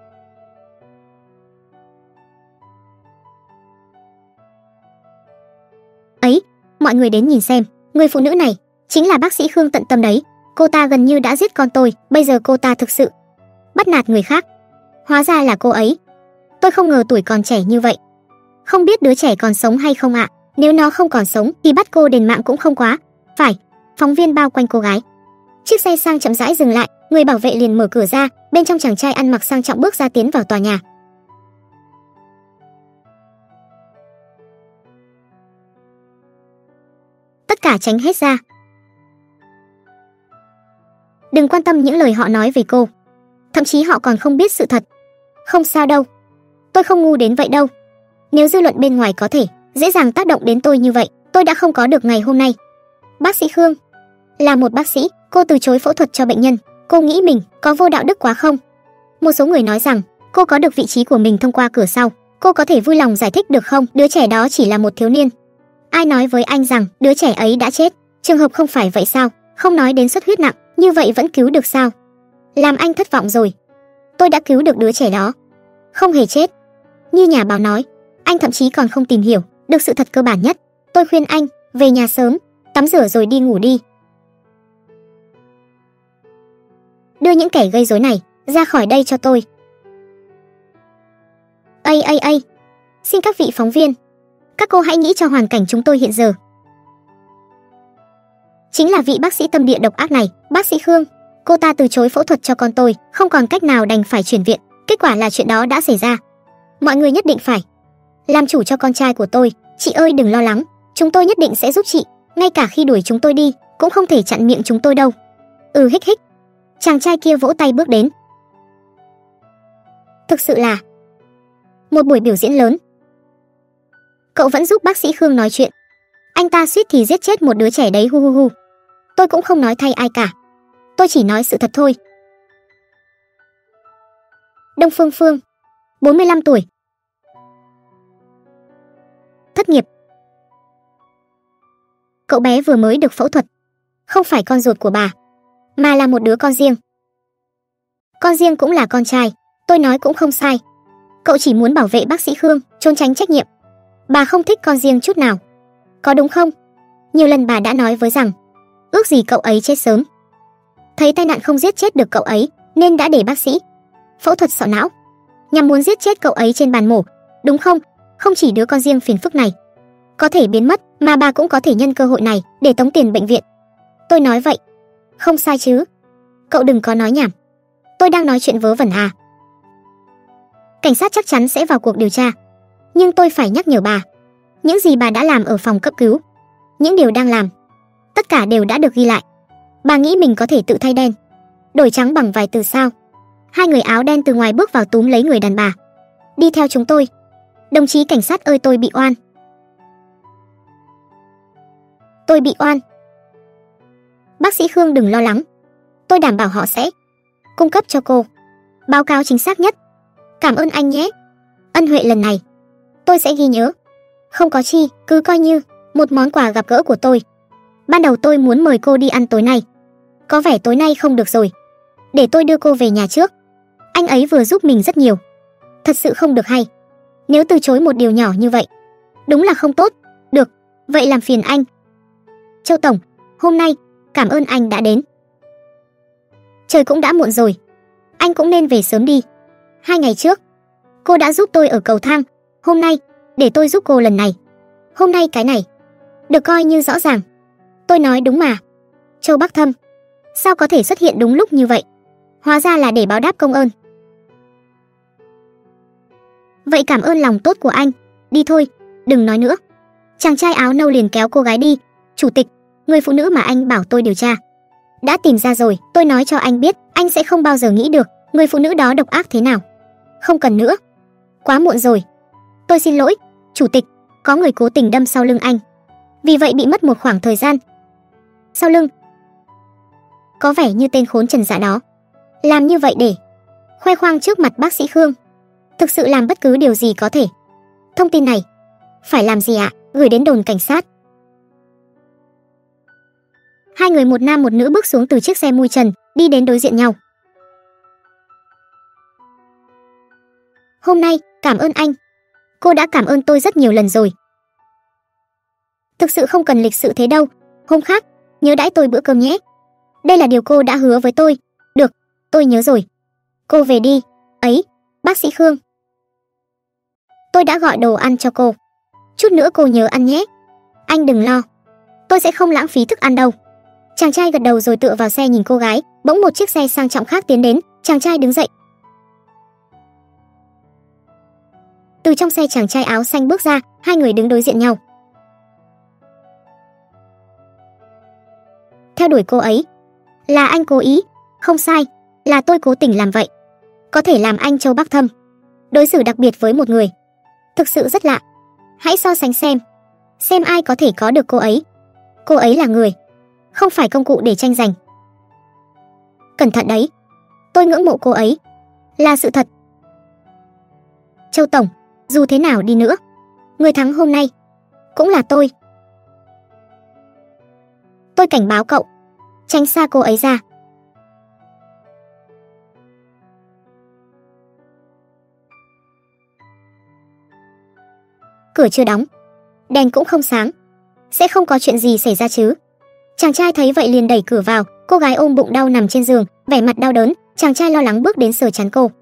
Ấy, mọi người đến nhìn xem, người phụ nữ này chính là bác sĩ Khương tận tâm đấy. Cô ta gần như đã giết con tôi, bây giờ cô ta thực sự bắt nạt người khác. Hóa ra là cô ấy. Tôi không ngờ tuổi còn trẻ như vậy. Không biết đứa trẻ còn sống hay không ạ? Nếu nó không còn sống thì bắt cô đền mạng cũng không quá. Phải, phóng viên bao quanh cô gái. Chiếc xe sang chậm rãi dừng lại, người bảo vệ liền mở cửa ra, bên trong chàng trai ăn mặc sang trọng bước ra tiến vào tòa nhà. Tất cả tránh hết ra. Đừng quan tâm những lời họ nói về cô. Thậm chí họ còn không biết sự thật. Không sao đâu. Tôi không ngu đến vậy đâu. Nếu dư luận bên ngoài có thể dễ dàng tác động đến tôi như vậy, tôi đã không có được ngày hôm nay. Bác sĩ Khương là một bác sĩ, cô từ chối phẫu thuật cho bệnh nhân. Cô nghĩ mình có vô đạo đức quá không? Một số người nói rằng cô có được vị trí của mình thông qua cửa sau. Cô có thể vui lòng giải thích được không? Đứa trẻ đó chỉ là một thiếu niên. Ai nói với anh rằng đứa trẻ ấy đã chết? Trường hợp không phải vậy sao? Không nói đến xuất huyết nặng, như vậy vẫn cứu được sao? Làm anh thất vọng rồi. Tôi đã cứu được đứa trẻ đó, không hề chết. Như nhà báo nói, anh thậm chí còn không tìm hiểu được sự thật cơ bản nhất. Tôi khuyên anh về nhà sớm, tắm rửa rồi đi ngủ đi. Đưa những kẻ gây rối này ra khỏi đây cho tôi. Ây, xin các vị phóng viên, các cô hãy nghĩ cho hoàn cảnh chúng tôi hiện giờ. Chính là vị bác sĩ tâm địa độc ác này, bác sĩ Khương. Cô ta từ chối phẫu thuật cho con tôi, không còn cách nào đành phải chuyển viện. Kết quả là chuyện đó đã xảy ra. Mọi người nhất định phải làm chủ cho con trai của tôi. Chị ơi đừng lo lắng, chúng tôi nhất định sẽ giúp chị. Ngay cả khi đuổi chúng tôi đi, cũng không thể chặn miệng chúng tôi đâu. Hích hích. Chàng trai kia vỗ tay bước đến. Thực sự là một buổi biểu diễn lớn. Cậu vẫn giúp bác sĩ Khương nói chuyện. Anh ta suýt thì giết chết một đứa trẻ đấy hu. Tôi cũng không nói thay ai cả. Tôi chỉ nói sự thật thôi. Đông Phương Phương, 45 tuổi. Thất nghiệp. Cậu bé vừa mới được phẫu thuật. Không phải con ruột của bà, mà là một đứa con riêng. Con riêng cũng là con trai. Tôi nói cũng không sai. Cậu chỉ muốn bảo vệ bác sĩ Khương, trốn tránh trách nhiệm. Bà không thích con riêng chút nào, có đúng không? Nhiều lần bà đã nói với rằng ước gì cậu ấy chết sớm. Thấy tai nạn không giết chết được cậu ấy, nên đã để bác sĩ phẫu thuật sọ não, nhằm muốn giết chết cậu ấy trên bàn mổ, đúng không? Không chỉ đứa con riêng phiền phức này có thể biến mất, mà bà cũng có thể nhân cơ hội này để tống tiền bệnh viện. Tôi nói vậy không sai chứ? Cậu đừng có nói nhảm. Tôi đang nói chuyện vớ vẩn à? Cảnh sát chắc chắn sẽ vào cuộc điều tra, nhưng tôi phải nhắc nhở bà, những gì bà đã làm ở phòng cấp cứu, những điều đang làm, tất cả đều đã được ghi lại. Bà nghĩ mình có thể tự thay đen đổi trắng bằng vài từ sao? Hai người áo đen từ ngoài bước vào túm lấy người đàn bà. Đi theo chúng tôi. Đồng chí cảnh sát ơi, tôi bị oan. Tôi bị oan. Bác sĩ Khương đừng lo lắng. Tôi đảm bảo họ sẽ cung cấp cho cô báo cáo chính xác nhất. Cảm ơn anh nhé. Ân huệ lần này tôi sẽ ghi nhớ. Không có chi, cứ coi như một món quà gặp gỡ của tôi. Ban đầu tôi muốn mời cô đi ăn tối nay. Có vẻ tối nay không được rồi. Để tôi đưa cô về nhà trước. Anh ấy vừa giúp mình rất nhiều. Thật sự không được hay. Nếu từ chối một điều nhỏ như vậy, đúng là không tốt. Được, vậy làm phiền anh. Châu Tổng, hôm nay cảm ơn anh đã đến. Trời cũng đã muộn rồi, anh cũng nên về sớm đi. 2 ngày trước cô đã giúp tôi ở cầu thang. Hôm nay để tôi giúp cô lần này. Hôm nay cái này được coi như rõ ràng. Tôi nói đúng mà. Châu Bắc Thâm, sao có thể xuất hiện đúng lúc như vậy? Hóa ra là để báo đáp công ơn. Vậy cảm ơn lòng tốt của anh. Đi thôi, đừng nói nữa. Chàng trai áo nâu liền kéo cô gái đi. Chủ tịch, người phụ nữ mà anh bảo tôi điều tra đã tìm ra rồi. Tôi nói cho anh biết, anh sẽ không bao giờ nghĩ được người phụ nữ đó độc ác thế nào. Không cần nữa, quá muộn rồi. Tôi xin lỗi, chủ tịch. Có người cố tình đâm sau lưng anh, vì vậy bị mất một khoảng thời gian. Sau lưng? Có vẻ như tên khốn trần dạ đó làm như vậy để khoe khoang trước mặt bác sĩ Khương. Thực sự làm bất cứ điều gì có thể. Thông tin này phải làm gì ạ? Gửi đến đồn cảnh sát. Hai người một nam một nữ bước xuống từ chiếc xe mui trần, đi đến đối diện nhau. Hôm nay, cảm ơn anh. Cô đã cảm ơn tôi rất nhiều lần rồi. Thực sự không cần lịch sự thế đâu. Hôm khác, nhớ đãi tôi bữa cơm nhé. Đây là điều cô đã hứa với tôi. Được, tôi nhớ rồi. Cô về đi. Ấy, bác sĩ Khương, tôi đã gọi đồ ăn cho cô. Chút nữa cô nhớ ăn nhé. Anh đừng lo, tôi sẽ không lãng phí thức ăn đâu. Chàng trai gật đầu rồi tựa vào xe nhìn cô gái. Bỗng một chiếc xe sang trọng khác tiến đến. Chàng trai đứng dậy. Từ trong xe chàng trai áo xanh bước ra. Hai người đứng đối diện nhau. Theo đuổi cô ấy là anh cố ý. Không sai, là tôi cố tình làm vậy. Có thể làm anh Châu Bắc Thâm đối xử đặc biệt với một người, thực sự rất lạ. Hãy so sánh xem ai có thể có được cô ấy. Cô ấy là người, không phải công cụ để tranh giành. Cẩn thận đấy, tôi ngưỡng mộ cô ấy, là sự thật. Châu Tổng, dù thế nào đi nữa, người thắng hôm nay cũng là tôi. Tôi cảnh báo cậu, tránh xa cô ấy ra. Cửa chưa đóng, đèn cũng không sáng, sẽ không có chuyện gì xảy ra chứ? Chàng trai thấy vậy liền đẩy cửa vào. Cô gái ôm bụng đau nằm trên giường, vẻ mặt đau đớn. Chàng trai lo lắng bước đến sờ trán cô.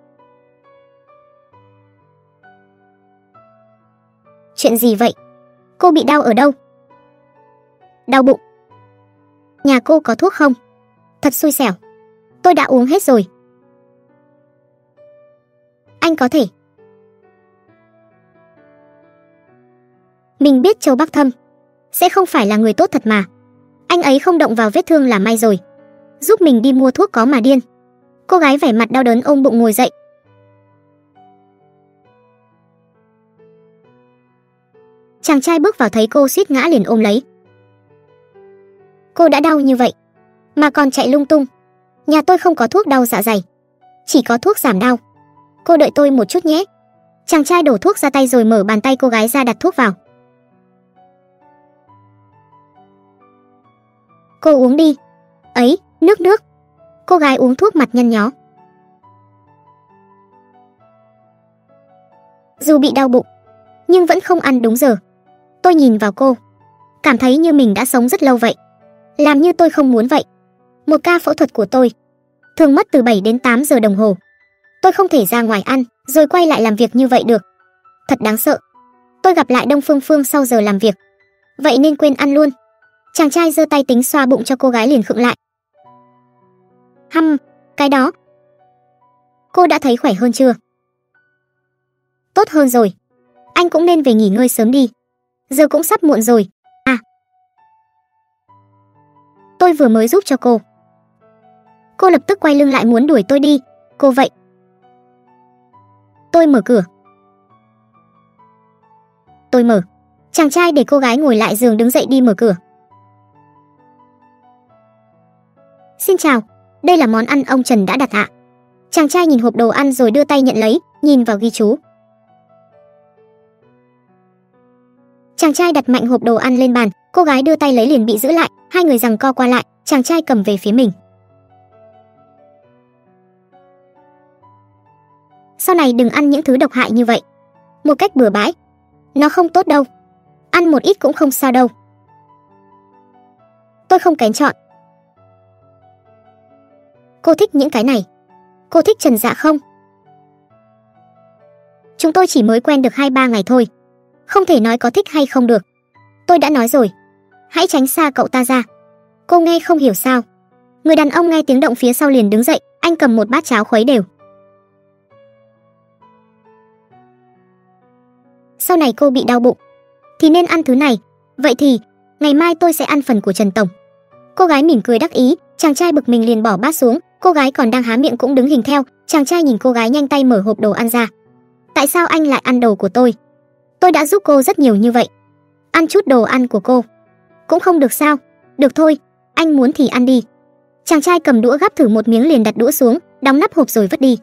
Chuyện gì vậy? Cô bị đau ở đâu? Đau bụng. Nhà cô có thuốc không? Thật xui xẻo, tôi đã uống hết rồi. Anh có thể. Mình biết Châu Bắc Thâm sẽ không phải là người tốt thật mà. Anh ấy không động vào vết thương là may rồi. Giúp mình đi mua thuốc có mà điên. Cô gái vẻ mặt đau đớn ôm bụng ngồi dậy. Chàng trai bước vào thấy cô suýt ngã liền ôm lấy. Cô đã đau như vậy mà còn chạy lung tung. Nhà tôi không có thuốc đau dạ dày, chỉ có thuốc giảm đau. Cô đợi tôi một chút nhé. Chàng trai đổ thuốc ra tay rồi mở bàn tay cô gái ra đặt thuốc vào. Cô uống đi. Ấy, nước. Cô gái uống thuốc mặt nhăn nhó. Dù bị đau bụng, nhưng vẫn không ăn đúng giờ. Tôi nhìn vào cô, cảm thấy như mình đã sống rất lâu vậy. Làm như tôi không muốn vậy. Một ca phẫu thuật của tôi thường mất từ 7 đến 8 giờ đồng hồ. Tôi không thể ra ngoài ăn, rồi quay lại làm việc như vậy được. Thật đáng sợ. Tôi gặp lại Đông Phương Phương sau giờ làm việc, vậy nên quên ăn luôn. Chàng trai giơ tay tính xoa bụng cho cô gái liền khựng lại. Cái đó. Cô đã thấy khỏe hơn chưa? Tốt hơn rồi. Anh cũng nên về nghỉ ngơi sớm đi. Giờ cũng sắp muộn rồi. À, tôi vừa mới giúp cho cô. Cô lập tức quay lưng lại muốn đuổi tôi đi. Cô vậy. Tôi mở cửa. Tôi mở. Chàng trai để cô gái ngồi lại giường đứng dậy đi mở cửa. Xin chào, đây là món ăn ông Trần đã đặt ạ. Chàng trai nhìn hộp đồ ăn rồi đưa tay nhận lấy, nhìn vào ghi chú. Chàng trai đặt mạnh hộp đồ ăn lên bàn, cô gái đưa tay lấy liền bị giữ lại, hai người giằng co qua lại, chàng trai cầm về phía mình. Sau này đừng ăn những thứ độc hại như vậy, một cách bừa bãi. Nó không tốt đâu. Ăn một ít cũng không sao đâu. Tôi không kén chọn. Cô thích những cái này. Cô thích Trần Dạ không? Chúng tôi chỉ mới quen được 2-3 ngày thôi, không thể nói có thích hay không được. Tôi đã nói rồi, hãy tránh xa cậu ta ra. Cô nghe không hiểu sao? Người đàn ông nghe tiếng động phía sau liền đứng dậy, anh cầm một bát cháo khuấy đều. Sau này cô bị đau bụng thì nên ăn thứ này, vậy thì ngày mai tôi sẽ ăn phần của Trần tổng. Cô gái mỉm cười đắc ý, chàng trai bực mình liền bỏ bát xuống, cô gái còn đang há miệng cũng đứng hình theo. Chàng trai nhìn cô gái nhanh tay mở hộp đồ ăn ra. Tại sao anh lại ăn đồ của tôi? Tôi đã giúp cô rất nhiều như vậy. Ăn chút đồ ăn của cô cũng không được sao? Được thôi, anh muốn thì ăn đi. Chàng trai cầm đũa gắp thử một miếng liền đặt đũa xuống, đóng nắp hộp rồi vứt đi.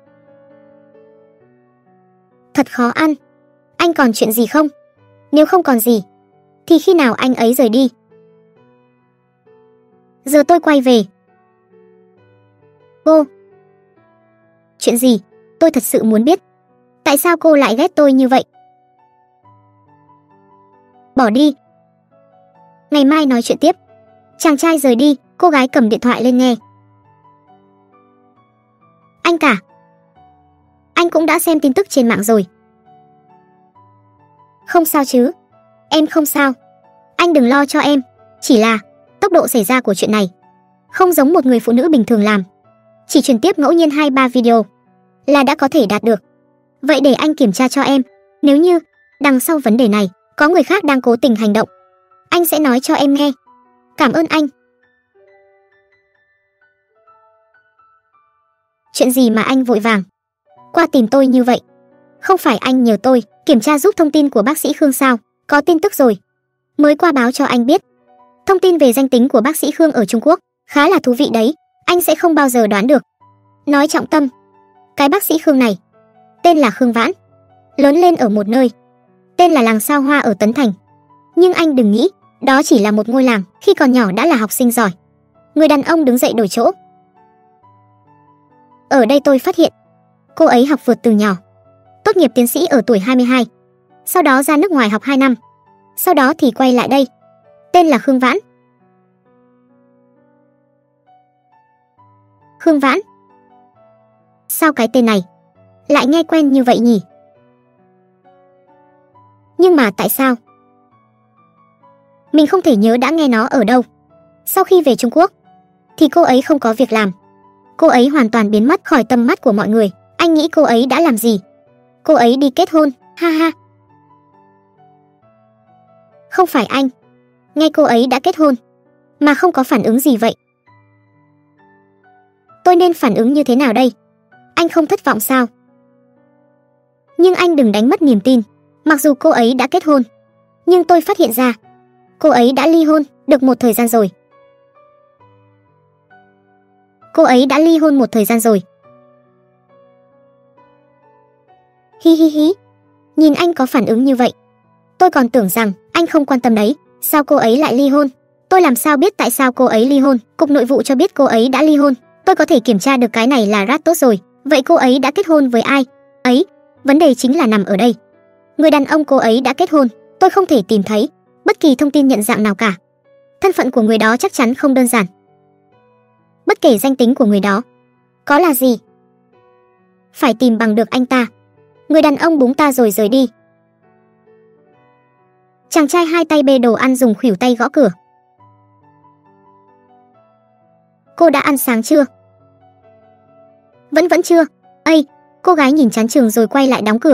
Thật khó ăn. Anh còn chuyện gì không? Nếu không còn gì thì khi nào anh ấy rời đi? Giờ tôi quay về. Cô. Chuyện gì? Tôi thật sự muốn biết. Tại sao cô lại ghét tôi như vậy? Bỏ đi. Ngày mai nói chuyện tiếp. Chàng trai rời đi, cô gái cầm điện thoại lên nghe. Anh cả. Anh cũng đã xem tin tức trên mạng rồi. Không sao chứ? Em không sao. Anh đừng lo cho em. Chỉ là tốc độ xảy ra của chuyện này không giống một người phụ nữ bình thường làm. Chỉ truyền tiếp ngẫu nhiên 2-3 video là đã có thể đạt được. Vậy để anh kiểm tra cho em. Nếu như đằng sau vấn đề này có người khác đang cố tình hành động, anh sẽ nói cho em nghe. Cảm ơn anh. Chuyện gì mà anh vội vàng qua tìm tôi như vậy? Không phải anh nhờ tôi kiểm tra giúp thông tin của bác sĩ Khương sao? Có tin tức rồi, mới qua báo cho anh biết. Thông tin về danh tính của bác sĩ Khương ở Trung Quốc khá là thú vị đấy, anh sẽ không bao giờ đoán được. Nói trọng tâm, cái bác sĩ Khương này tên là Khương Vãn, lớn lên ở một nơi tên là làng Sao Hoa ở Tấn Thành. Nhưng anh đừng nghĩ đó chỉ là một ngôi làng, khi còn nhỏ đã là học sinh giỏi. Người đàn ông đứng dậy đổi chỗ. Ở đây tôi phát hiện cô ấy học vượt từ nhỏ, tốt nghiệp tiến sĩ ở tuổi 22, sau đó ra nước ngoài học 2 năm, sau đó thì quay lại đây. Tên là Khương Vãn. Khương Vãn? Sao cái tên này lại nghe quen như vậy nhỉ? Nhưng mà tại sao mình không thể nhớ đã nghe nó ở đâu? Sau khi về Trung Quốc thì cô ấy không có việc làm. Cô ấy hoàn toàn biến mất khỏi tầm mắt của mọi người. Anh nghĩ cô ấy đã làm gì? Cô ấy đi kết hôn, ha ha. Không phải anh. Nghe cô ấy đã kết hôn mà không có phản ứng gì vậy? Tôi nên phản ứng như thế nào đây? Anh không thất vọng sao? Nhưng anh đừng đánh mất niềm tin. Mặc dù cô ấy đã kết hôn, nhưng tôi phát hiện ra cô ấy đã ly hôn được một thời gian rồi. Cô ấy đã ly hôn một thời gian rồi. Hi hi hi. Nhìn anh có phản ứng như vậy, tôi còn tưởng rằng anh không quan tâm đấy. Sao cô ấy lại ly hôn? Tôi làm sao biết tại sao cô ấy ly hôn? Cục nội vụ cho biết cô ấy đã ly hôn. Tôi có thể kiểm tra được cái này là rất tốt rồi. Vậy cô ấy đã kết hôn với ai? Ấy, vấn đề chính là nằm ở đây. Người đàn ông cô ấy đã kết hôn, tôi không thể tìm thấy bất kỳ thông tin nhận dạng nào cả. Thân phận của người đó chắc chắn không đơn giản. Bất kể danh tính của người đó có là gì, phải tìm bằng được anh ta. Người đàn ông búng ta rồi rời đi. Chàng trai hai tay bê đồ ăn dùng khuỷu tay gõ cửa. Cô đã ăn sáng chưa? Vẫn chưa. Ây, cô gái nhìn chán chường rồi quay lại đóng cửa.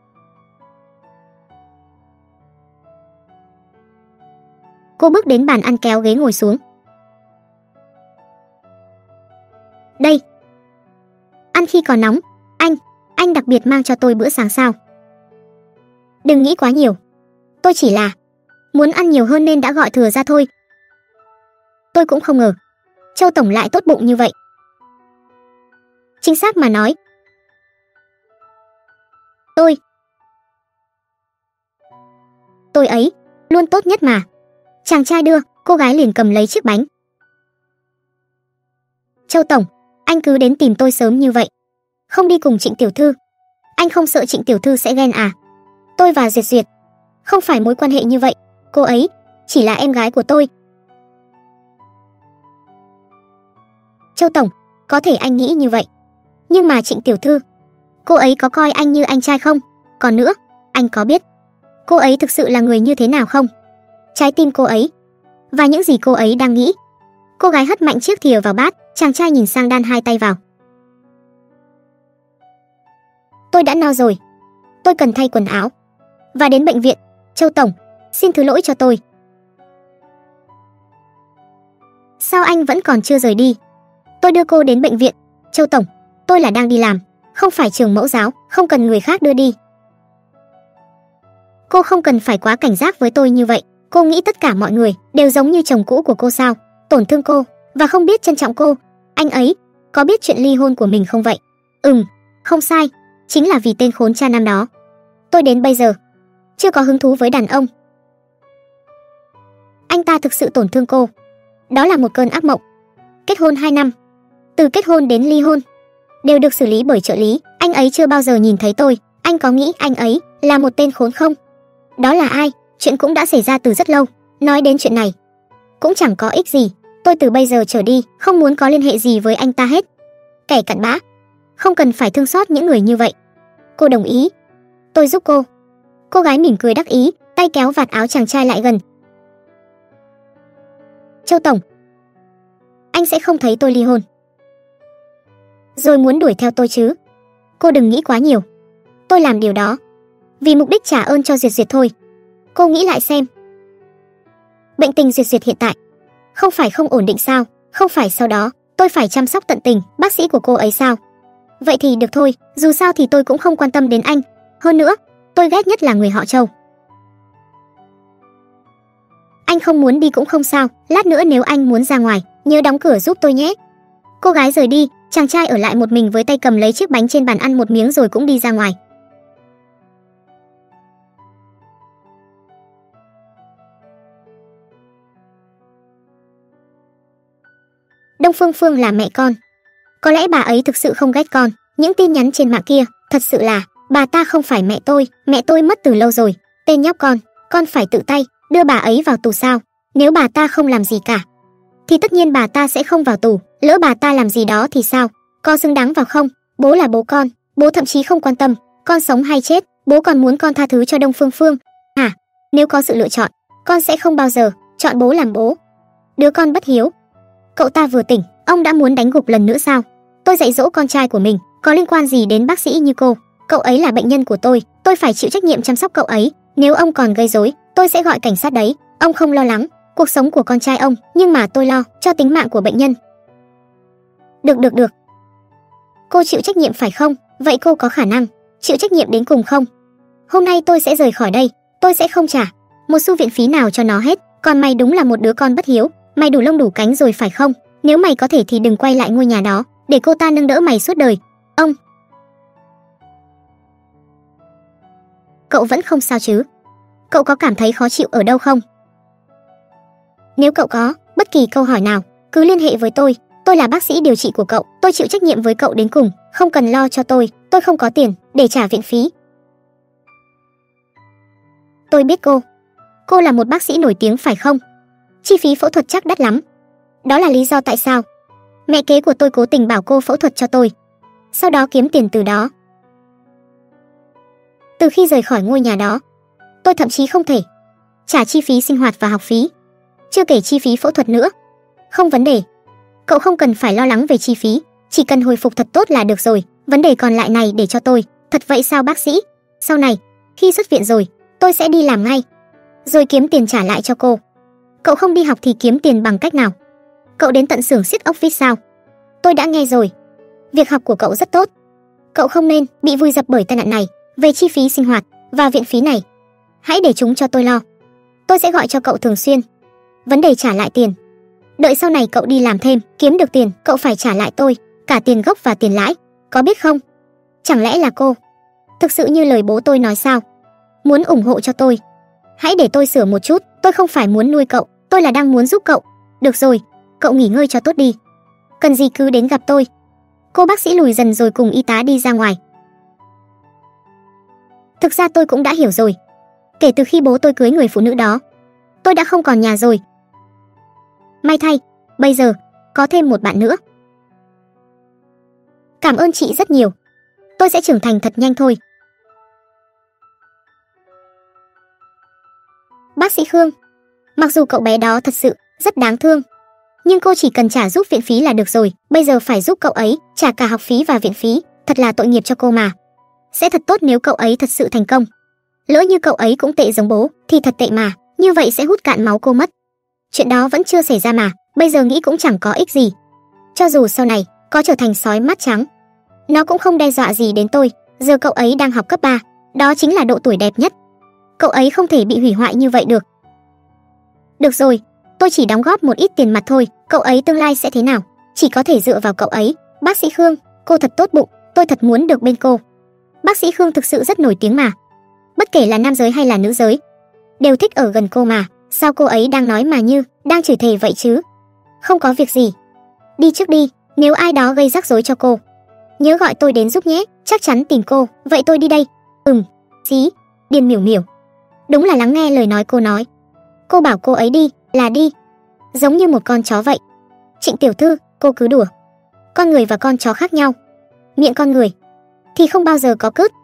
Cô bước đến bàn ăn kéo ghế ngồi xuống. Đây, ăn khi còn nóng. Anh đặc biệt mang cho tôi bữa sáng sao? Đừng nghĩ quá nhiều. Tôi chỉ là muốn ăn nhiều hơn nên đã gọi thừa ra thôi. Tôi cũng không ngờ Châu tổng lại tốt bụng như vậy. Chính xác mà nói, tôi ấy luôn tốt nhất mà. Chàng trai đưa, cô gái liền cầm lấy chiếc bánh. Châu tổng, anh cứ đến tìm tôi sớm như vậy, không đi cùng Trịnh tiểu thư. Anh không sợ Trịnh tiểu thư sẽ ghen à? Tôi và Duyệt Duyệt không phải mối quan hệ như vậy. Cô ấy chỉ là em gái của tôi. Châu tổng, có thể anh nghĩ như vậy, nhưng mà Trịnh tiểu thư, cô ấy có coi anh như anh trai không? Còn nữa, anh có biết cô ấy thực sự là người như thế nào không? trái tim cô ấy và những gì cô ấy đang nghĩ. Cô gái hất mạnh chiếc thìa vào bát, chàng trai nhìn sang đan hai tay vào. Tôi đã no rồi. Tôi cần thay quần áo và đến bệnh viện. Châu tổng, xin thứ lỗi cho tôi. Sao anh vẫn còn chưa rời đi? Tôi đưa cô đến bệnh viện. Châu tổng, tôi là đang đi làm, không phải trường mẫu giáo, không cần người khác đưa đi. Cô không cần phải quá cảnh giác với tôi như vậy. Cô nghĩ tất cả mọi người đều giống như chồng cũ của cô sao? Tổn thương cô và không biết trân trọng cô. Anh ấy có biết chuyện ly hôn của mình không vậy? Không sai, chính là vì tên khốn cha năm đó. Tôi đến bây giờ chưa có hứng thú với đàn ông. Anh ta thực sự tổn thương cô. Đó là một cơn ác mộng. Kết hôn 2 năm, từ kết hôn đến ly hôn đều được xử lý bởi trợ lý. Anh ấy chưa bao giờ nhìn thấy tôi. Anh có nghĩ anh ấy là một tên khốn không? Đó là ai? Chuyện cũng đã xảy ra từ rất lâu. Nói đến chuyện này cũng chẳng có ích gì. Tôi từ bây giờ trở đi không muốn có liên hệ gì với anh ta hết. Kẻ cặn bã, không cần phải thương xót những người như vậy. Cô đồng ý. Tôi giúp cô. Cô gái mỉm cười đắc ý, tay kéo vạt áo chàng trai lại gần. Châu tổng, anh sẽ không thấy tôi ly hôn rồi muốn đuổi theo tôi chứ? Cô đừng nghĩ quá nhiều. Tôi làm điều đó vì mục đích trả ơn cho Duyệt Duyệt thôi. Cô nghĩ lại xem. Bệnh tình Duyệt Duyệt hiện tại không phải không ổn định sao? Không phải sau đó tôi phải chăm sóc tận tình bác sĩ của cô ấy sao? Vậy thì được thôi, dù sao thì tôi cũng không quan tâm đến anh. Hơn nữa, tôi ghét nhất là người họ Châu. Anh không muốn đi cũng không sao, lát nữa nếu anh muốn ra ngoài, nhớ đóng cửa giúp tôi nhé. Cô gái rời đi, chàng trai ở lại một mình với tay cầm lấy chiếc bánh trên bàn ăn một miếng rồi cũng đi ra ngoài. Đông Phương Phương là mẹ con. Có lẽ bà ấy thực sự không ghét con. Những tin nhắn trên mạng kia, thật sự là bà ta không phải mẹ tôi mất từ lâu rồi. Tên nhóc con phải tự tay đưa bà ấy vào tù sao? Nếu bà ta không làm gì cả thì tất nhiên bà ta sẽ không vào tù. Lỡ bà ta làm gì đó thì sao? Có xứng đáng vào không? Bố là bố con, bố thậm chí không quan tâm con sống hay chết. Bố còn muốn con tha thứ cho Đông Phương Phương hả? Nếu có sự lựa chọn, con sẽ không bao giờ chọn bố làm bố. Đứa con bất hiếu. Cậu ta vừa tỉnh, ông đã muốn đánh gục lần nữa sao? Tôi dạy dỗ con trai của mình, có liên quan gì đến bác sĩ như cô? Cậu ấy là bệnh nhân của tôi phải chịu trách nhiệm chăm sóc cậu ấy. Nếu ông còn gây rối, tôi sẽ gọi cảnh sát đấy. Ông không lo lắng cuộc sống của con trai ông, nhưng mà tôi lo cho tính mạng của bệnh nhân. Được. Cô chịu trách nhiệm phải không? Vậy cô có khả năng chịu trách nhiệm đến cùng không? Hôm nay tôi sẽ rời khỏi đây, tôi sẽ không trả một xu viện phí nào cho nó hết. Còn mày đúng là một đứa con bất hiếu, mày đủ lông đủ cánh rồi phải không? Nếu mày có thể thì đừng quay lại ngôi nhà đó, để cô ta nâng đỡ mày suốt đời. Ông, cậu vẫn không sao chứ? Cậu có cảm thấy khó chịu ở đâu không? Nếu cậu có bất kỳ câu hỏi nào, cứ liên hệ với tôi là bác sĩ điều trị của cậu, tôi chịu trách nhiệm với cậu đến cùng, không cần lo cho tôi không có tiền để trả viện phí. Tôi biết cô là một bác sĩ nổi tiếng phải không? Chi phí phẫu thuật chắc đắt lắm. Đó là lý do tại sao mẹ kế của tôi cố tình bảo cô phẫu thuật cho tôi, sau đó kiếm tiền từ đó. Từ khi rời khỏi ngôi nhà đó, tôi thậm chí không thể trả chi phí sinh hoạt và học phí, chưa kể chi phí phẫu thuật nữa. Không vấn đề, cậu không cần phải lo lắng về chi phí, chỉ cần hồi phục thật tốt là được rồi. Vấn đề còn lại này để cho tôi. Thật vậy sao bác sĩ? Sau này, khi xuất viện rồi, tôi sẽ đi làm ngay, rồi kiếm tiền trả lại cho cô. Cậu không đi học thì kiếm tiền bằng cách nào? Cậu đến tận xưởng xiết ốc vít sao? Tôi đã nghe rồi, việc học của cậu rất tốt. Cậu không nên bị vùi dập bởi tai nạn này. Về chi phí sinh hoạt và viện phí này, hãy để chúng cho tôi lo. Tôi sẽ gọi cho cậu thường xuyên. Vấn đề trả lại tiền, đợi sau này cậu đi làm thêm, kiếm được tiền, cậu phải trả lại tôi cả tiền gốc và tiền lãi, có biết không? Chẳng lẽ là cô thực sự như lời bố tôi nói sao? Muốn ủng hộ cho tôi? Hãy để tôi sửa một chút, tôi không phải muốn nuôi cậu, tôi là đang muốn giúp cậu. Được rồi, cậu nghỉ ngơi cho tốt đi, cần gì cứ đến gặp tôi. Cô bác sĩ lùi dần rồi cùng y tá đi ra ngoài. Thực ra tôi cũng đã hiểu rồi. Kể từ khi bố tôi cưới người phụ nữ đó, tôi đã không còn nhà rồi. May thay, bây giờ có thêm một bạn nữa. Cảm ơn chị rất nhiều. Tôi sẽ trưởng thành thật nhanh thôi. Bác sĩ Khương, Mặc dù cậu bé đó thật sự rất đáng thương, nhưng cô chỉ cần trả giúp viện phí là được rồi. Bây giờ phải giúp cậu ấy trả cả học phí và viện phí, thật là tội nghiệp cho cô mà. Sẽ thật tốt nếu cậu ấy thật sự thành công. Lỡ như cậu ấy cũng tệ giống bố thì thật tệ mà, như vậy sẽ hút cạn máu cô mất. Chuyện đó vẫn chưa xảy ra mà, bây giờ nghĩ cũng chẳng có ích gì. Cho dù sau này có trở thành sói mắt trắng, nó cũng không đe dọa gì đến tôi. Giờ cậu ấy đang học cấp 3, đó chính là độ tuổi đẹp nhất. Cậu ấy không thể bị hủy hoại như vậy được. Được rồi, tôi chỉ đóng góp một ít tiền mặt thôi, cậu ấy tương lai sẽ thế nào, chỉ có thể dựa vào cậu ấy. Bác sĩ Khương, cô thật tốt bụng, tôi thật muốn được bên cô. Bác sĩ Khương thực sự rất nổi tiếng mà. Bất kể là nam giới hay là nữ giới, đều thích ở gần cô mà. Sao cô ấy đang nói mà như đang chửi thề vậy chứ? Không có việc gì. Đi trước đi, nếu ai đó gây rắc rối cho cô, nhớ gọi tôi đến giúp nhé, chắc chắn tìm cô. Vậy tôi đi đây. Xí, Điền Miểu Miểu. Đúng là lắng nghe lời nói cô nói. Cô bảo cô ấy đi, là đi. Giống như một con chó vậy. Trịnh tiểu thư, cô cứ đùa. Con người và con chó khác nhau. Miệng con người thì không bao giờ có cứt.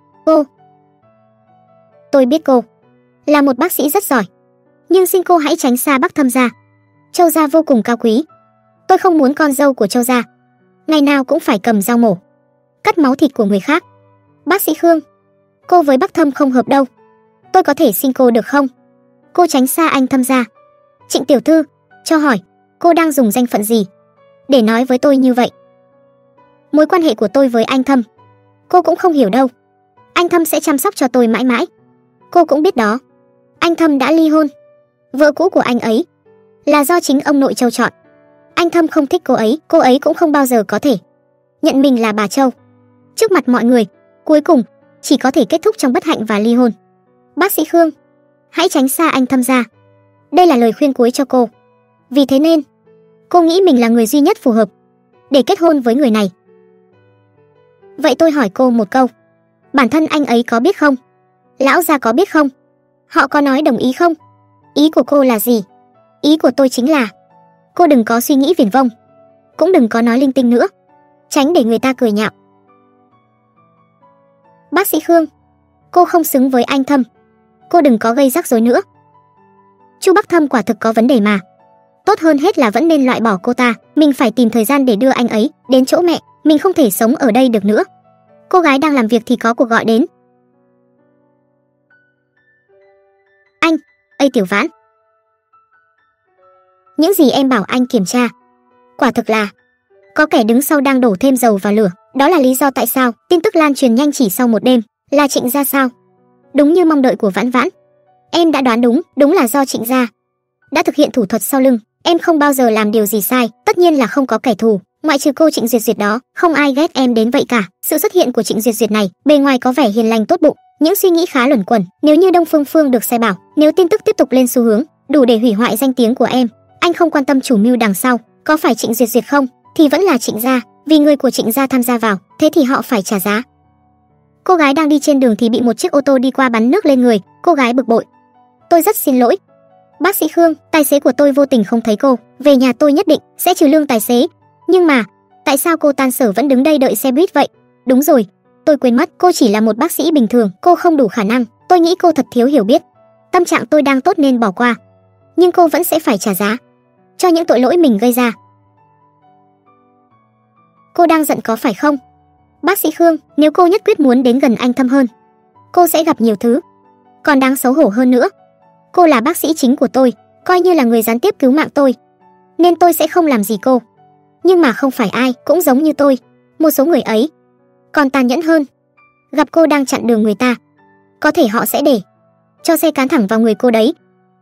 Tôi biết cô là một bác sĩ rất giỏi, nhưng xin cô hãy tránh xa Bắc Thâm gia. Châu gia vô cùng cao quý. Tôi không muốn con dâu của Châu gia ngày nào cũng phải cầm dao mổ, cắt máu thịt của người khác. Bác sĩ Khương, cô với Bắc Thâm không hợp đâu. Tôi có thể xin cô được không? Cô tránh xa anh Thâm gia. Trịnh tiểu thư, cho hỏi, cô đang dùng danh phận gì để nói với tôi như vậy? Mối quan hệ của tôi với anh Thâm, cô cũng không hiểu đâu. Anh Thâm sẽ chăm sóc cho tôi mãi mãi. Cô cũng biết đó, anh Thâm đã ly hôn. Vợ cũ của anh ấy là do chính ông nội Châu chọn. Anh Thâm không thích cô ấy cũng không bao giờ có thể nhận mình là bà Châu. Trước mặt mọi người, cuối cùng chỉ có thể kết thúc trong bất hạnh và ly hôn. Bác sĩ Khương, hãy tránh xa anh Thâm gia. Đây là lời khuyên cuối cho cô. Vì thế nên, cô nghĩ mình là người duy nhất phù hợp để kết hôn với người này. Vậy tôi hỏi cô một câu, bản thân anh ấy có biết không? Lão gia có biết không? Họ có nói đồng ý không? Ý của cô là gì? Ý của tôi chính là cô đừng có suy nghĩ viển vông, cũng đừng có nói linh tinh nữa, tránh để người ta cười nhạo. Bác sĩ Khương, cô không xứng với anh Thâm. Cô đừng có gây rắc rối nữa. Chu Bắc Thâm quả thực có vấn đề mà. Tốt hơn hết là vẫn nên loại bỏ cô ta. Mình phải tìm thời gian để đưa anh ấy đến chỗ mẹ. Mình không thể sống ở đây được nữa. Cô gái đang làm việc thì có cuộc gọi đến. Anh, Tiểu Vãn. Những gì em bảo anh kiểm tra, quả thực là có kẻ đứng sau đang đổ thêm dầu vào lửa. Đó là lý do tại sao tin tức lan truyền nhanh chỉ sau một đêm. Là Trịnh gia sao? Đúng như mong đợi của Vãn Vãn. Em đã đoán đúng, đúng là do Trịnh gia đã thực hiện thủ thuật sau lưng. Em không bao giờ làm điều gì sai, tất nhiên là không có kẻ thù, ngoại trừ cô Trịnh Duyệt Duyệt đó, không ai ghét em đến vậy cả. Sự xuất hiện của Trịnh Duyệt Duyệt này, bề ngoài có vẻ hiền lành tốt bụng, những suy nghĩ khá luẩn quẩn. Nếu như Đông Phương Phương được sai bảo, nếu tin tức tiếp tục lên xu hướng, đủ để hủy hoại danh tiếng của em. Anh không quan tâm chủ mưu đằng sau, có phải Trịnh Duyệt Duyệt không, thì vẫn là Trịnh gia, vì người của Trịnh gia tham gia vào, thế thì họ phải trả giá. Cô gái đang đi trên đường thì bị một chiếc ô tô đi qua bắn nước lên người, cô gái bực bội. Tôi rất xin lỗi. Bác sĩ Khương, tài xế của tôi vô tình không thấy cô, về nhà tôi nhất định sẽ trừ lương tài xế. Nhưng mà, tại sao cô tan sở vẫn đứng đây đợi xe buýt vậy? Đúng rồi, tôi quên mất, cô chỉ là một bác sĩ bình thường, cô không đủ khả năng, tôi nghĩ cô thật thiếu hiểu biết. Tâm trạng tôi đang tốt nên bỏ qua, nhưng cô vẫn sẽ phải trả giá cho những tội lỗi mình gây ra. Cô đang giận có phải không? Bác sĩ Khương, nếu cô nhất quyết muốn đến gần anh Thâm hơn, cô sẽ gặp nhiều thứ còn đáng xấu hổ hơn nữa. Cô là bác sĩ chính của tôi, coi như là người gián tiếp cứu mạng tôi, nên tôi sẽ không làm gì cô. Nhưng mà không phải ai cũng giống như tôi, một số người ấy còn tàn nhẫn hơn. Gặp cô đang chặn đường người ta, có thể họ sẽ để cho xe cán thẳng vào người cô đấy.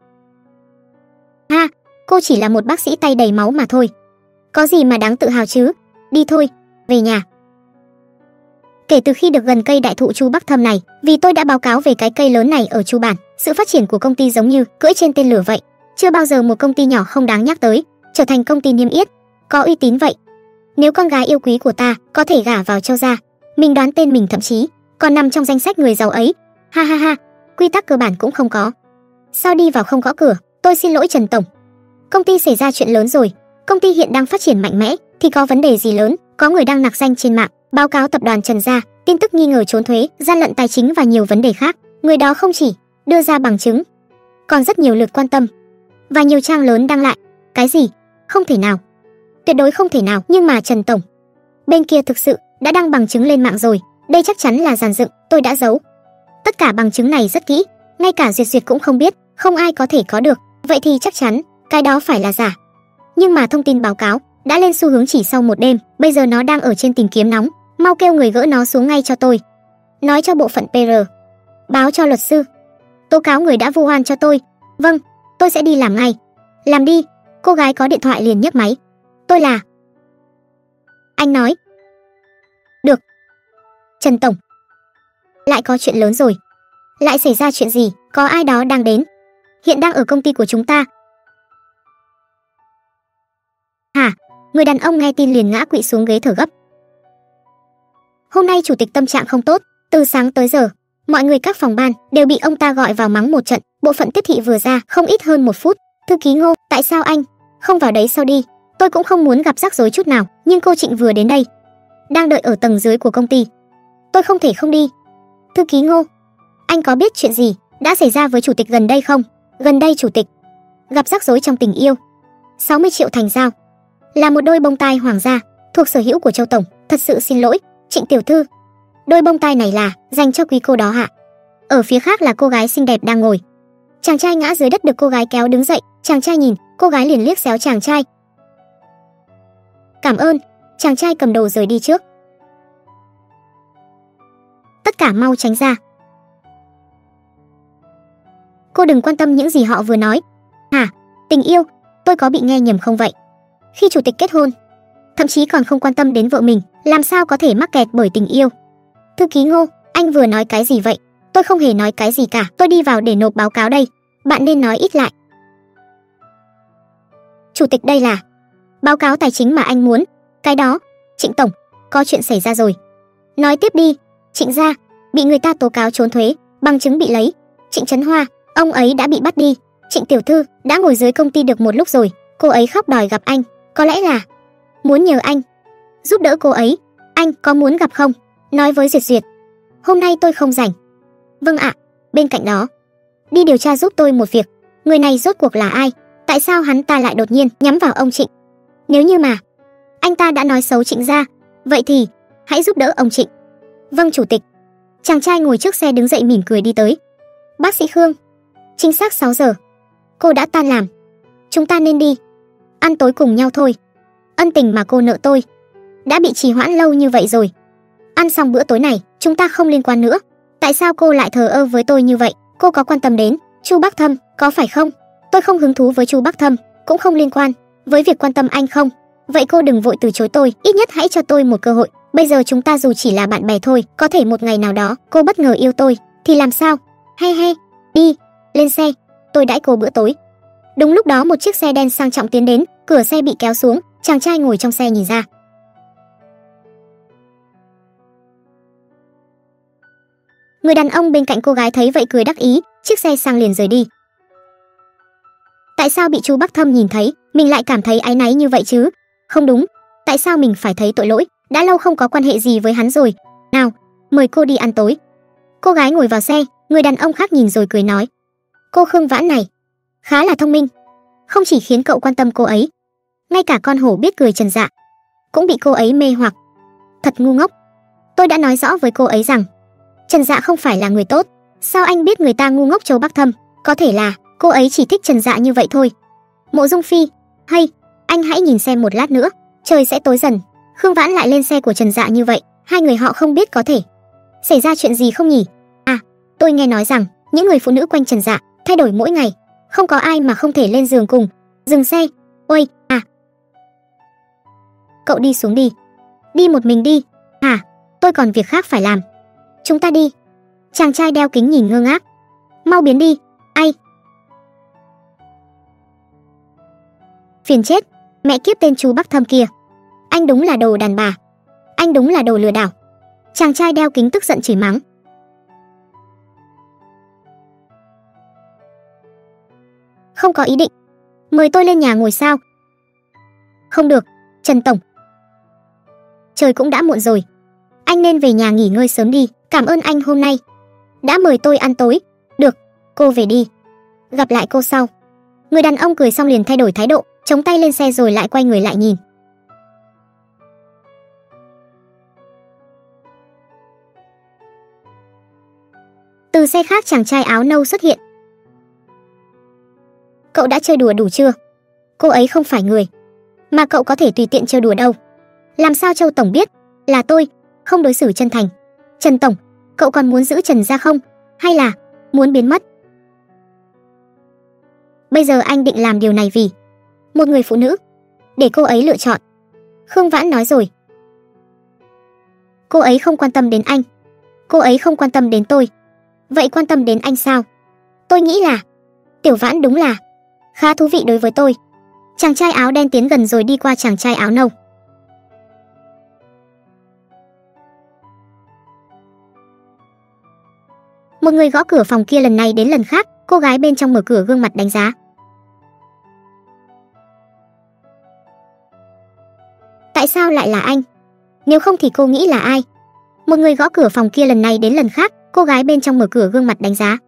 Ha, cô chỉ là một bác sĩ tay đầy máu mà thôi, có gì mà đáng tự hào chứ. Đi thôi, về nhà. Kể từ khi được gần cây đại thụ Chu Bắc Thâm này, vì tôi đã báo cáo về cái cây lớn này ở Chu bản, sự phát triển của công ty giống như cưỡi trên tên lửa vậy. Chưa bao giờ một công ty nhỏ không đáng nhắc tới trở thành công ty niêm yết, có uy tín vậy. Nếu con gái yêu quý của ta có thể gả vào Châu gia, mình đoán tên mình thậm chí còn nằm trong danh sách người giàu ấy. Ha ha ha, quy tắc cơ bản cũng không có. Sao đi vào không gõ cửa? Tôi xin lỗi Trần tổng. Công ty xảy ra chuyện lớn rồi, công ty hiện đang phát triển mạnh mẽ, thì có vấn đề gì lớn? Có người đang nạc danh trên mạng, báo cáo tập đoàn Trần gia, tin tức nghi ngờ trốn thuế, gian lận tài chính và nhiều vấn đề khác. Người đó không chỉ đưa ra bằng chứng, còn rất nhiều lượt quan tâm và nhiều trang lớn đăng lại. Cái gì? Không thể nào. Tuyệt đối không thể nào. Nhưng mà Trần tổng, bên kia thực sự đã đăng bằng chứng lên mạng rồi. Đây chắc chắn là dàn dựng, tôi đã giấu tất cả bằng chứng này rất kỹ, ngay cả Duyệt Duyệt cũng không biết, không ai có thể có được. Vậy thì chắc chắn cái đó phải là giả. Nhưng mà thông tin báo cáo đã lên xu hướng chỉ sau một đêm, bây giờ nó đang ở trên tìm kiếm nóng, mau kêu người gỡ nó xuống ngay cho tôi. Nói cho bộ phận PR, báo cho luật sư, tố cáo người đã vu oan cho tôi. Vâng, tôi sẽ đi làm ngay. Làm đi. Cô gái có điện thoại liền nhấc máy. Tôi là... Anh nói. Được. Trần tổng, lại có chuyện lớn rồi. Lại xảy ra chuyện gì? Có ai đó đang đến. Hiện đang ở công ty của chúng ta. Hả? Người đàn ông nghe tin liền ngã quỵ xuống ghế thở gấp. Hôm nay chủ tịch tâm trạng không tốt, từ sáng tới giờ, mọi người các phòng ban đều bị ông ta gọi vào mắng một trận. Bộ phận tiếp thị vừa ra không ít hơn 1 phút. Thư ký Ngô, tại sao anh không vào đấy sau đi? Tôi cũng không muốn gặp rắc rối chút nào, nhưng cô Trịnh vừa đến đây, đang đợi ở tầng dưới của công ty. Tôi không thể không đi. Thư ký Ngô, anh có biết chuyện gì đã xảy ra với chủ tịch gần đây không? Gần đây chủ tịch gặp rắc rối trong tình yêu. 60 triệu thành dao, là một đôi bông tai hoàng gia thuộc sở hữu của Châu tổng. Thật sự xin lỗi, Trịnh tiểu thư. Đôi bông tai này là dành cho quý cô đó hạ. Ở phía khác là cô gái xinh đẹp đang ngồi. Chàng trai ngã dưới đất được cô gái kéo đứng dậy. Chàng trai nhìn, cô gái liền liếc xéo chàng trai. Cảm ơn. Chàng trai cầm đầu rời đi trước. Tất cả mau tránh ra. Cô đừng quan tâm những gì họ vừa nói. Hả? Tình yêu? Tôi có bị nghe nhầm không vậy? Khi chủ tịch kết hôn, thậm chí còn không quan tâm đến vợ mình, làm sao có thể mắc kẹt bởi tình yêu? Thư ký Ngô, anh vừa nói cái gì vậy? Tôi không hề nói cái gì cả. Tôi đi vào để nộp báo cáo đây. Bạn nên nói ít lại. Chủ tịch, đây là báo cáo tài chính mà anh muốn. Cái đó, Trịnh tổng, có chuyện xảy ra rồi. Nói tiếp đi. Trịnh gia bị người ta tố cáo trốn thuế, bằng chứng bị lấy. Trịnh Trấn Hoa, ông ấy đã bị bắt đi. Trịnh tiểu thư đã ngồi dưới công ty được một lúc rồi, cô ấy khóc đòi gặp anh, có lẽ là muốn nhờ anh giúp đỡ cô ấy. Anh có muốn gặp không? Nói với Duyệt Duyệt, hôm nay tôi không rảnh. Vâng ạ. Bên cạnh đó, đi điều tra giúp tôi một việc. Người này rốt cuộc là ai? Tại sao hắn ta lại đột nhiên nhắm vào ông Trịnh? Nếu như mà anh ta đã nói xấu Trịnh gia, vậy thì hãy giúp đỡ ông Trịnh. Vâng chủ tịch. Chàng trai ngồi trước xe đứng dậy mỉm cười đi tới. Bác sĩ Khương, chính xác 6 giờ. Cô đã tan làm. Chúng ta nên đi ăn tối cùng nhau thôi. Ân tình mà cô nợ tôi đã bị trì hoãn lâu như vậy rồi. Ăn xong bữa tối này, chúng ta không liên quan nữa. Tại sao cô lại thờ ơ với tôi như vậy? Cô có quan tâm đến Chu Bắc Thâm, có phải không? Tôi không hứng thú với Chu Bắc Thâm, cũng không liên quan với việc quan tâm anh không? Vậy cô đừng vội từ chối tôi, ít nhất hãy cho tôi một cơ hội. Bây giờ chúng ta dù chỉ là bạn bè thôi, có thể một ngày nào đó cô bất ngờ yêu tôi thì làm sao? Hay hay, đi, lên xe, tôi đãi cô bữa tối. Đúng lúc đó một chiếc xe đen sang trọng tiến đến, cửa xe bị kéo xuống, chàng trai ngồi trong xe nhìn ra. Người đàn ông bên cạnh cô gái thấy vậy cười đắc ý, chiếc xe sang liền rời đi. Tại sao bị Chu Bắc Thâm nhìn thấy, mình lại cảm thấy áy náy như vậy chứ? Không đúng, tại sao mình phải thấy tội lỗi? Đã lâu không có quan hệ gì với hắn rồi. Nào, mời cô đi ăn tối. Cô gái ngồi vào xe, người đàn ông khác nhìn rồi cười nói. Cô Khương Vãn này khá là thông minh, không chỉ khiến cậu quan tâm cô ấy, ngay cả con hổ biết cười Trần Dạ cũng bị cô ấy mê hoặc. Thật ngu ngốc. Tôi đã nói rõ với cô ấy rằng Trần Dạ không phải là người tốt. Sao anh biết người ta ngu ngốc? Châu Bắc Thâm, có thể là cô ấy chỉ thích Trần Dạ như vậy thôi. Mộ Dung Phi, hay, anh hãy nhìn xem một lát nữa, trời sẽ tối dần. Khương Vãn lại lên xe của Trần Dạ như vậy, hai người họ không biết có thể xảy ra chuyện gì không nhỉ? À, tôi nghe nói rằng những người phụ nữ quanh Trần Dạ thay đổi mỗi ngày, không có ai mà không thể lên giường cùng. Dừng xe. Ôi, à, cậu đi xuống đi. Đi một mình đi. Hả? Tôi còn việc khác phải làm. Chúng ta đi. Chàng trai đeo kính nhìn ngơ ngác. Mau biến đi. Ai? Phiền chết. Mẹ kiếp tên Chu Bắc Thâm kia. Anh đúng là đồ đàn bà. Anh đúng là đồ lừa đảo. Chàng trai đeo kính tức giận chửi mắng. Không có ý định mời tôi lên nhà ngồi sao? Không được, Trần tổng. Trời cũng đã muộn rồi. Anh nên về nhà nghỉ ngơi sớm đi. Cảm ơn anh hôm nay đã mời tôi ăn tối. Được, cô về đi. Gặp lại cô sau. Người đàn ông cười xong liền thay đổi thái độ, chống tay lên xe rồi lại quay người lại nhìn. Từ xe khác chàng trai áo nâu xuất hiện. Cậu đã chơi đùa đủ chưa? Cô ấy không phải người mà cậu có thể tùy tiện chơi đùa đâu. Làm sao Châu tổng biết là tôi không đối xử chân thành? Trần tổng, cậu còn muốn giữ Trần ra không? Hay là muốn biến mất? Bây giờ anh định làm điều này vì một người phụ nữ, để cô ấy lựa chọn. Khương Vãn nói rồi. Cô ấy không quan tâm đến anh. Cô ấy không quan tâm đến tôi. Vậy quan tâm đến anh sao? Tôi nghĩ là Tiểu Vãn đúng là khá thú vị đối với tôi. Chàng trai áo đen tiến gần rồi đi qua chàng trai áo nâu. Một người gõ cửa phòng kia lần này đến lần khác, cô gái bên trong mở cửa gương mặt đánh giá. Tại sao lại là anh? Nếu không thì cô nghĩ là ai? Một người gõ cửa phòng kia lần này đến lần khác, cô gái bên trong mở cửa gương mặt đánh giá.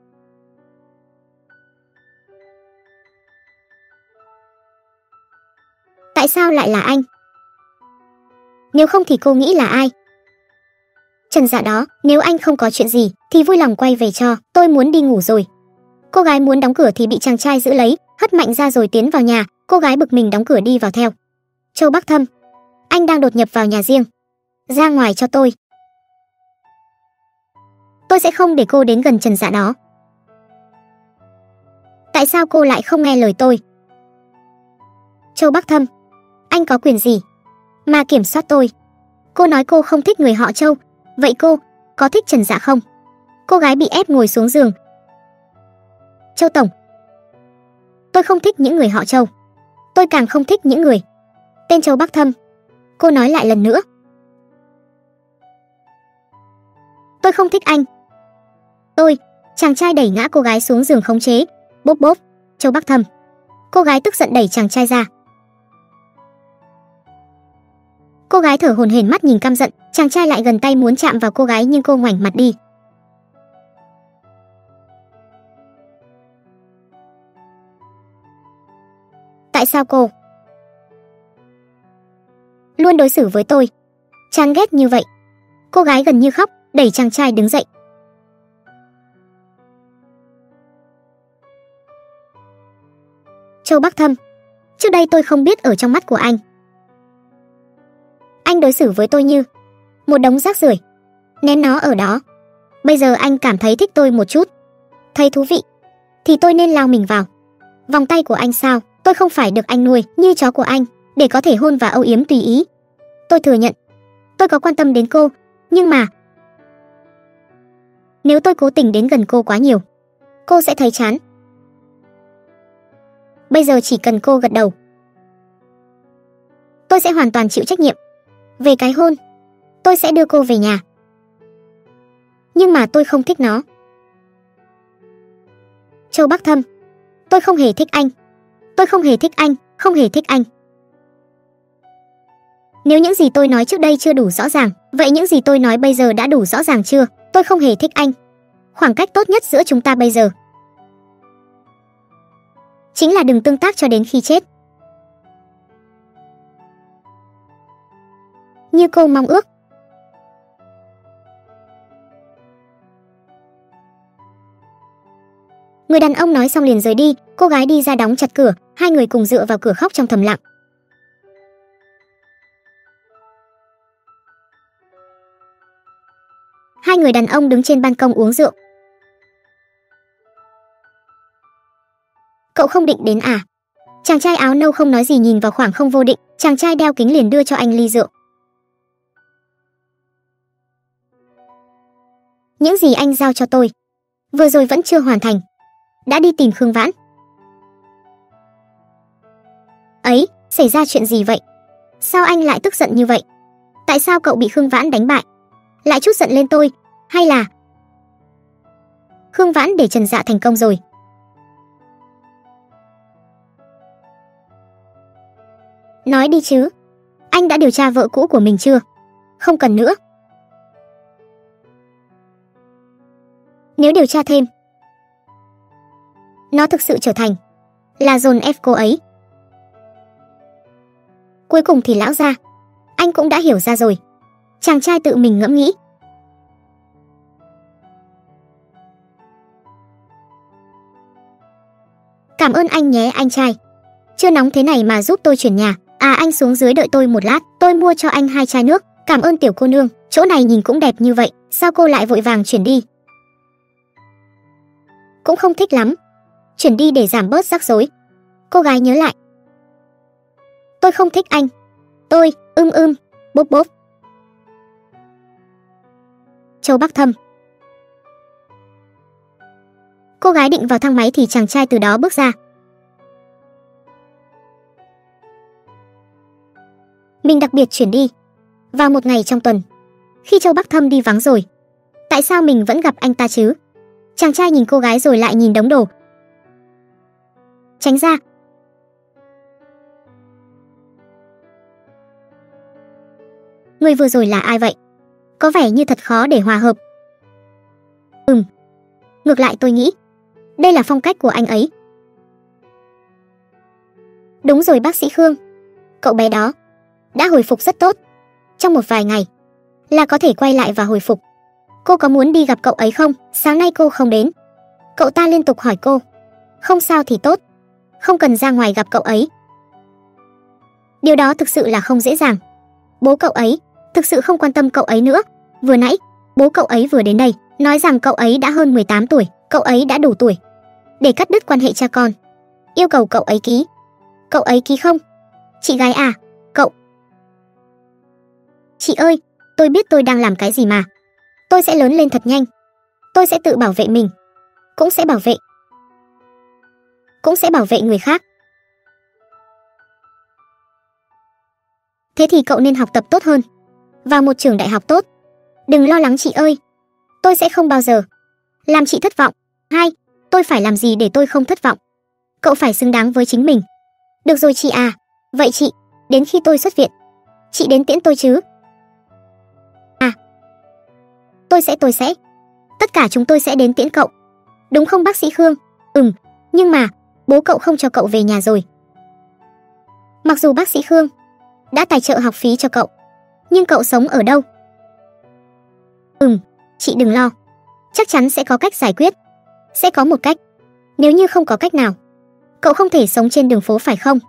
Tại sao lại là anh? Nếu không thì cô nghĩ là ai? Trần Dạ đó, nếu anh không có chuyện gì thì vui lòng quay về cho, tôi muốn đi ngủ rồi. Cô gái muốn đóng cửa thì bị chàng trai giữ lấy, hất mạnh ra rồi tiến vào nhà, cô gái bực mình đóng cửa đi vào theo. Châu Bắc Thâm, anh đang đột nhập vào nhà riêng. Ra ngoài cho tôi. Tôi sẽ không để cô đến gần Trần Dạ đó. Tại sao cô lại không nghe lời tôi? Châu Bắc Thâm, anh có quyền gì mà kiểm soát tôi? Cô nói cô không thích người họ Châu, vậy cô có thích Trần Dạ không? Cô gái bị ép ngồi xuống giường. Châu tổng, tôi không thích những người họ Châu. Tôi càng không thích những người tên Châu Bắc Thâm. Cô nói lại lần nữa. Tôi không thích anh. Chàng trai đẩy ngã cô gái xuống giường khống chế. Bốp bốp, Châu Bắc Thâm. Cô gái tức giận đẩy chàng trai ra. Cô gái thở hổn hển mắt nhìn căm giận, chàng trai lại gần tay muốn chạm vào cô gái nhưng cô ngoảnh mặt đi. Tại sao cô luôn đối xử với tôi chán ghét như vậy? Cô gái gần như khóc, đẩy chàng trai đứng dậy. Châu Bắc Thâm, trước đây tôi không biết ở trong mắt của anh đối xử với tôi như một đống rác rưởi, ném nó ở đó. Bây giờ anh cảm thấy thích tôi một chút, thấy thú vị, thì tôi nên lao mình vào vòng tay của anh sao? Tôi không phải được anh nuôi như chó của anh, để có thể hôn và âu yếm tùy ý. Tôi thừa nhận, tôi có quan tâm đến cô, nhưng mà nếu tôi cố tình đến gần cô quá nhiều, cô sẽ thấy chán. Bây giờ chỉ cần cô gật đầu, tôi sẽ hoàn toàn chịu trách nhiệm về cái hôn. Tôi sẽ đưa cô về nhà. Nhưng mà tôi không thích nó. Châu Bắc Thâm, tôi không hề thích anh. Tôi không hề thích anh, không hề thích anh. Nếu những gì tôi nói trước đây chưa đủ rõ ràng, vậy những gì tôi nói bây giờ đã đủ rõ ràng chưa? Tôi không hề thích anh. Khoảng cách tốt nhất giữa chúng ta bây giờ chính là đừng tương tác cho đến khi chết, như cô mong ước. Người đàn ông nói xong liền rời đi, cô gái đi ra đóng chặt cửa, hai người cùng dựa vào cửa khóc trong thầm lặng. Hai người đàn ông đứng trên ban công uống rượu. Cậu không định đến à? Chàng trai áo nâu không nói gì nhìn vào khoảng không vô định, chàng trai đeo kính liền đưa cho anh ly rượu. Những gì anh giao cho tôi vừa rồi vẫn chưa hoàn thành. Đã đi tìm Khương Vãn. Ấy, xảy ra chuyện gì vậy? Sao anh lại tức giận như vậy? Tại sao cậu bị Khương Vãn đánh bại lại trút giận lên tôi? Hay là Khương Vãn để Trần Dạ thành công rồi? Nói đi chứ. Anh đã điều tra vợ cũ của mình chưa? Không cần nữa. Nếu điều tra thêm, nó thực sự trở thành là dồn ép cô ấy. Cuối cùng thì lão gia, anh cũng đã hiểu ra rồi. Chàng trai tự mình ngẫm nghĩ. Cảm ơn anh nhé anh trai. Chưa nóng thế này mà giúp tôi chuyển nhà. À anh xuống dưới đợi tôi một lát, tôi mua cho anh 2 chai nước. Cảm ơn tiểu cô nương, chỗ này nhìn cũng đẹp như vậy, sao cô lại vội vàng chuyển đi? Cũng không thích lắm. Chuyển đi để giảm bớt rắc rối. Cô gái nhớ lại. Tôi không thích anh. Tôi, bốp bốp. Châu Bắc Thâm. Cô gái định vào thang máy thì chàng trai từ đó bước ra. Mình đặc biệt chuyển đi vào một ngày trong tuần, khi Châu Bắc Thâm đi vắng rồi. Tại sao mình vẫn gặp anh ta chứ? Chàng trai nhìn cô gái rồi lại nhìn đống đồ. Tránh ra. Người vừa rồi là ai vậy? Có vẻ như thật khó để hòa hợp. Ngược lại tôi nghĩ đây là phong cách của anh ấy. Đúng rồi bác sĩ Khương, cậu bé đó đã hồi phục rất tốt. Trong một vài ngày là có thể quay lại và hồi phục. Cô có muốn đi gặp cậu ấy không? Sáng nay cô không đến. Cậu ta liên tục hỏi cô. Không sao thì tốt, không cần ra ngoài gặp cậu ấy. Điều đó thực sự là không dễ dàng. Bố cậu ấy thực sự không quan tâm cậu ấy nữa. Vừa nãy bố cậu ấy vừa đến đây nói rằng cậu ấy đã hơn 18 tuổi, cậu ấy đã đủ tuổi để cắt đứt quan hệ cha con. Yêu cầu cậu ấy ký. Cậu ấy ký không? Chị gái à, cậu. Chị ơi, tôi biết tôi đang làm cái gì mà. Tôi sẽ lớn lên thật nhanh. Tôi sẽ tự bảo vệ mình. Cũng sẽ bảo vệ người khác. Thế thì cậu nên học tập tốt hơn, vào một trường đại học tốt. Đừng lo lắng chị ơi. Tôi sẽ không bao giờ làm chị thất vọng. Tôi phải làm gì để tôi không thất vọng? Cậu phải xứng đáng với chính mình. Được rồi chị à. Vậy chị, đến khi tôi xuất viện, chị đến tiễn tôi chứ? À, tôi sẽ. Tất cả chúng tôi sẽ đến tiễn cậu. Đúng không bác sĩ Khương? Nhưng mà, bố cậu không cho cậu về nhà rồi. Mặc dù bác sĩ Khương đã tài trợ học phí cho cậu, nhưng cậu sống ở đâu? Chị đừng lo. Chắc chắn sẽ có cách giải quyết. Sẽ có một cách. Nếu như không có cách nào, cậu không thể sống trên đường phố phải không?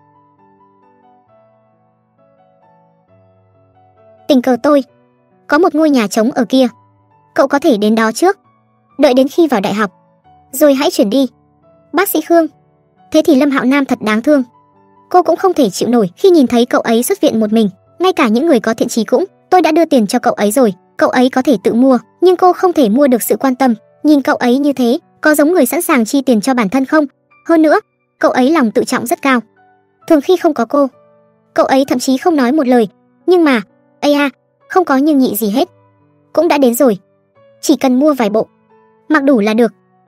Tình cờ tôi có một ngôi nhà trống ở kia. Cậu có thể đến đó trước, đợi đến khi vào đại học, rồi hãy chuyển đi. Bác sĩ Khương, thế thì Lâm Hạo Nam thật đáng thương. Cô cũng không thể chịu nổi khi nhìn thấy cậu ấy xuất viện một mình. Ngay cả những người có thiện chí cũng, tôi đã đưa tiền cho cậu ấy rồi. Cậu ấy có thể tự mua, nhưng cô không thể mua được sự quan tâm. Nhìn cậu ấy như thế, có giống người sẵn sàng chi tiền cho bản thân không? Hơn nữa, cậu ấy lòng tự trọng rất cao. Thường khi không có cô, cậu ấy thậm chí không nói một lời. Nhưng mà, không có nhưng nhị gì hết. Cũng đã đến rồi. Chỉ cần mua vài bộ, mặc đủ là được.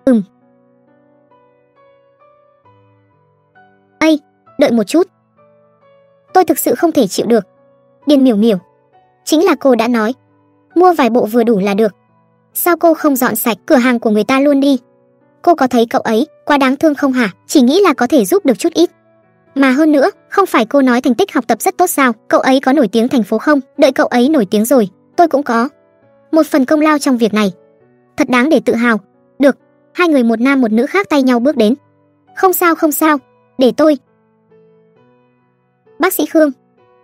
Đợi một chút. Tôi thực sự không thể chịu được. Điền Miểu Miểu, chính là cô đã nói mua vài bộ vừa đủ là được. Sao cô không dọn sạch cửa hàng của người ta luôn đi? Cô có thấy cậu ấy quá đáng thương không hả? Chỉ nghĩ là có thể giúp được chút ít. Mà hơn nữa, không phải cô nói thành tích học tập rất tốt sao? Cậu ấy có nổi tiếng thành phố không? Đợi cậu ấy nổi tiếng rồi, tôi cũng có một phần công lao trong việc này. Thật đáng để tự hào. Được, hai người một nam một nữ khác tay nhau bước đến. Không sao, để tôi. Bác sĩ Khương,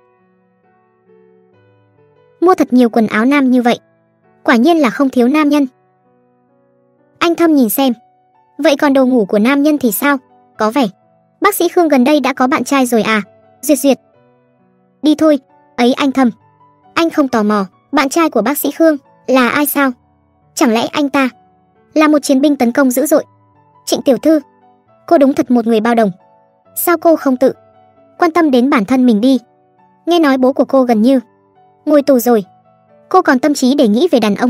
mua thật nhiều quần áo nam như vậy, quả nhiên là không thiếu nam nhân. Anh Thâm nhìn xem. Vậy còn đồ ngủ của nam nhân thì sao? Có vẻ bác sĩ Khương gần đây đã có bạn trai rồi à? Duyệt. Đi thôi. Ấy anh Thâm, anh không tò mò bạn trai của bác sĩ Khương là ai sao? Chẳng lẽ anh ta là một chiến binh tấn công dữ dội? Trịnh tiểu thư, cô đúng thật một người bao đồng. Sao cô không tự quan tâm đến bản thân mình đi? Nghe nói bố của cô gần như ngồi tù rồi. Cô còn tâm trí để nghĩ về đàn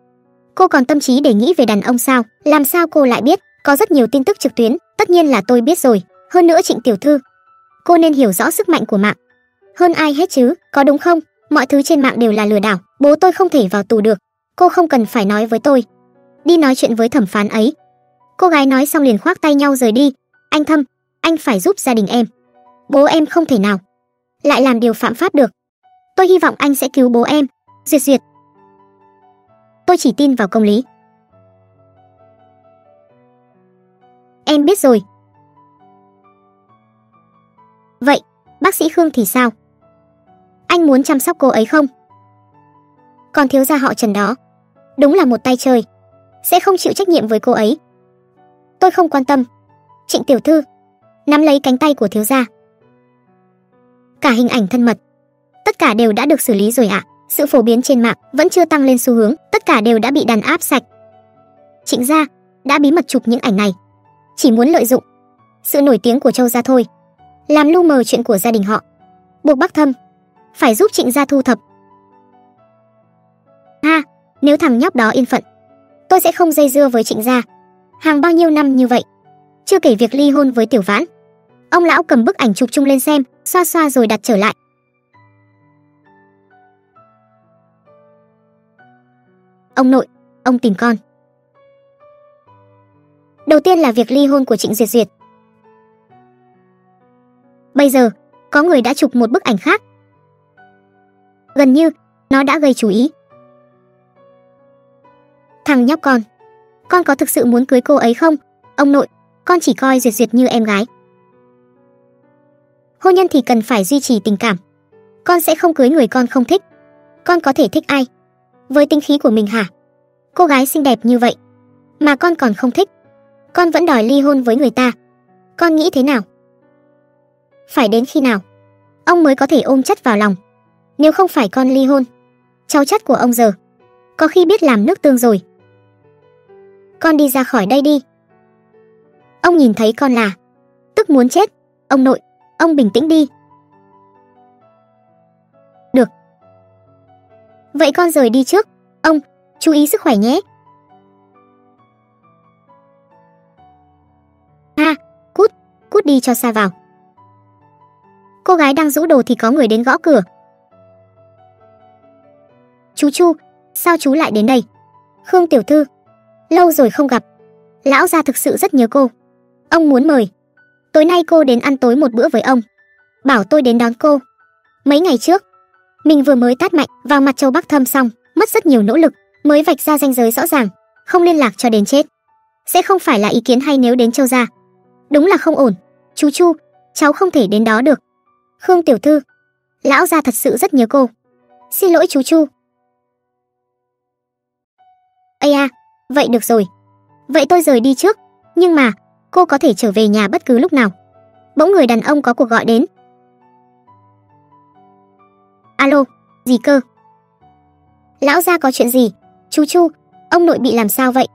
ông sao? Làm sao cô lại biết? Có rất nhiều tin tức trực tuyến. Tất nhiên là tôi biết rồi. Hơn nữa Trịnh tiểu thư, cô nên hiểu rõ sức mạnh của mạng hơn ai hết chứ, có đúng không? Mọi thứ trên mạng đều là lừa đảo. Bố tôi không thể vào tù được. Cô không cần phải nói với tôi. Đi nói chuyện với thẩm phán ấy. Cô gái nói xong liền khoác tay nhau rời đi. Anh Thâm, anh phải giúp gia đình em. Bố em không thể nào lại làm điều phạm pháp được. Tôi hy vọng anh sẽ cứu bố em. Duyệt Duyệt. Tôi chỉ tin vào công lý. Em biết rồi. Vậy, bác sĩ Khương thì sao? Anh muốn chăm sóc cô ấy không? Còn thiếu gia họ Trần đó, đúng là một tay chơi, sẽ không chịu trách nhiệm với cô ấy. Tôi không quan tâm. Trịnh tiểu thư nắm lấy cánh tay của thiếu gia. Cả hình ảnh thân mật, tất cả đều đã được xử lý rồi ạ. Sự phổ biến trên mạng vẫn chưa tăng lên xu hướng, tất cả đều đã bị đàn áp sạch. Trịnh gia đã bí mật chụp những ảnh này, chỉ muốn lợi dụng sự nổi tiếng của Châu gia thôi, làm lu mờ chuyện của gia đình họ, buộc Bắc Thâm phải giúp Trịnh gia thu thập. Ha, nếu thằng nhóc đó yên phận, tôi sẽ không dây dưa với Trịnh gia hàng bao nhiêu năm như vậy. Chưa kể việc ly hôn với Tiểu Vãn. Ông lão cầm bức ảnh chụp chung lên xem, xoa xoa rồi đặt trở lại. Ông nội, ông tìm con. Đầu tiên là việc ly hôn của Trịnh Duyệt Duyệt. Bây giờ, có người đã chụp một bức ảnh khác. Gần như, nó đã gây chú ý. Thằng nhóc con có thực sự muốn cưới cô ấy không? Ông nội, con chỉ coi Duyệt Duyệt như em gái. Hôn nhân thì cần phải duy trì tình cảm. Con sẽ không cưới người con không thích. Con có thể thích ai? Với tính khí của mình hả? Cô gái xinh đẹp như vậy mà con còn không thích. Con vẫn đòi ly hôn với người ta. Con nghĩ thế nào? Phải đến khi nào ông mới có thể ôm Chất vào lòng? Nếu không phải con ly hôn, cháu Chất của ông giờ có khi biết làm nước tương rồi. Con đi ra khỏi đây đi. Ông nhìn thấy con là tức muốn chết. Ông nội, ông bình tĩnh đi. Được. Vậy con rời đi trước. Ông, chú ý sức khỏe nhé. Ha, cút đi cho xa vào. Cô gái đang giũ đồ thì có người đến gõ cửa. Chú Chu, sao chú lại đến đây? Khương tiểu thư, lâu rồi không gặp. Lão gia thực sự rất nhớ cô. Ông muốn mời tối nay cô đến ăn tối một bữa với ông. Bảo tôi đến đón cô. Mấy ngày trước, mình vừa mới tát mạnh vào mặt Châu Bắc Thâm xong, mất rất nhiều nỗ lực mới vạch ra ranh giới rõ ràng, không liên lạc cho đến chết. Sẽ không phải là ý kiến hay nếu đến Châu gia. Đúng là không ổn. Chú Chu, cháu không thể đến đó được. Khương tiểu thư, lão gia thật sự rất nhớ cô. Xin lỗi chú Chu. Ây à, vậy được rồi. Vậy tôi rời đi trước. Nhưng mà, cô có thể trở về nhà bất cứ lúc nào. Bỗng người đàn ông có cuộc gọi đến. Alo, gì cơ? Lão gia có chuyện gì? Chú Chu, ông nội bị làm sao vậy?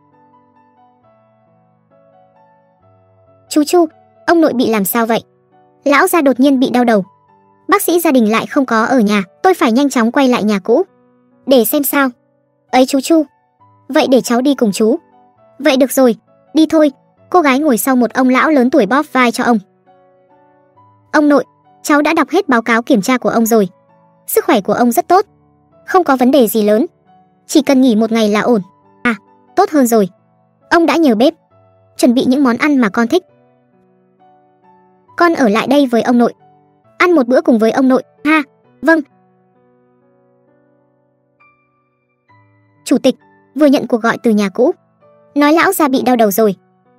Chú Chu, ông nội bị làm sao vậy? Lão gia đột nhiên bị đau đầu. Bác sĩ gia đình lại không có ở nhà, tôi phải nhanh chóng quay lại nhà cũ để xem sao. Ấy chú Chu, vậy để cháu đi cùng chú. Vậy được rồi, đi thôi. Cô gái ngồi sau một ông lão lớn tuổi bóp vai cho ông. Ông nội, cháu đã đọc hết báo cáo kiểm tra của ông rồi. Sức khỏe của ông rất tốt, không có vấn đề gì lớn. Chỉ cần nghỉ một ngày là ổn. À, tốt hơn rồi. Ông đã nhờ bếp chuẩn bị những món ăn mà con thích. Con ở lại đây với ông nội, ăn một bữa cùng với ông nội. Ha, vâng. Chủ tịch vừa nhận cuộc gọi từ nhà cũ, nói lão gia bị đau đầu rồi.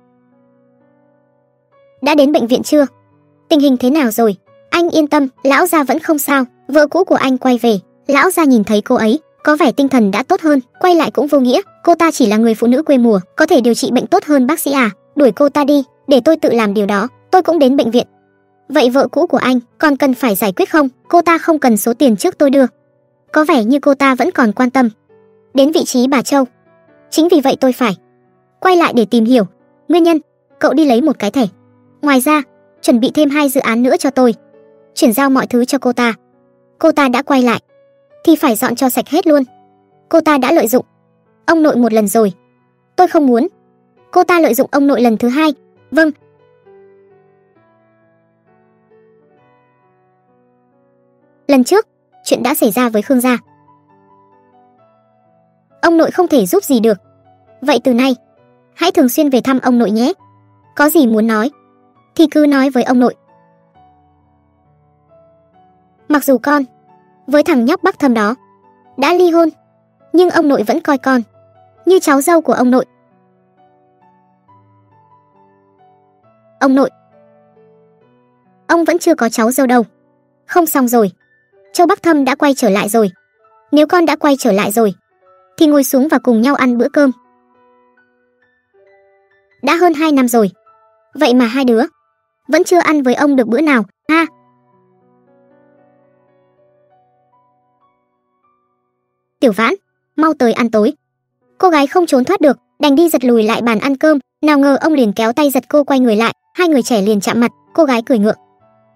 Đã đến bệnh viện chưa? Tình hình thế nào rồi? Anh yên tâm, lão gia vẫn không sao. Vợ cũ của anh quay về, lão gia nhìn thấy cô ấy, có vẻ tinh thần đã tốt hơn. Quay lại cũng vô nghĩa, cô ta chỉ là người phụ nữ quê mùa, có thể điều trị bệnh tốt hơn bác sĩ à? Đuổi cô ta đi, để tôi tự làm điều đó. Tôi cũng đến bệnh viện. Vậy vợ cũ của anh còn cần phải giải quyết không? Cô ta không cần số tiền trước tôi đưa. Có vẻ như cô ta vẫn còn quan tâm đến vị trí bà Châu. Chính vì vậy tôi phải quay lại để tìm hiểu nguyên nhân. Cậu đi lấy một cái thẻ. Ngoài ra, chuẩn bị thêm 2 dự án nữa cho tôi. Chuyển giao mọi thứ cho cô ta. Cô ta đã quay lại thì phải dọn cho sạch hết luôn. Cô ta đã lợi dụng ông nội một lần rồi. Tôi không muốn cô ta lợi dụng ông nội lần thứ hai. Vâng. Lần trước, chuyện đã xảy ra với Khương gia. Ông nội không thể giúp gì được. Vậy từ nay, hãy thường xuyên về thăm ông nội nhé. Có gì muốn nói, thì cứ nói với ông nội. Mặc dù con với thằng nhóc Bắc Thâm đó đã ly hôn, nhưng ông nội vẫn coi con như cháu dâu của ông nội. Ông nội, ông vẫn chưa có cháu dâu đâu. Không xong rồi, Châu Bắc Thâm đã quay trở lại rồi. Nếu con đã quay trở lại rồi, thì ngồi xuống và cùng nhau ăn bữa cơm. Đã hơn 2 năm rồi, vậy mà hai đứa vẫn chưa ăn với ông được bữa nào, ha? Tiểu Vãn, mau tới ăn tối. Cô gái không trốn thoát được, đành đi giật lùi lại bàn ăn cơm, nào ngờ ông liền kéo tay giật cô quay người lại, hai người trẻ liền chạm mặt, cô gái cười ngượng.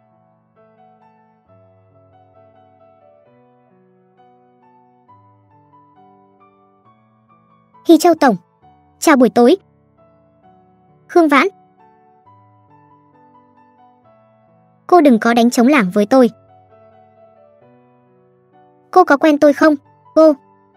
Hi Châu tổng, chào buổi tối. Khương Vãn, cô đừng có đánh trống lảng với tôi. Cô có quen tôi không, cô?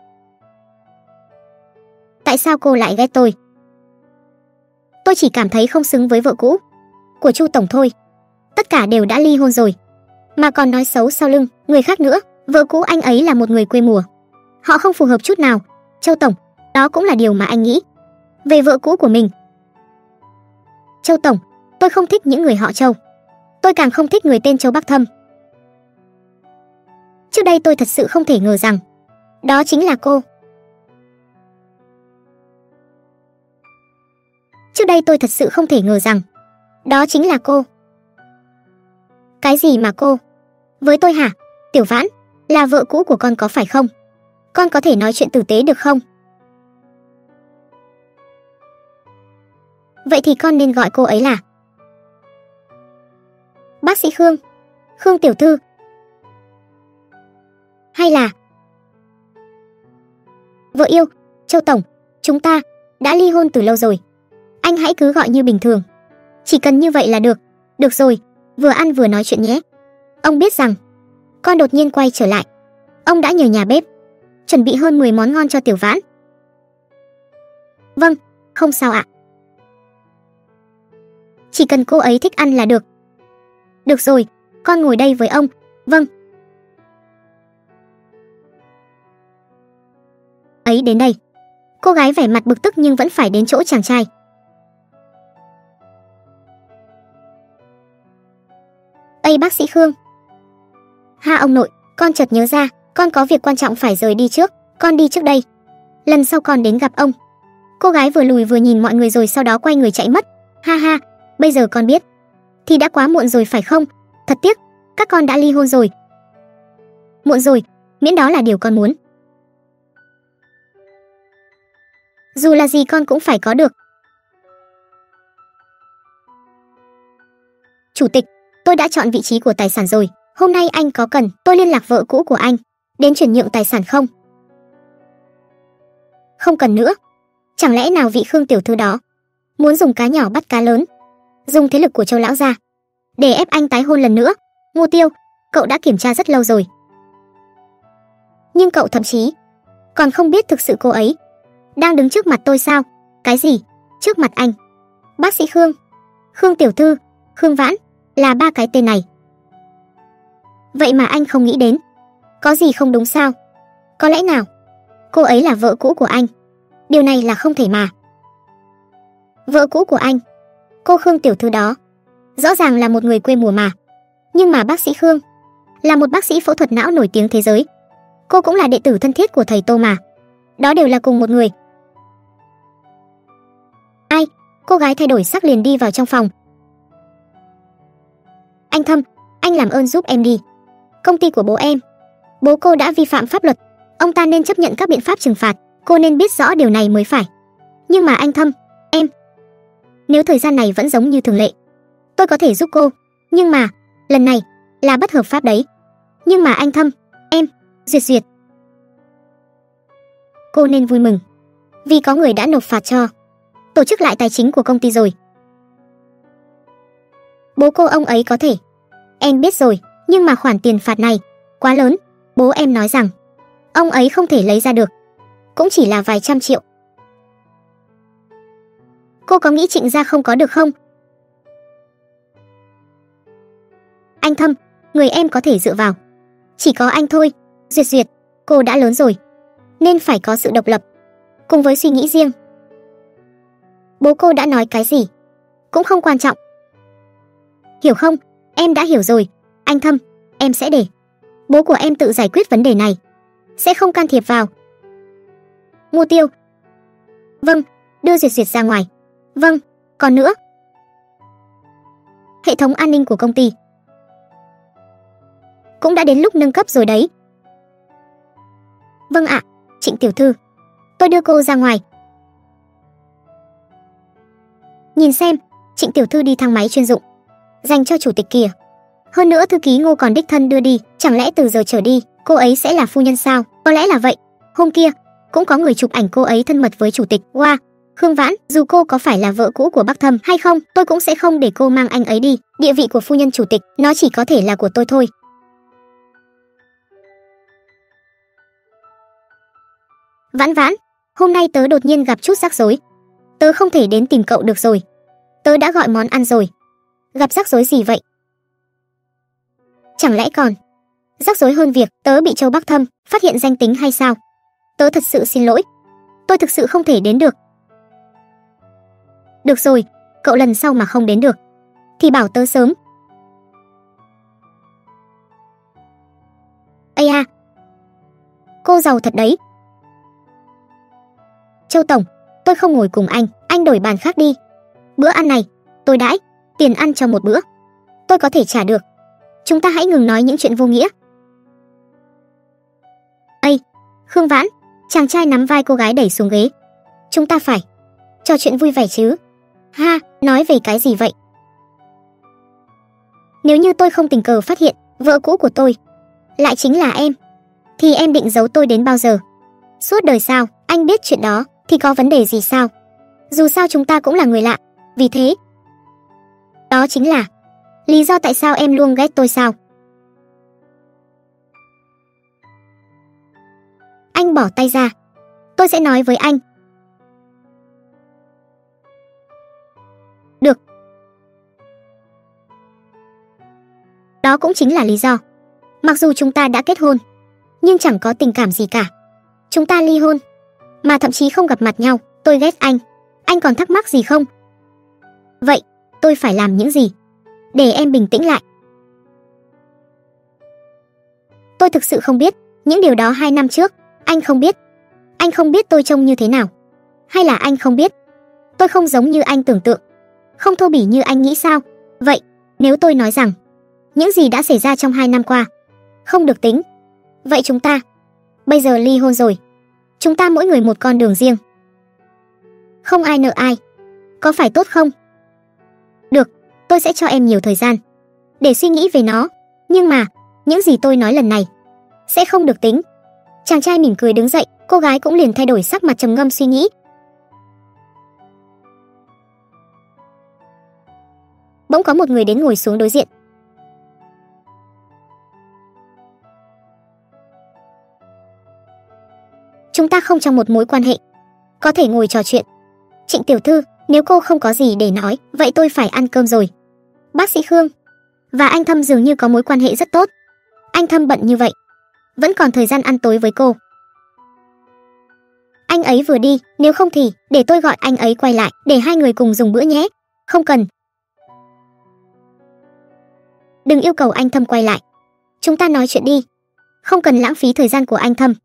Tại sao cô lại ghét tôi? Tôi chỉ cảm thấy không xứng với vợ cũ của Chu tổng thôi. Tất cả đều đã ly hôn rồi, mà còn nói xấu sau lưng người khác nữa. Vợ cũ anh ấy là một người quê mùa, họ không phù hợp chút nào. Châu tổng, đó cũng là điều mà anh nghĩ về vợ cũ của mình. Châu tổng, tôi không thích những người họ Châu. Tôi càng không thích người tên Châu Bắc Thâm. Trước đây tôi thật sự không thể ngờ rằng đó chính là cô. Trước đây tôi thật sự không thể ngờ rằng đó chính là cô. Cái gì mà cô? Với tôi hả? Tiểu Vãn, là vợ cũ của con có phải không? Con có thể nói chuyện tử tế được không? Vậy thì con nên gọi cô ấy là bác sĩ Khương, Khương tiểu thư, hay là vợ yêu. Châu tổng, chúng ta đã ly hôn từ lâu rồi. Anh hãy cứ gọi như bình thường. Chỉ cần như vậy là được. Được rồi, vừa ăn vừa nói chuyện nhé. Ông biết rằng con đột nhiên quay trở lại, ông đã nhờ nhà bếp chuẩn bị hơn 10 món ngon cho Tiểu Vãn. Vâng, không sao ạ. Chỉ cần cô ấy thích ăn là được. Được rồi, con ngồi đây với ông. Vâng. Ấy đến đây. Cô gái vẻ mặt bực tức nhưng vẫn phải đến chỗ chàng trai. Ây bác sĩ Khương. Ha ông nội, con chợt nhớ ra, con có việc quan trọng phải rời đi trước, con đi trước đây. Lần sau con đến gặp ông. Cô gái vừa lùi vừa nhìn mọi người rồi sau đó quay người chạy mất. Ha ha, bây giờ con biết thì đã quá muộn rồi phải không? Thật tiếc, các con đã ly hôn rồi. Muộn rồi, miễn đó là điều con muốn. Dù là gì con cũng phải có được. Chủ tịch, tôi đã chọn vị trí của tài sản rồi. Hôm nay anh có cần tôi liên lạc vợ cũ của anh đến chuyển nhượng tài sản không? Không cần nữa. Chẳng lẽ nào vị Khương tiểu thư đó muốn dùng cá nhỏ bắt cá lớn, dùng thế lực của Châu lão gia để ép anh tái hôn lần nữa? Ngô Tiêu, cậu đã kiểm tra rất lâu rồi, nhưng cậu thậm chí còn không biết thực sự cô ấy đang đứng trước mặt tôi sao? Cái gì? Trước mặt anh? Bác sĩ Khương, Khương tiểu thư, Khương Vãn, là ba cái tên này. Vậy mà anh không nghĩ đến. Có gì không đúng sao? Có lẽ nào cô ấy là vợ cũ của anh? Điều này là không thể mà. Vợ cũ của anh? Cô Khương tiểu thư đó rõ ràng là một người quê mùa mà. Nhưng mà bác sĩ Khương là một bác sĩ phẫu thuật não nổi tiếng thế giới. Cô cũng là đệ tử thân thiết của thầy Tô mà. Đó đều là cùng một người. Ai? Cô gái thay đổi sắc liền đi vào trong phòng. Anh Thâm, anh làm ơn giúp em đi. Công ty của bố cô đã vi phạm pháp luật. Ông ta nên chấp nhận các biện pháp trừng phạt. Cô nên biết rõ điều này mới phải. Nhưng mà anh Thâm, nếu thời gian này vẫn giống như thường lệ, tôi có thể giúp cô. Nhưng mà lần này là bất hợp pháp đấy. Nhưng mà anh Thâm, Duyệt, cô nên vui mừng vì có người đã nộp phạt cho tổ chức lại tài chính của công ty rồi. Bố cô ông ấy có thể. Em biết rồi, nhưng mà khoản tiền phạt này quá lớn. Bố em nói rằng ông ấy không thể lấy ra được, cũng chỉ là vài trăm triệu. Cô có nghĩ Trịnh gia không có được không? Anh Thâm, người em có thể dựa vào. Chỉ có anh thôi. Duyệt Duyệt, cô đã lớn rồi, nên phải có sự độc lập, cùng với suy nghĩ riêng. Bố cô đã nói cái gì cũng không quan trọng. Hiểu không? Em đã hiểu rồi. Anh Thâm, em sẽ để bố của em tự giải quyết vấn đề này, sẽ không can thiệp vào. Ngô Tiêu. Vâng, đưa Duyệt Duyệt ra ngoài. Vâng, còn nữa. Hệ thống an ninh của công ty cũng đã đến lúc nâng cấp rồi đấy. Vâng ạ, Trịnh tiểu thư. Tôi đưa cô ra ngoài. Nhìn xem, Trịnh tiểu thư đi thang máy chuyên dụng dành cho chủ tịch kìa. Hơn nữa thư ký Ngô còn đích thân đưa đi, chẳng lẽ từ giờ trở đi, cô ấy sẽ là phu nhân sao? Có lẽ là vậy. Hôm kia, cũng có người chụp ảnh cô ấy thân mật với chủ tịch. Wow, Khương Vãn, dù cô có phải là vợ cũ của Bắc Thâm hay không, tôi cũng sẽ không để cô mang anh ấy đi. Địa vị của phu nhân chủ tịch, nó chỉ có thể là của tôi thôi. Vãn Vãn, hôm nay tớ đột nhiên gặp chút rắc rối. Tớ không thể đến tìm cậu được rồi. Tớ đã gọi món ăn rồi. Gặp rắc rối gì vậy? Chẳng lẽ còn rắc rối hơn việc tớ bị Châu Bắc Thâm phát hiện danh tính hay sao? Tớ thật sự xin lỗi. Tôi thực sự không thể đến được. Được rồi, cậu lần sau mà không đến được thì bảo tớ sớm. Ây à, cô giàu thật đấy. Châu Tổng, tôi không ngồi cùng anh đổi bàn khác đi. Bữa ăn này, tôi đãi, tiền ăn cho một bữa tôi có thể trả được. Chúng ta hãy ngừng nói những chuyện vô nghĩa. Ây, Khương Vãn, chàng trai nắm vai cô gái đẩy xuống ghế. Chúng ta phải trò chuyện vui vẻ chứ. Ha, nói về cái gì vậy? Nếu như tôi không tình cờ phát hiện vợ cũ của tôi lại chính là em, thì em định giấu tôi đến bao giờ? Suốt đời sao? Anh biết chuyện đó thì có vấn đề gì sao? Dù sao chúng ta cũng là người lạ. Vì thế, đó chính là lý do tại sao em luôn ghét tôi sao? Anh bỏ tay ra. Tôi sẽ nói với anh. Được. Đó cũng chính là lý do. Mặc dù chúng ta đã kết hôn, nhưng chẳng có tình cảm gì cả. Chúng ta ly hôn, mà thậm chí không gặp mặt nhau. Tôi ghét anh. Anh còn thắc mắc gì không? Vậy, tôi phải làm những gì để em bình tĩnh lại? Tôi thực sự không biết những điều đó 2 năm trước. Anh không biết. Anh không biết tôi trông như thế nào. Hay là anh không biết tôi không giống như anh tưởng tượng, không thô bỉ như anh nghĩ sao? Vậy, nếu tôi nói rằng những gì đã xảy ra trong 2 năm qua không được tính, vậy chúng ta bây giờ ly hôn rồi. Chúng ta mỗi người một con đường riêng, không ai nợ ai. Có phải tốt không? Được, tôi sẽ cho em nhiều thời gian để suy nghĩ về nó. Nhưng mà, những gì tôi nói lần này sẽ không được tính. Chàng trai mỉm cười đứng dậy, cô gái cũng liền thay đổi sắc mặt trầm ngâm suy nghĩ. Bỗng có một người đến ngồi xuống đối diện. Chúng ta không trong một mối quan hệ, có thể ngồi trò chuyện. Trịnh tiểu thư, nếu cô không có gì để nói, vậy tôi phải ăn cơm rồi. Bác sĩ Khương và anh Thâm dường như có mối quan hệ rất tốt. Anh Thâm bận như vậy, vẫn còn thời gian ăn tối với cô. Anh ấy vừa đi, nếu không thì để tôi gọi anh ấy quay lại, để hai người cùng dùng bữa nhé. Không cần. Đừng yêu cầu anh Thâm quay lại. Chúng ta nói chuyện đi. Không cần lãng phí thời gian của anh Thâm.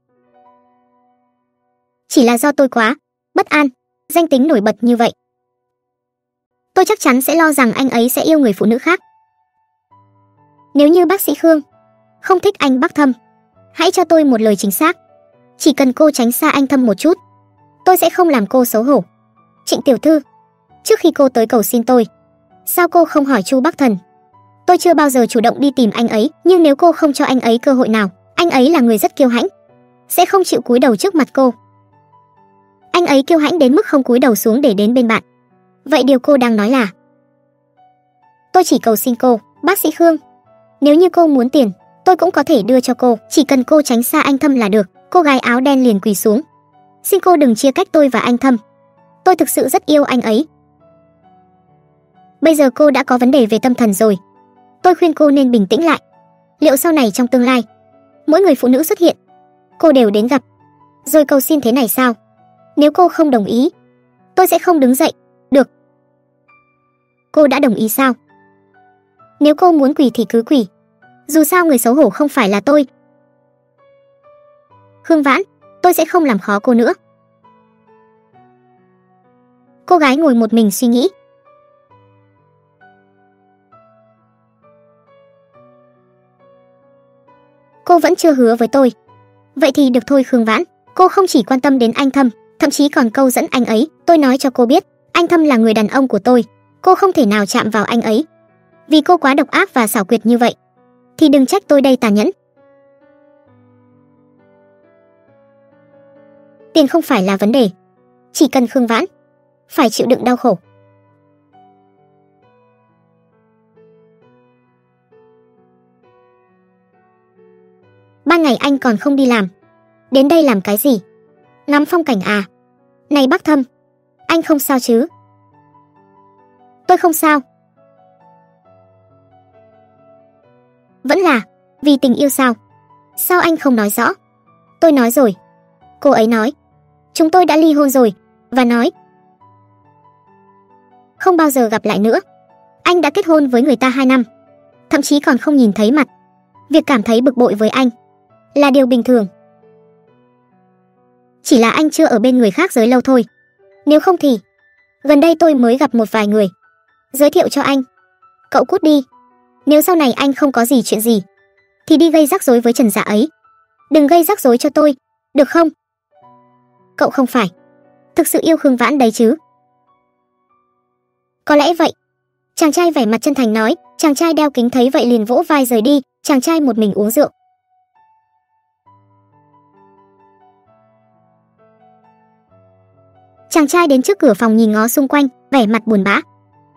Chỉ là do tôi quá bất an, danh tính nổi bật như vậy. Tôi chắc chắn sẽ lo rằng anh ấy sẽ yêu người phụ nữ khác. Nếu như bác sĩ Khương không thích anh Bắc Thâm, hãy cho tôi một lời chính xác. Chỉ cần cô tránh xa anh Thâm một chút, tôi sẽ không làm cô xấu hổ. Trịnh tiểu thư, trước khi cô tới cầu xin tôi, sao cô không hỏi Chu Bắc Thần? Tôi chưa bao giờ chủ động đi tìm anh ấy, nhưng nếu cô không cho anh ấy cơ hội nào, anh ấy là người rất kiêu hãnh, sẽ không chịu cúi đầu trước mặt cô. Anh ấy kiêu hãnh đến mức không cúi đầu xuống để đến bên bạn. Vậy điều cô đang nói là tôi chỉ cầu xin cô, bác sĩ Khương. Nếu như cô muốn tiền, tôi cũng có thể đưa cho cô, chỉ cần cô tránh xa anh Thâm là được. Cô gái áo đen liền quỳ xuống. Xin cô đừng chia cách tôi và anh Thâm. Tôi thực sự rất yêu anh ấy. Bây giờ cô đã có vấn đề về tâm thần rồi. Tôi khuyên cô nên bình tĩnh lại. Liệu sau này trong tương lai, mỗi người phụ nữ xuất hiện, cô đều đến gặp, rồi cầu xin thế này sao? Nếu cô không đồng ý, tôi sẽ không đứng dậy. Được. Cô đã đồng ý sao? Nếu cô muốn quỳ thì cứ quỳ. Dù sao người xấu hổ không phải là tôi. Khương Vãn, tôi sẽ không làm khó cô nữa. Cô gái ngồi một mình suy nghĩ. Cô vẫn chưa hứa với tôi. Vậy thì được thôi Khương Vãn. Cô không chỉ quan tâm đến anh Thâm, thậm chí còn câu dẫn anh ấy. Tôi nói cho cô biết, anh Thâm là người đàn ông của tôi. Cô không thể nào chạm vào anh ấy. Vì cô quá độc ác và xảo quyệt như vậy, thì đừng trách tôi đây tàn nhẫn. Tiền không phải là vấn đề. Chỉ cần Khương Vãn phải chịu đựng đau khổ. Ban ngày anh còn không đi làm, đến đây làm cái gì? Ngắm phong cảnh à? Này bác Thâm, anh không sao chứ? Tôi không sao. Vẫn là vì tình yêu sao? Sao anh không nói rõ? Tôi nói rồi. Cô ấy nói chúng tôi đã ly hôn rồi, và nói không bao giờ gặp lại nữa. Anh đã kết hôn với người ta 2 năm, thậm chí còn không nhìn thấy mặt. Việc cảm thấy bực bội với anh là điều bình thường. Chỉ là anh chưa ở bên người khác giới lâu thôi. Nếu không thì gần đây tôi mới gặp một vài người, giới thiệu cho anh. Cậu cút đi. Nếu sau này anh không có gì chuyện gì, thì đi gây rắc rối với Trần Dạ ấy. Đừng gây rắc rối cho tôi, được không? Cậu không phải thực sự yêu Khương Vãn đấy chứ? Có lẽ vậy. Chàng trai vẻ mặt chân thành nói. Chàng trai đeo kính thấy vậy liền vỗ vai rời đi. Chàng trai một mình uống rượu. Chàng trai đến trước cửa phòng nhìn ngó xung quanh, vẻ mặt buồn bã.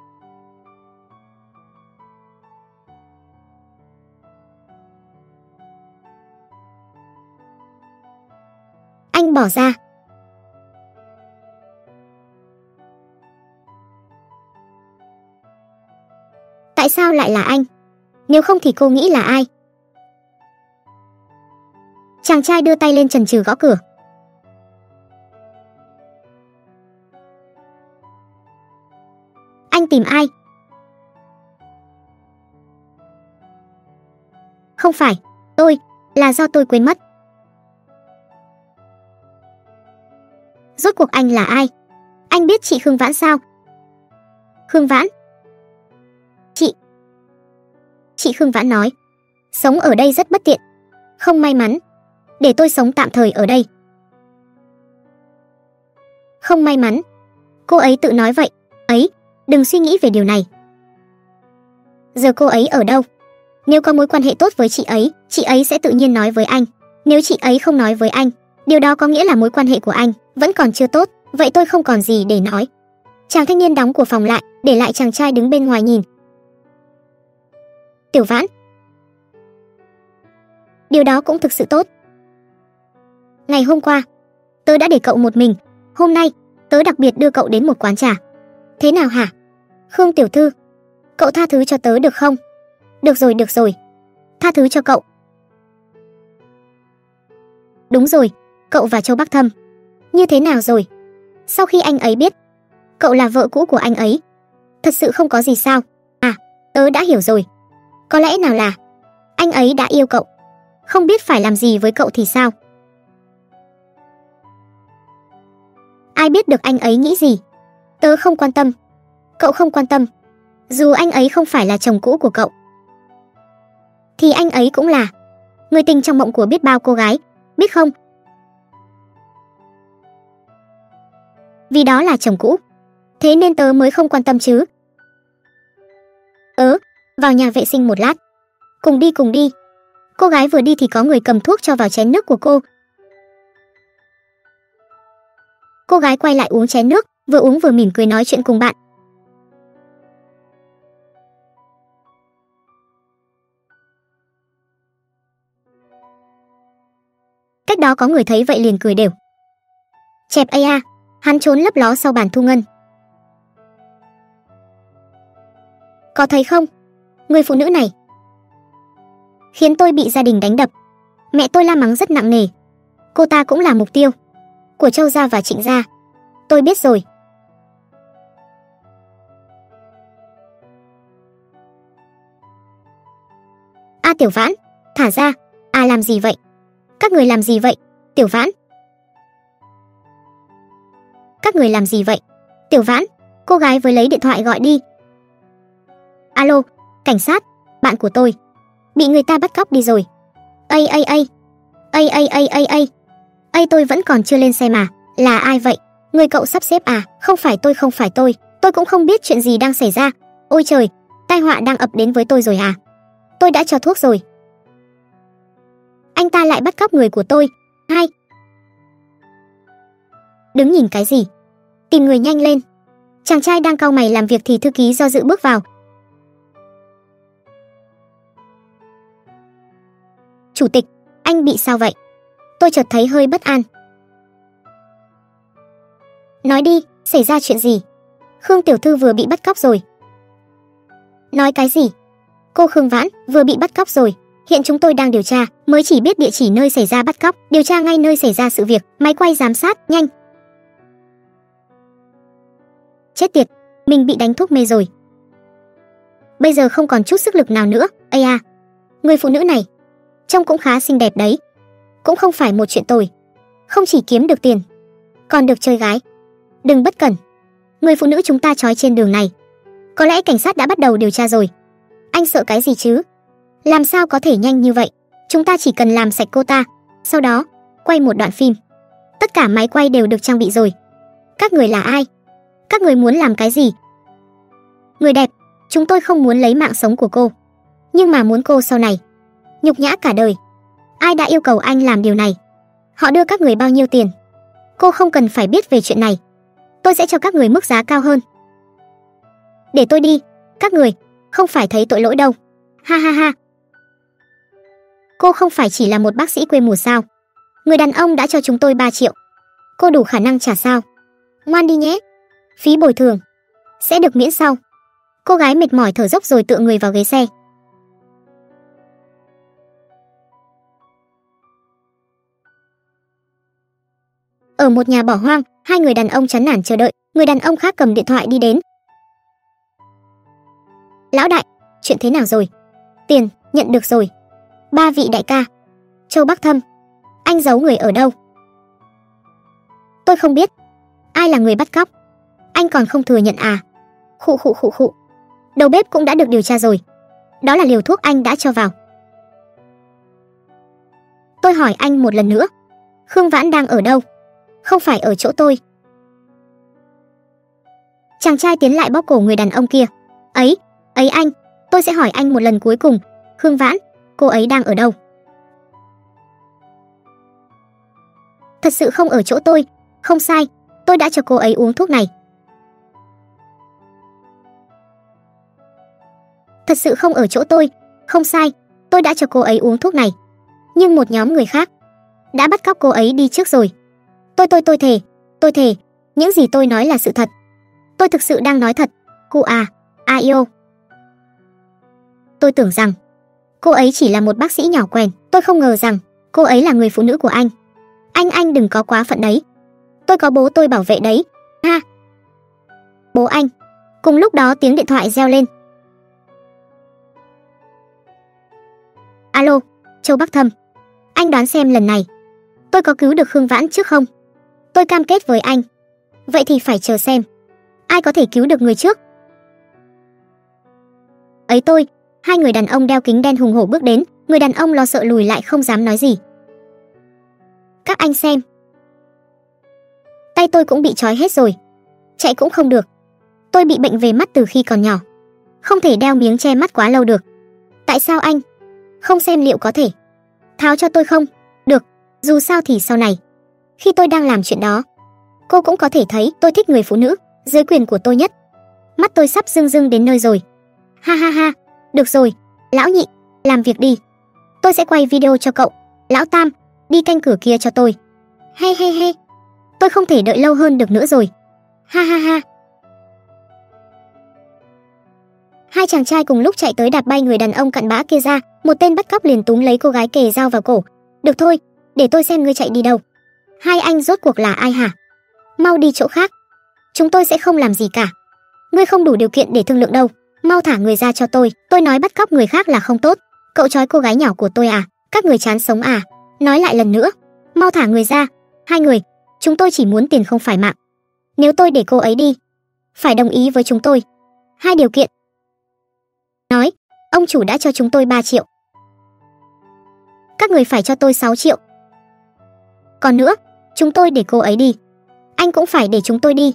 Anh bỏ ra. Tại sao lại là anh? Nếu không thì cô nghĩ là ai? Chàng trai đưa tay lên chần chừ gõ cửa. Anh tìm ai? Không phải tôi, là do tôi quên mất. Rốt cuộc anh là ai? Anh biết chị Khương Vãn sao? Khương Vãn? Chị Khương Vãn nói, sống ở đây rất bất tiện, không may mắn, để tôi sống tạm thời ở đây. Không may mắn? Cô ấy tự nói vậy. Ấy, đừng suy nghĩ về điều này. Giờ cô ấy ở đâu? Nếu có mối quan hệ tốt với chị ấy sẽ tự nhiên nói với anh. Nếu chị ấy không nói với anh, điều đó có nghĩa là mối quan hệ của anh vẫn còn chưa tốt. Vậy tôi không còn gì để nói. Chàng thanh niên đóng cửa phòng lại, để lại chàng trai đứng bên ngoài nhìn. Tiểu Vãn, điều đó cũng thực sự tốt. Ngày hôm qua, tớ đã để cậu một mình. Hôm nay, tớ đặc biệt đưa cậu đến một quán trà. Thế nào hả? Khương tiểu thư, cậu tha thứ cho tớ được không? Được rồi. Tha thứ cho cậu. Đúng rồi, cậu và Châu Bắc Thâm. Như thế nào rồi? Sau khi anh ấy biết cậu là vợ cũ của anh ấy, thật sự không có gì sao? À, tớ đã hiểu rồi. Có lẽ nào là anh ấy đã yêu cậu, không biết phải làm gì với cậu thì sao? Ai biết được anh ấy nghĩ gì? Tớ không quan tâm. Cậu không quan tâm. Dù anh ấy không phải là chồng cũ của cậu, thì anh ấy cũng là người tình trong mộng của biết bao cô gái, biết không? Vì đó là chồng cũ, thế nên tớ mới không quan tâm chứ. Vào nhà vệ sinh một lát. Cùng đi. Cô gái vừa đi thì có người cầm thuốc cho vào chén nước của cô. Cô gái quay lại uống chén nước, vừa uống vừa mỉm cười nói chuyện cùng bạn. Cách đó có người thấy vậy liền cười đều. Chẹp a, hắn trốn lấp ló sau bàn thu ngân. Có thấy không? Người phụ nữ này khiến tôi bị gia đình đánh đập. Mẹ tôi la mắng rất nặng nề. Cô ta cũng là mục tiêu của Châu gia và Trịnh gia. Tôi biết rồi. A Tiểu Vãn, thả ra. À làm gì vậy? Các người làm gì vậy? Tiểu Vãn. Các người làm gì vậy? Tiểu Vãn, cô gái với lấy điện thoại gọi đi. Alo, cảnh sát, bạn của tôi bị người ta bắt cóc đi rồi. Ây ây ây. Ây ây ây ây ây. Ây, tôi vẫn còn chưa lên xe mà. Là ai vậy? Người cậu sắp xếp à? Không phải tôi, không phải tôi. Tôi cũng không biết chuyện gì đang xảy ra. Ôi trời, tai họa đang ập đến với tôi rồi à? Tôi đã cho thuốc rồi. Anh ta lại bắt cóc người của tôi. Hai. Đứng nhìn cái gì? Tìm người nhanh lên. Chàng trai đang cau mày làm việc thì thư ký do dự bước vào. Chủ tịch, anh bị sao vậy? Tôi chợt thấy hơi bất an. Nói đi, xảy ra chuyện gì? Khương tiểu thư vừa bị bắt cóc rồi. Nói cái gì? Cô Khương Vãn vừa bị bắt cóc rồi. Hiện chúng tôi đang điều tra, mới chỉ biết địa chỉ nơi xảy ra bắt cóc, điều tra ngay nơi xảy ra sự việc, máy quay giám sát, nhanh. Chết tiệt, mình bị đánh thuốc mê rồi. Bây giờ không còn chút sức lực nào nữa. Ây à, người phụ nữ này trông cũng khá xinh đẹp đấy. Cũng không phải một chuyện tồi. Không chỉ kiếm được tiền, còn được chơi gái. Đừng bất cẩn. Người phụ nữ chúng ta trói trên đường này. Có lẽ cảnh sát đã bắt đầu điều tra rồi. Anh sợ cái gì chứ? Làm sao có thể nhanh như vậy? Chúng ta chỉ cần làm sạch cô ta, sau đó quay một đoạn phim. Tất cả máy quay đều được trang bị rồi. Các người là ai? Các người muốn làm cái gì? Người đẹp, chúng tôi không muốn lấy mạng sống của cô, nhưng mà muốn cô sau này nhục nhã cả đời. Ai đã yêu cầu anh làm điều này? Họ đưa các người bao nhiêu tiền? Cô không cần phải biết về chuyện này. Tôi sẽ cho các người mức giá cao hơn. Để tôi đi, các người không phải thấy tội lỗi đâu. Ha ha ha. Cô không phải chỉ là một bác sĩ quê mùa sao? Người đàn ông đã cho chúng tôi 3 triệu. Cô đủ khả năng trả sao? Ngoan đi nhé. Phí bồi thường sẽ được miễn sau. Cô gái mệt mỏi thở dốc rồi tựa người vào ghế xe. Ở một nhà bỏ hoang, hai người đàn ông chán nản chờ đợi. Người đàn ông khác cầm điện thoại đi đến. Lão đại, chuyện thế nào rồi? Tiền, nhận được rồi. 3 vị đại ca. Châu Bắc Thâm, anh giấu người ở đâu? Tôi không biết. Ai là người bắt cóc? Anh còn không thừa nhận à? Khụ khụ khụ khụ. Đầu bếp cũng đã được điều tra rồi. Đó là liều thuốc anh đã cho vào. Tôi hỏi anh một lần nữa. Khương Vãn đang ở đâu? Không phải ở chỗ tôi. Chàng trai tiến lại bóp cổ người đàn ông kia. Ấy anh, tôi sẽ hỏi anh một lần cuối cùng. Khương Vãn, cô ấy đang ở đâu? Thật sự không ở chỗ tôi. Không sai, tôi đã cho cô ấy uống thuốc này. Thật sự không ở chỗ tôi. Không sai, tôi đã cho cô ấy uống thuốc này. Nhưng một nhóm người khác đã bắt cóc cô ấy đi trước rồi. Tôi thề, những gì tôi nói là sự thật. Tôi thực sự đang nói thật. Cô à, Aio. Tôi tưởng rằng cô ấy chỉ là một bác sĩ nhỏ quèn. Tôi không ngờ rằng cô ấy là người phụ nữ của anh. Anh đừng có quá phận đấy. Tôi có bố tôi bảo vệ đấy. Ha. Bố anh. Cùng lúc đó tiếng điện thoại reo lên. Alo, Châu Bắc Thâm. Anh đoán xem lần này tôi có cứu được Khương Vãn trước không? Tôi cam kết với anh. Vậy thì phải chờ xem ai có thể cứu được người trước. Ấy tôi. Hai người đàn ông đeo kính đen hùng hổ bước đến. Người đàn ông lo sợ lùi lại không dám nói gì. Các anh xem. Tay tôi cũng bị trói hết rồi. Chạy cũng không được. Tôi bị bệnh về mắt từ khi còn nhỏ. Không thể đeo miếng che mắt quá lâu được. Tại sao anh không xem liệu có thể tháo cho tôi không? Được, dù sao thì sau này khi tôi đang làm chuyện đó, cô cũng có thể thấy tôi thích người phụ nữ dưới quyền của tôi nhất. Mắt tôi sắp rưng rưng đến nơi rồi. Ha ha ha, được rồi, lão nhị, làm việc đi. Tôi sẽ quay video cho cậu. Lão Tam, đi canh cửa kia cho tôi. He. Tôi không thể đợi lâu hơn được nữa rồi. Ha ha ha. Hai chàng trai cùng lúc chạy tới đạp bay người đàn ông cặn bã kia ra, một tên bắt cóc liền túm lấy cô gái kề dao vào cổ. Được thôi, để tôi xem ngươi chạy đi đâu. Hai anh rốt cuộc là ai hả? Mau đi chỗ khác. Chúng tôi sẽ không làm gì cả. Ngươi không đủ điều kiện để thương lượng đâu. Mau thả người ra cho tôi nói bắt cóc người khác là không tốt. Cậu trói cô gái nhỏ của tôi à? Các người chán sống à? Nói lại lần nữa, mau thả người ra. Hai người, chúng tôi chỉ muốn tiền không phải mạng. Nếu tôi để cô ấy đi, phải đồng ý với chúng tôi. Hai điều kiện. Nói, ông chủ đã cho chúng tôi 3 triệu. Các người phải cho tôi 6 triệu. Còn nữa, chúng tôi để cô ấy đi, anh cũng phải để chúng tôi đi.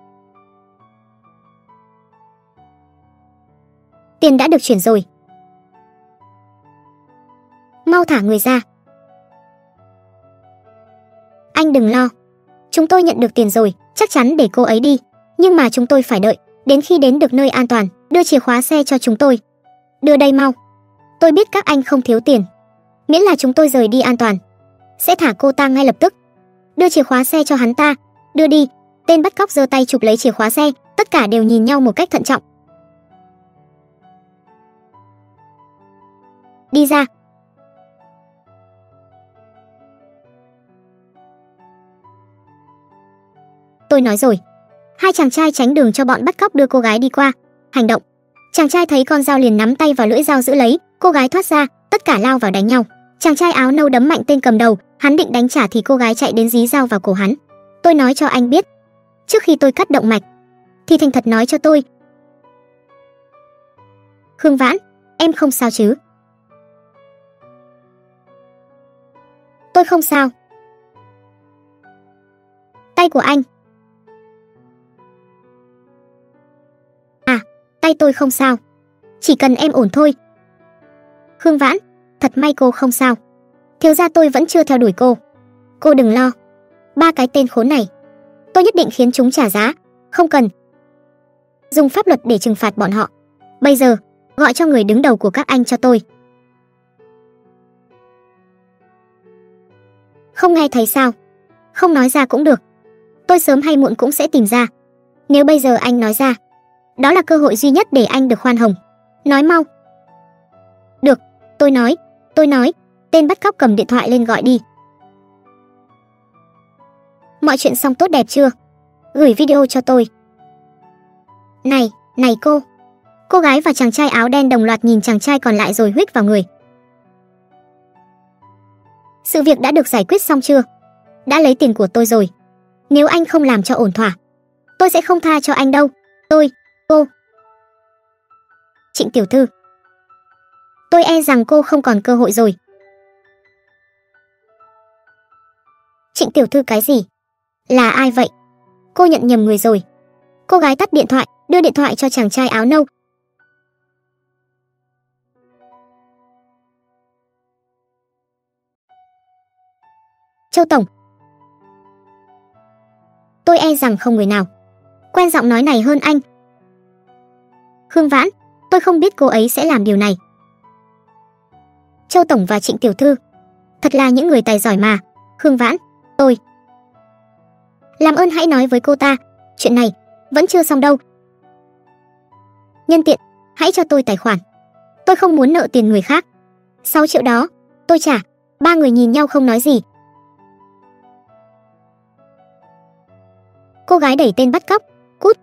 Tiền đã được chuyển rồi. Mau thả người ra. Anh đừng lo. Chúng tôi nhận được tiền rồi, chắc chắn để cô ấy đi. Nhưng mà chúng tôi phải đợi đến khi đến được nơi an toàn, đưa chìa khóa xe cho chúng tôi. Đưa đây mau. Tôi biết các anh không thiếu tiền. Miễn là chúng tôi rời đi an toàn, sẽ thả cô ta ngay lập tức. Đưa chìa khóa xe cho hắn ta. Đưa đi. Tên bắt cóc giơ tay chụp lấy chìa khóa xe. Tất cả đều nhìn nhau một cách thận trọng. Đi ra. Tôi nói rồi. Hai chàng trai tránh đường cho bọn bắt cóc đưa cô gái đi qua. Hành động. Chàng trai thấy con dao liền nắm tay vào lưỡi dao giữ lấy. Cô gái thoát ra, tất cả lao vào đánh nhau. Chàng trai áo nâu đấm mạnh tên cầm đầu. Hắn định đánh trả thì cô gái chạy đến dí dao vào cổ hắn. Tôi nói cho anh biết, trước khi tôi cắt động mạch thì thành thật nói cho tôi. Khương Vãn, em không sao chứ? Tôi không sao. Tay của anh. À, tay tôi không sao. Chỉ cần em ổn thôi. Khương Vãn, thật may cô không sao. Thiếu gia tôi vẫn chưa theo đuổi cô. Cô đừng lo. 3 cái tên khốn này, tôi nhất định khiến chúng trả giá. Không cần dùng pháp luật để trừng phạt bọn họ. Bây giờ, gọi cho người đứng đầu của các anh cho tôi. Không nghe thấy sao? Không nói ra cũng được. Tôi sớm hay muộn cũng sẽ tìm ra. Nếu bây giờ anh nói ra, đó là cơ hội duy nhất để anh được khoan hồng. Nói mau. Được, tôi nói. Tên bắt cóc cầm điện thoại lên gọi đi. Mọi chuyện xong tốt đẹp chưa? Gửi video cho tôi. Này cô. Cô gái và chàng trai áo đen đồng loạt nhìn chàng trai còn lại rồi huých vào người. Sự việc đã được giải quyết xong chưa? Đã lấy tiền của tôi rồi. Nếu anh không làm cho ổn thỏa, tôi sẽ không tha cho anh đâu. Cô. Trịnh tiểu thư. Tôi e rằng cô không còn cơ hội rồi. Trịnh tiểu thư cái gì? Là ai vậy? Cô nhận nhầm người rồi. Cô gái tắt điện thoại, đưa điện thoại cho chàng trai áo nâu. Châu tổng. Tôi e rằng không người nào quen giọng nói này hơn anh. Khương Vãn, tôi không biết cô ấy sẽ làm điều này. Châu tổng và Trịnh tiểu thư thật là những người tài giỏi mà. Khương Vãn, tôi làm ơn hãy nói với cô ta, chuyện này vẫn chưa xong đâu. Nhân tiện, hãy cho tôi tài khoản. Tôi không muốn nợ tiền người khác. 6 triệu đó, tôi trả. 3 người nhìn nhau không nói gì. Cô gái đẩy tên bắt cóc. Cút.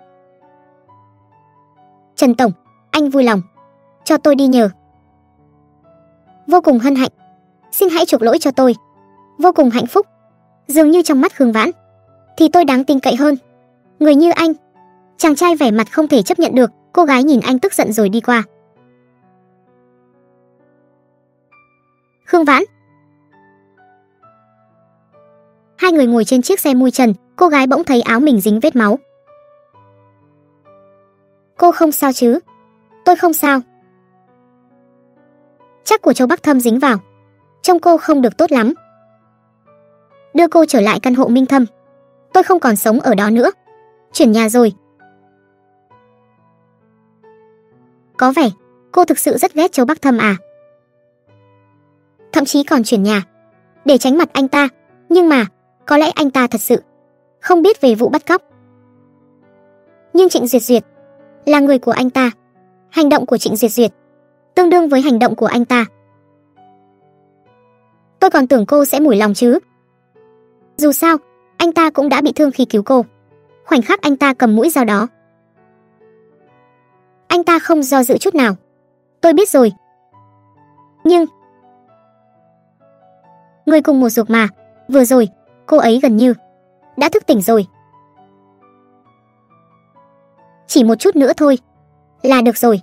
Trần tổng, anh vui lòng cho tôi đi nhờ. Vô cùng hân hạnh. Xin hãy chuộc lỗi cho tôi. Vô cùng hạnh phúc. Dường như trong mắt Khương Vãn thì tôi đáng tin cậy hơn. Người như anh. Chàng trai vẻ mặt không thể chấp nhận được. Cô gái nhìn anh tức giận rồi đi qua. Khương Vãn. Hai người ngồi trên chiếc xe mui trần. Cô gái bỗng thấy áo mình dính vết máu. Cô không sao chứ? Tôi không sao. Chắc của Châu Bắc Thâm dính vào. Trông cô không được tốt lắm. Đưa cô trở lại căn hộ Minh Thâm. Tôi không còn sống ở đó nữa. Chuyển nhà rồi. Có vẻ cô thực sự rất ghét Châu Bắc Thâm à? Thậm chí còn chuyển nhà để tránh mặt anh ta. Nhưng mà có lẽ anh ta thật sự không biết về vụ bắt cóc. Nhưng Trịnh Duyệt Duyệt là người của anh ta. Hành động của Trịnh Duyệt Duyệt tương đương với hành động của anh ta. Tôi còn tưởng cô sẽ mủi lòng chứ. Dù sao, anh ta cũng đã bị thương khi cứu cô. Khoảnh khắc anh ta cầm mũi dao đó, anh ta không do dự chút nào. Tôi biết rồi. Nhưng người cùng một ruột mà, vừa rồi, cô ấy gần như đã thức tỉnh rồi. Chỉ một chút nữa thôi là được rồi.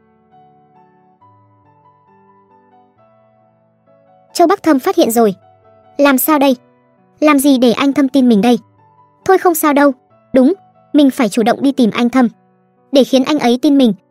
Châu Bắc Thâm phát hiện rồi. Làm sao đây? Làm gì để anh Thâm tin mình đây? Thôi không sao đâu. Đúng, mình phải chủ động đi tìm anh Thâm, để khiến anh ấy tin mình.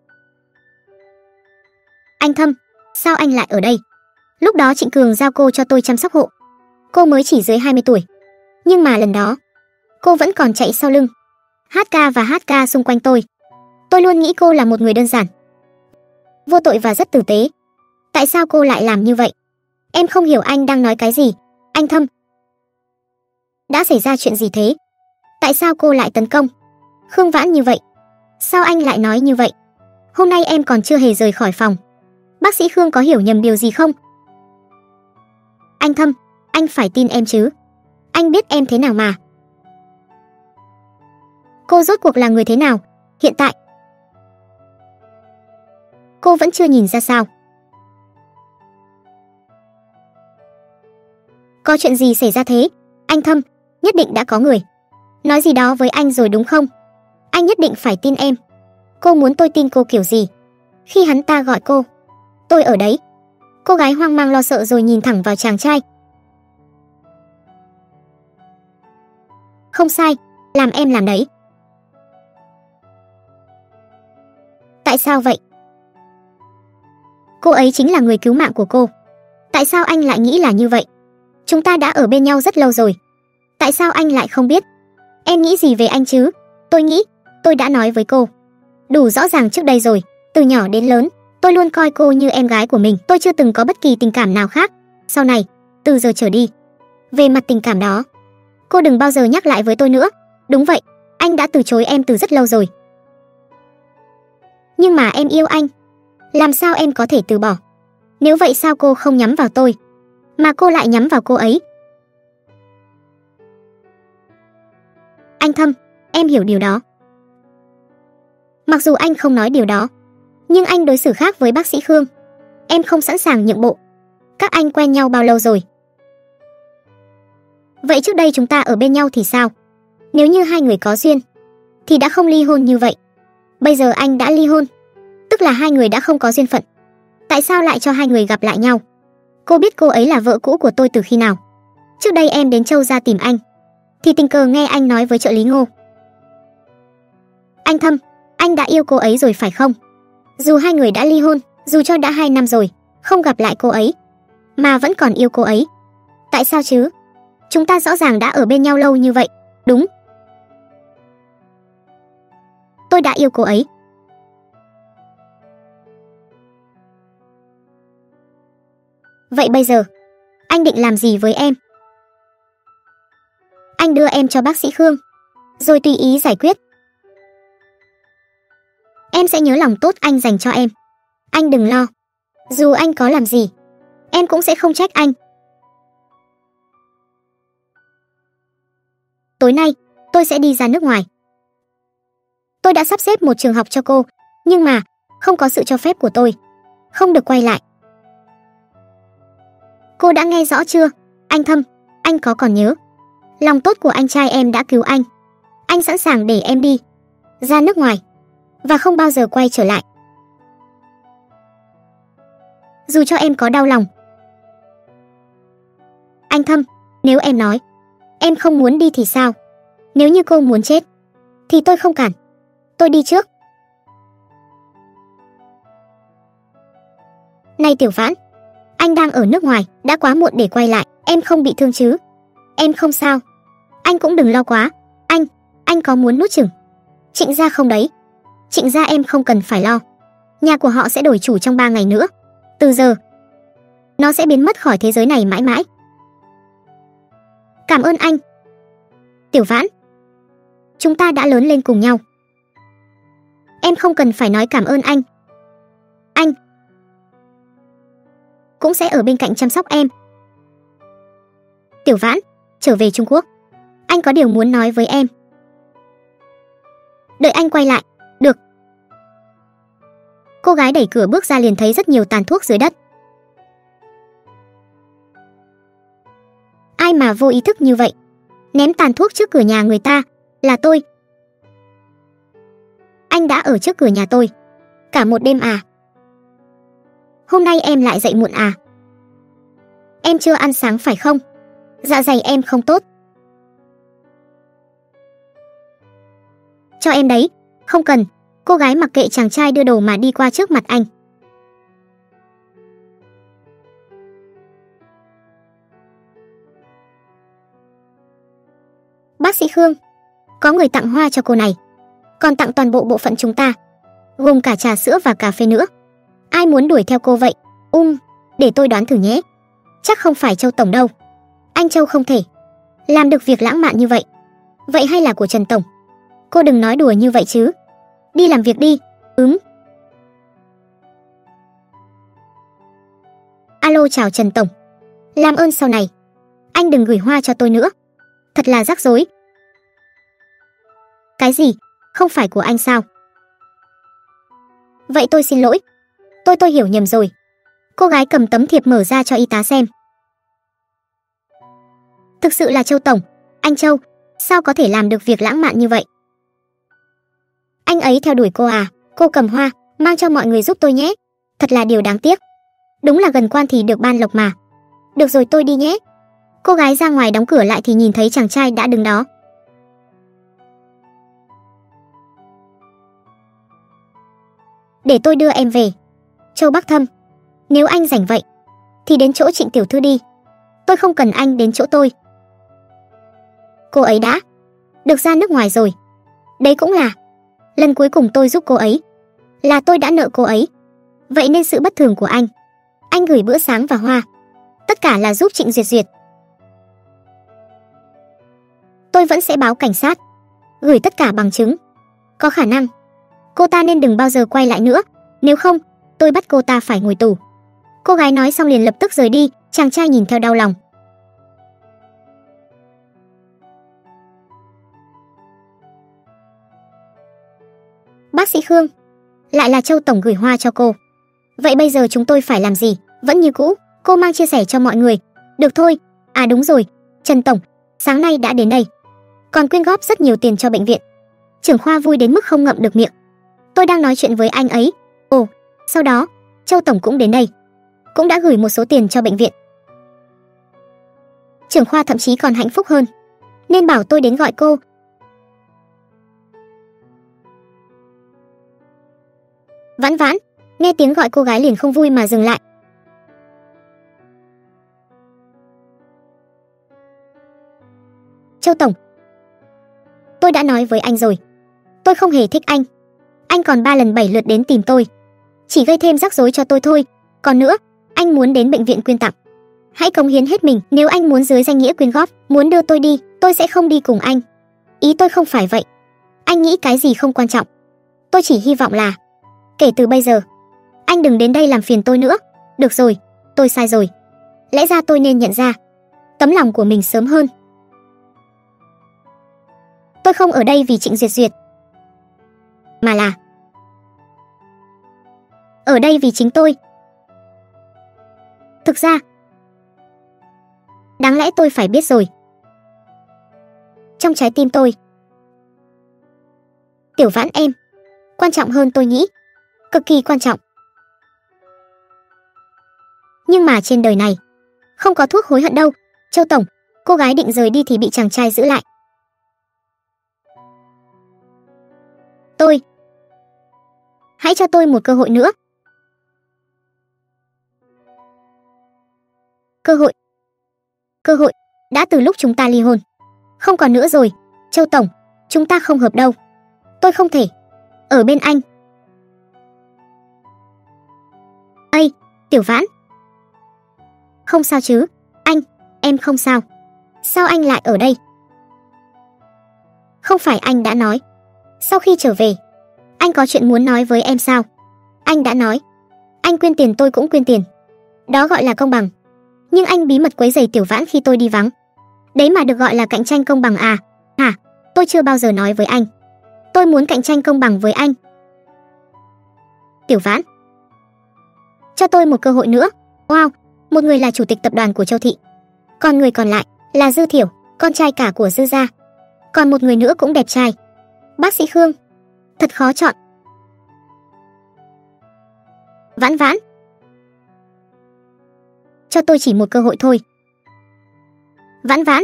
Anh Thâm, sao anh lại ở đây? Lúc đó Trịnh Cường giao cô cho tôi chăm sóc hộ. Cô mới chỉ dưới 20 tuổi. Nhưng mà lần đó, cô vẫn còn chạy sau lưng hát ca xung quanh tôi. Tôi luôn nghĩ cô là một người đơn giản, vô tội và rất tử tế. Tại sao cô lại làm như vậy? Em không hiểu anh đang nói cái gì. Anh Thâm, đã xảy ra chuyện gì thế? Tại sao cô lại tấn công Khương Vãn như vậy? Sao anh lại nói như vậy? Hôm nay em còn chưa hề rời khỏi phòng. Bác sĩ Khương có hiểu nhầm điều gì không? Anh Thâm, anh phải tin em chứ. Anh biết em thế nào mà. Cô rốt cuộc là người thế nào? Hiện tại cô vẫn chưa nhìn ra sao? Có chuyện gì xảy ra thế? Anh Thâm, nhất định đã có người nói gì đó với anh rồi đúng không? Anh nhất định phải tin em. Cô muốn tôi tin cô kiểu gì? Khi hắn ta gọi cô, tôi ở đấy. Cô gái hoang mang lo sợ rồi nhìn thẳng vào chàng trai. Không sai, làm em làm đấy. Tại sao vậy? Cô ấy chính là người cứu mạng của cô. Tại sao anh lại nghĩ là như vậy? Chúng ta đã ở bên nhau rất lâu rồi. Tại sao anh lại không biết? Em nghĩ gì về anh chứ? Tôi nghĩ, tôi đã nói với cô đủ rõ ràng trước đây rồi. Từ nhỏ đến lớn, tôi luôn coi cô như em gái của mình. Tôi chưa từng có bất kỳ tình cảm nào khác. Sau này, từ giờ trở đi, về mặt tình cảm đó, cô đừng bao giờ nhắc lại với tôi nữa. Đúng vậy, anh đã từ chối em từ rất lâu rồi. Nhưng mà em yêu anh. Làm sao em có thể từ bỏ? Nếu vậy sao cô không nhắm vào tôi, mà cô lại nhắm vào cô ấy? Anh Thâm, em hiểu điều đó. Mặc dù anh không nói điều đó, nhưng anh đối xử khác với bác sĩ Khương. Em không sẵn sàng nhượng bộ. Các anh quen nhau bao lâu rồi? Vậy trước đây chúng ta ở bên nhau thì sao? Nếu như hai người có duyên, thì đã không ly hôn như vậy. Bây giờ anh đã ly hôn, tức là hai người đã không có duyên phận. Tại sao lại cho hai người gặp lại nhau? Cô biết cô ấy là vợ cũ của tôi từ khi nào? Trước đây em đến Châu Gia tìm anh, thì tình cờ nghe anh nói với trợ lý Ngô. Anh Thâm, anh đã yêu cô ấy rồi phải không? Dù hai người đã ly hôn, dù cho đã 2 năm rồi, không gặp lại cô ấy, mà vẫn còn yêu cô ấy. Tại sao chứ? Chúng ta rõ ràng đã ở bên nhau lâu như vậy. Đúng, tôi đã yêu cô ấy. Vậy bây giờ, anh định làm gì với em? Anh đưa em cho bác sĩ Khương, rồi tùy ý giải quyết. Em sẽ nhớ lòng tốt anh dành cho em. Anh đừng lo. Dù anh có làm gì, em cũng sẽ không trách anh. Tối nay, tôi sẽ đi ra nước ngoài. Tôi đã sắp xếp một trường học cho cô, nhưng mà không có sự cho phép của tôi, không được quay lại. Cô đã nghe rõ chưa? Anh Thâm, anh có còn nhớ lòng tốt của anh trai em đã cứu anh. Anh sẵn sàng để em đi ra nước ngoài và không bao giờ quay trở lại. Dù cho em có đau lòng. Anh Thâm, nếu em nói em không muốn đi thì sao? Nếu như cô muốn chết, thì tôi không cản. Tôi đi trước. Này Tiểu Vãn, anh đang ở nước ngoài, đã quá muộn để quay lại. Em không bị thương chứ? Em không sao. Anh cũng đừng lo quá. Anh có muốn nuốt chửng Trịnh gia không đấy? Trịnh gia em không cần phải lo. Nhà của họ sẽ đổi chủ trong 3 ngày nữa. Từ giờ, nó sẽ biến mất khỏi thế giới này mãi mãi. Cảm ơn anh. Tiểu Vãn, chúng ta đã lớn lên cùng nhau. Em không cần phải nói cảm ơn anh. Anh cũng sẽ ở bên cạnh chăm sóc em. Tiểu Vãn, trở về Trung Quốc. Anh có điều muốn nói với em. Đợi anh quay lại. Được. Cô gái đẩy cửa bước ra liền thấy rất nhiều tàn thuốc dưới đất. Ai mà vô ý thức như vậy? Ném tàn thuốc trước cửa nhà người ta. Là tôi. Anh đã ở trước cửa nhà tôi cả một đêm à? Hôm nay em lại dậy muộn à? Em chưa ăn sáng phải không? Dạ dày em không tốt. Cho em đấy. Không cần. Cô gái mặc kệ chàng trai đưa đồ mà đi qua trước mặt anh. Bác sĩ Khương, có người tặng hoa cho cô này, còn tặng toàn bộ bộ phận chúng ta, gồm cả trà sữa và cà phê nữa. Ai muốn đuổi theo cô vậy? Để tôi đoán thử nhé. Chắc không phải Châu Tổng đâu. Anh Châu không thể làm được việc lãng mạn như vậy. Vậy hay là của Trần Tổng? Cô đừng nói đùa như vậy chứ. Đi làm việc đi. Alo, chào Trần Tổng. Làm ơn sau này anh đừng gửi hoa cho tôi nữa. Thật là rắc rối. Cái gì? Không phải của anh sao? Vậy tôi xin lỗi. Tôi hiểu nhầm rồi. Cô gái cầm tấm thiệp mở ra cho y tá xem. Thực sự là Châu Tổng. Anh Châu, sao có thể làm được việc lãng mạn như vậy? Anh ấy theo đuổi cô à? Cô cầm hoa, mang cho mọi người giúp tôi nhé. Thật là điều đáng tiếc. Đúng là gần quan thì được ban lộc mà. Được rồi, tôi đi nhé. Cô gái ra ngoài đóng cửa lại thì nhìn thấy chàng trai đã đứng đó. Để tôi đưa em về. Châu Bắc Thâm, nếu anh rảnh vậy thì đến chỗ Trịnh tiểu thư đi. Tôi không cần anh đến chỗ tôi. Cô ấy đã được ra nước ngoài rồi. Đấy cũng là lần cuối cùng tôi giúp cô ấy. Là tôi đã nợ cô ấy. Vậy nên sự bất thường của anh gửi bữa sáng và hoa, tất cả là giúp Trịnh Duyệt Duyệt. Tôi vẫn sẽ báo cảnh sát, gửi tất cả bằng chứng. Có khả năng cô ta nên đừng bao giờ quay lại nữa. Nếu không, tôi bắt cô ta phải ngồi tù. Cô gái nói xong liền lập tức rời đi. Chàng trai nhìn theo đau lòng. Bác sĩ Khương, lại là Châu Tổng gửi hoa cho cô. Vậy bây giờ chúng tôi phải làm gì? Vẫn như cũ, cô mang chia sẻ cho mọi người. Được thôi. À đúng rồi, Trần Tổng, sáng nay đã đến đây, còn quyên góp rất nhiều tiền cho bệnh viện. Trưởng khoa vui đến mức không ngậm được miệng. Tôi đang nói chuyện với anh ấy. Ồ, sau đó, Châu Tổng cũng đến đây, cũng đã gửi một số tiền cho bệnh viện. Trưởng khoa thậm chí còn hạnh phúc hơn, nên bảo tôi đến gọi cô. Vãn Vãn, nghe tiếng gọi cô gái liền không vui mà dừng lại. Châu Tổng, tôi đã nói với anh rồi, tôi không hề thích anh. Anh còn 3 lần 7 lượt đến tìm tôi, chỉ gây thêm rắc rối cho tôi thôi. Còn nữa, anh muốn đến bệnh viện quyên tặng, hãy cống hiến hết mình. Nếu anh muốn dưới danh nghĩa quyên góp, muốn đưa tôi đi, tôi sẽ không đi cùng anh. Ý tôi không phải vậy. Anh nghĩ cái gì không quan trọng. Tôi chỉ hy vọng là kể từ bây giờ, anh đừng đến đây làm phiền tôi nữa. Được rồi, tôi sai rồi. Lẽ ra tôi nên nhận ra tấm lòng của mình sớm hơn. Tôi không ở đây vì Trịnh Duyệt Duyệt, mà là ở đây vì chính tôi. Thực ra, đáng lẽ tôi phải biết rồi. Trong trái tim tôi, Tiểu Vãn em quan trọng hơn tôi nghĩ. Cực kỳ quan trọng. Nhưng mà trên đời này không có thuốc hối hận đâu. Châu Tổng, cô gái định rời đi thì bị chàng trai giữ lại. Hãy cho tôi một cơ hội nữa. Cơ hội đã từ lúc chúng ta ly hôn. Không còn nữa rồi. Châu Tổng, chúng ta không hợp đâu. Tôi không thể ở bên anh. Ây, Tiểu Vãn, không sao chứ? Em không sao. Sao anh lại ở đây? Không phải anh đã nói sau khi trở về Anh có chuyện muốn nói với em sao? Anh đã nói. Anh quyên tiền tôi cũng quyên tiền. Đó gọi là công bằng. Nhưng anh bí mật quấy rầy Tiểu Vãn khi tôi đi vắng. Đấy mà được gọi là cạnh tranh công bằng à? Hả? Tôi chưa bao giờ nói với anh. Tôi muốn cạnh tranh công bằng với anh. Tiểu Vãn, cho tôi một cơ hội nữa. Wow, một người là chủ tịch tập đoàn của Châu Thị, còn người còn lại là Dư Thiểu, con trai cả của Dư gia. Còn một người nữa cũng đẹp trai. Bác sĩ Khương. Thật khó chọn. Vãn Vãn, cho tôi chỉ một cơ hội thôi. Vãn Vãn.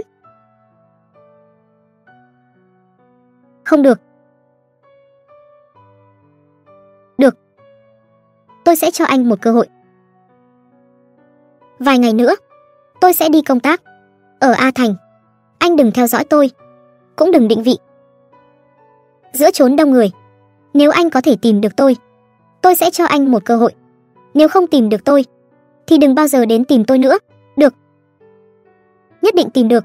Không được. Được. Tôi sẽ cho anh một cơ hội. Vài ngày nữa, tôi sẽ đi công tác ở A Thành. Anh đừng theo dõi tôi, cũng đừng định vị giữa chốn đông người. Nếu anh có thể tìm được tôi sẽ cho anh một cơ hội. Nếu không tìm được tôi, thì đừng bao giờ đến tìm tôi nữa. Được? Nhất định tìm được.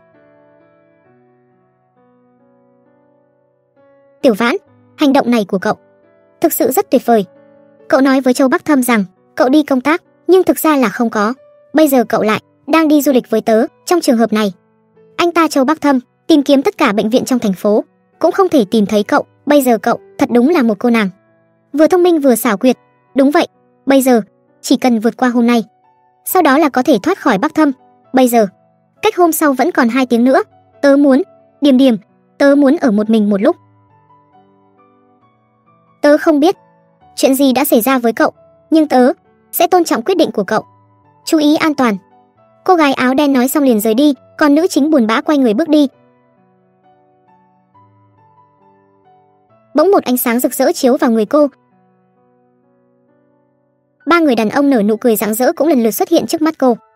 Tiểu Vãn, hành động này của cậu thực sự rất tuyệt vời. Cậu nói với Châu Bắc Thâm rằng cậu đi công tác, nhưng thực ra là không có. Bây giờ cậu lại đang đi du lịch với tớ. Trong trường hợp này, anh ta Châu Bắc Thâm tìm kiếm tất cả bệnh viện trong thành phố cũng không thể tìm thấy cậu. Bây giờ cậu thật đúng là một cô nàng, vừa thông minh vừa xảo quyệt. Đúng vậy, bây giờ chỉ cần vượt qua hôm nay, sau đó là có thể thoát khỏi Bắc Thâm. Bây giờ, cách hôm sau vẫn còn 2 tiếng nữa. Tớ muốn, Điềm Điềm, tớ muốn ở một mình một lúc. Tớ không biết chuyện gì đã xảy ra với cậu, nhưng tớ sẽ tôn trọng quyết định của cậu. Chú ý an toàn. Cô gái áo đen nói xong liền rời đi, còn nữ chính buồn bã quay người bước đi. Bỗng một ánh sáng rực rỡ chiếu vào người cô. 3 người đàn ông nở nụ cười rạng rỡ cũng lần lượt xuất hiện trước mắt cô.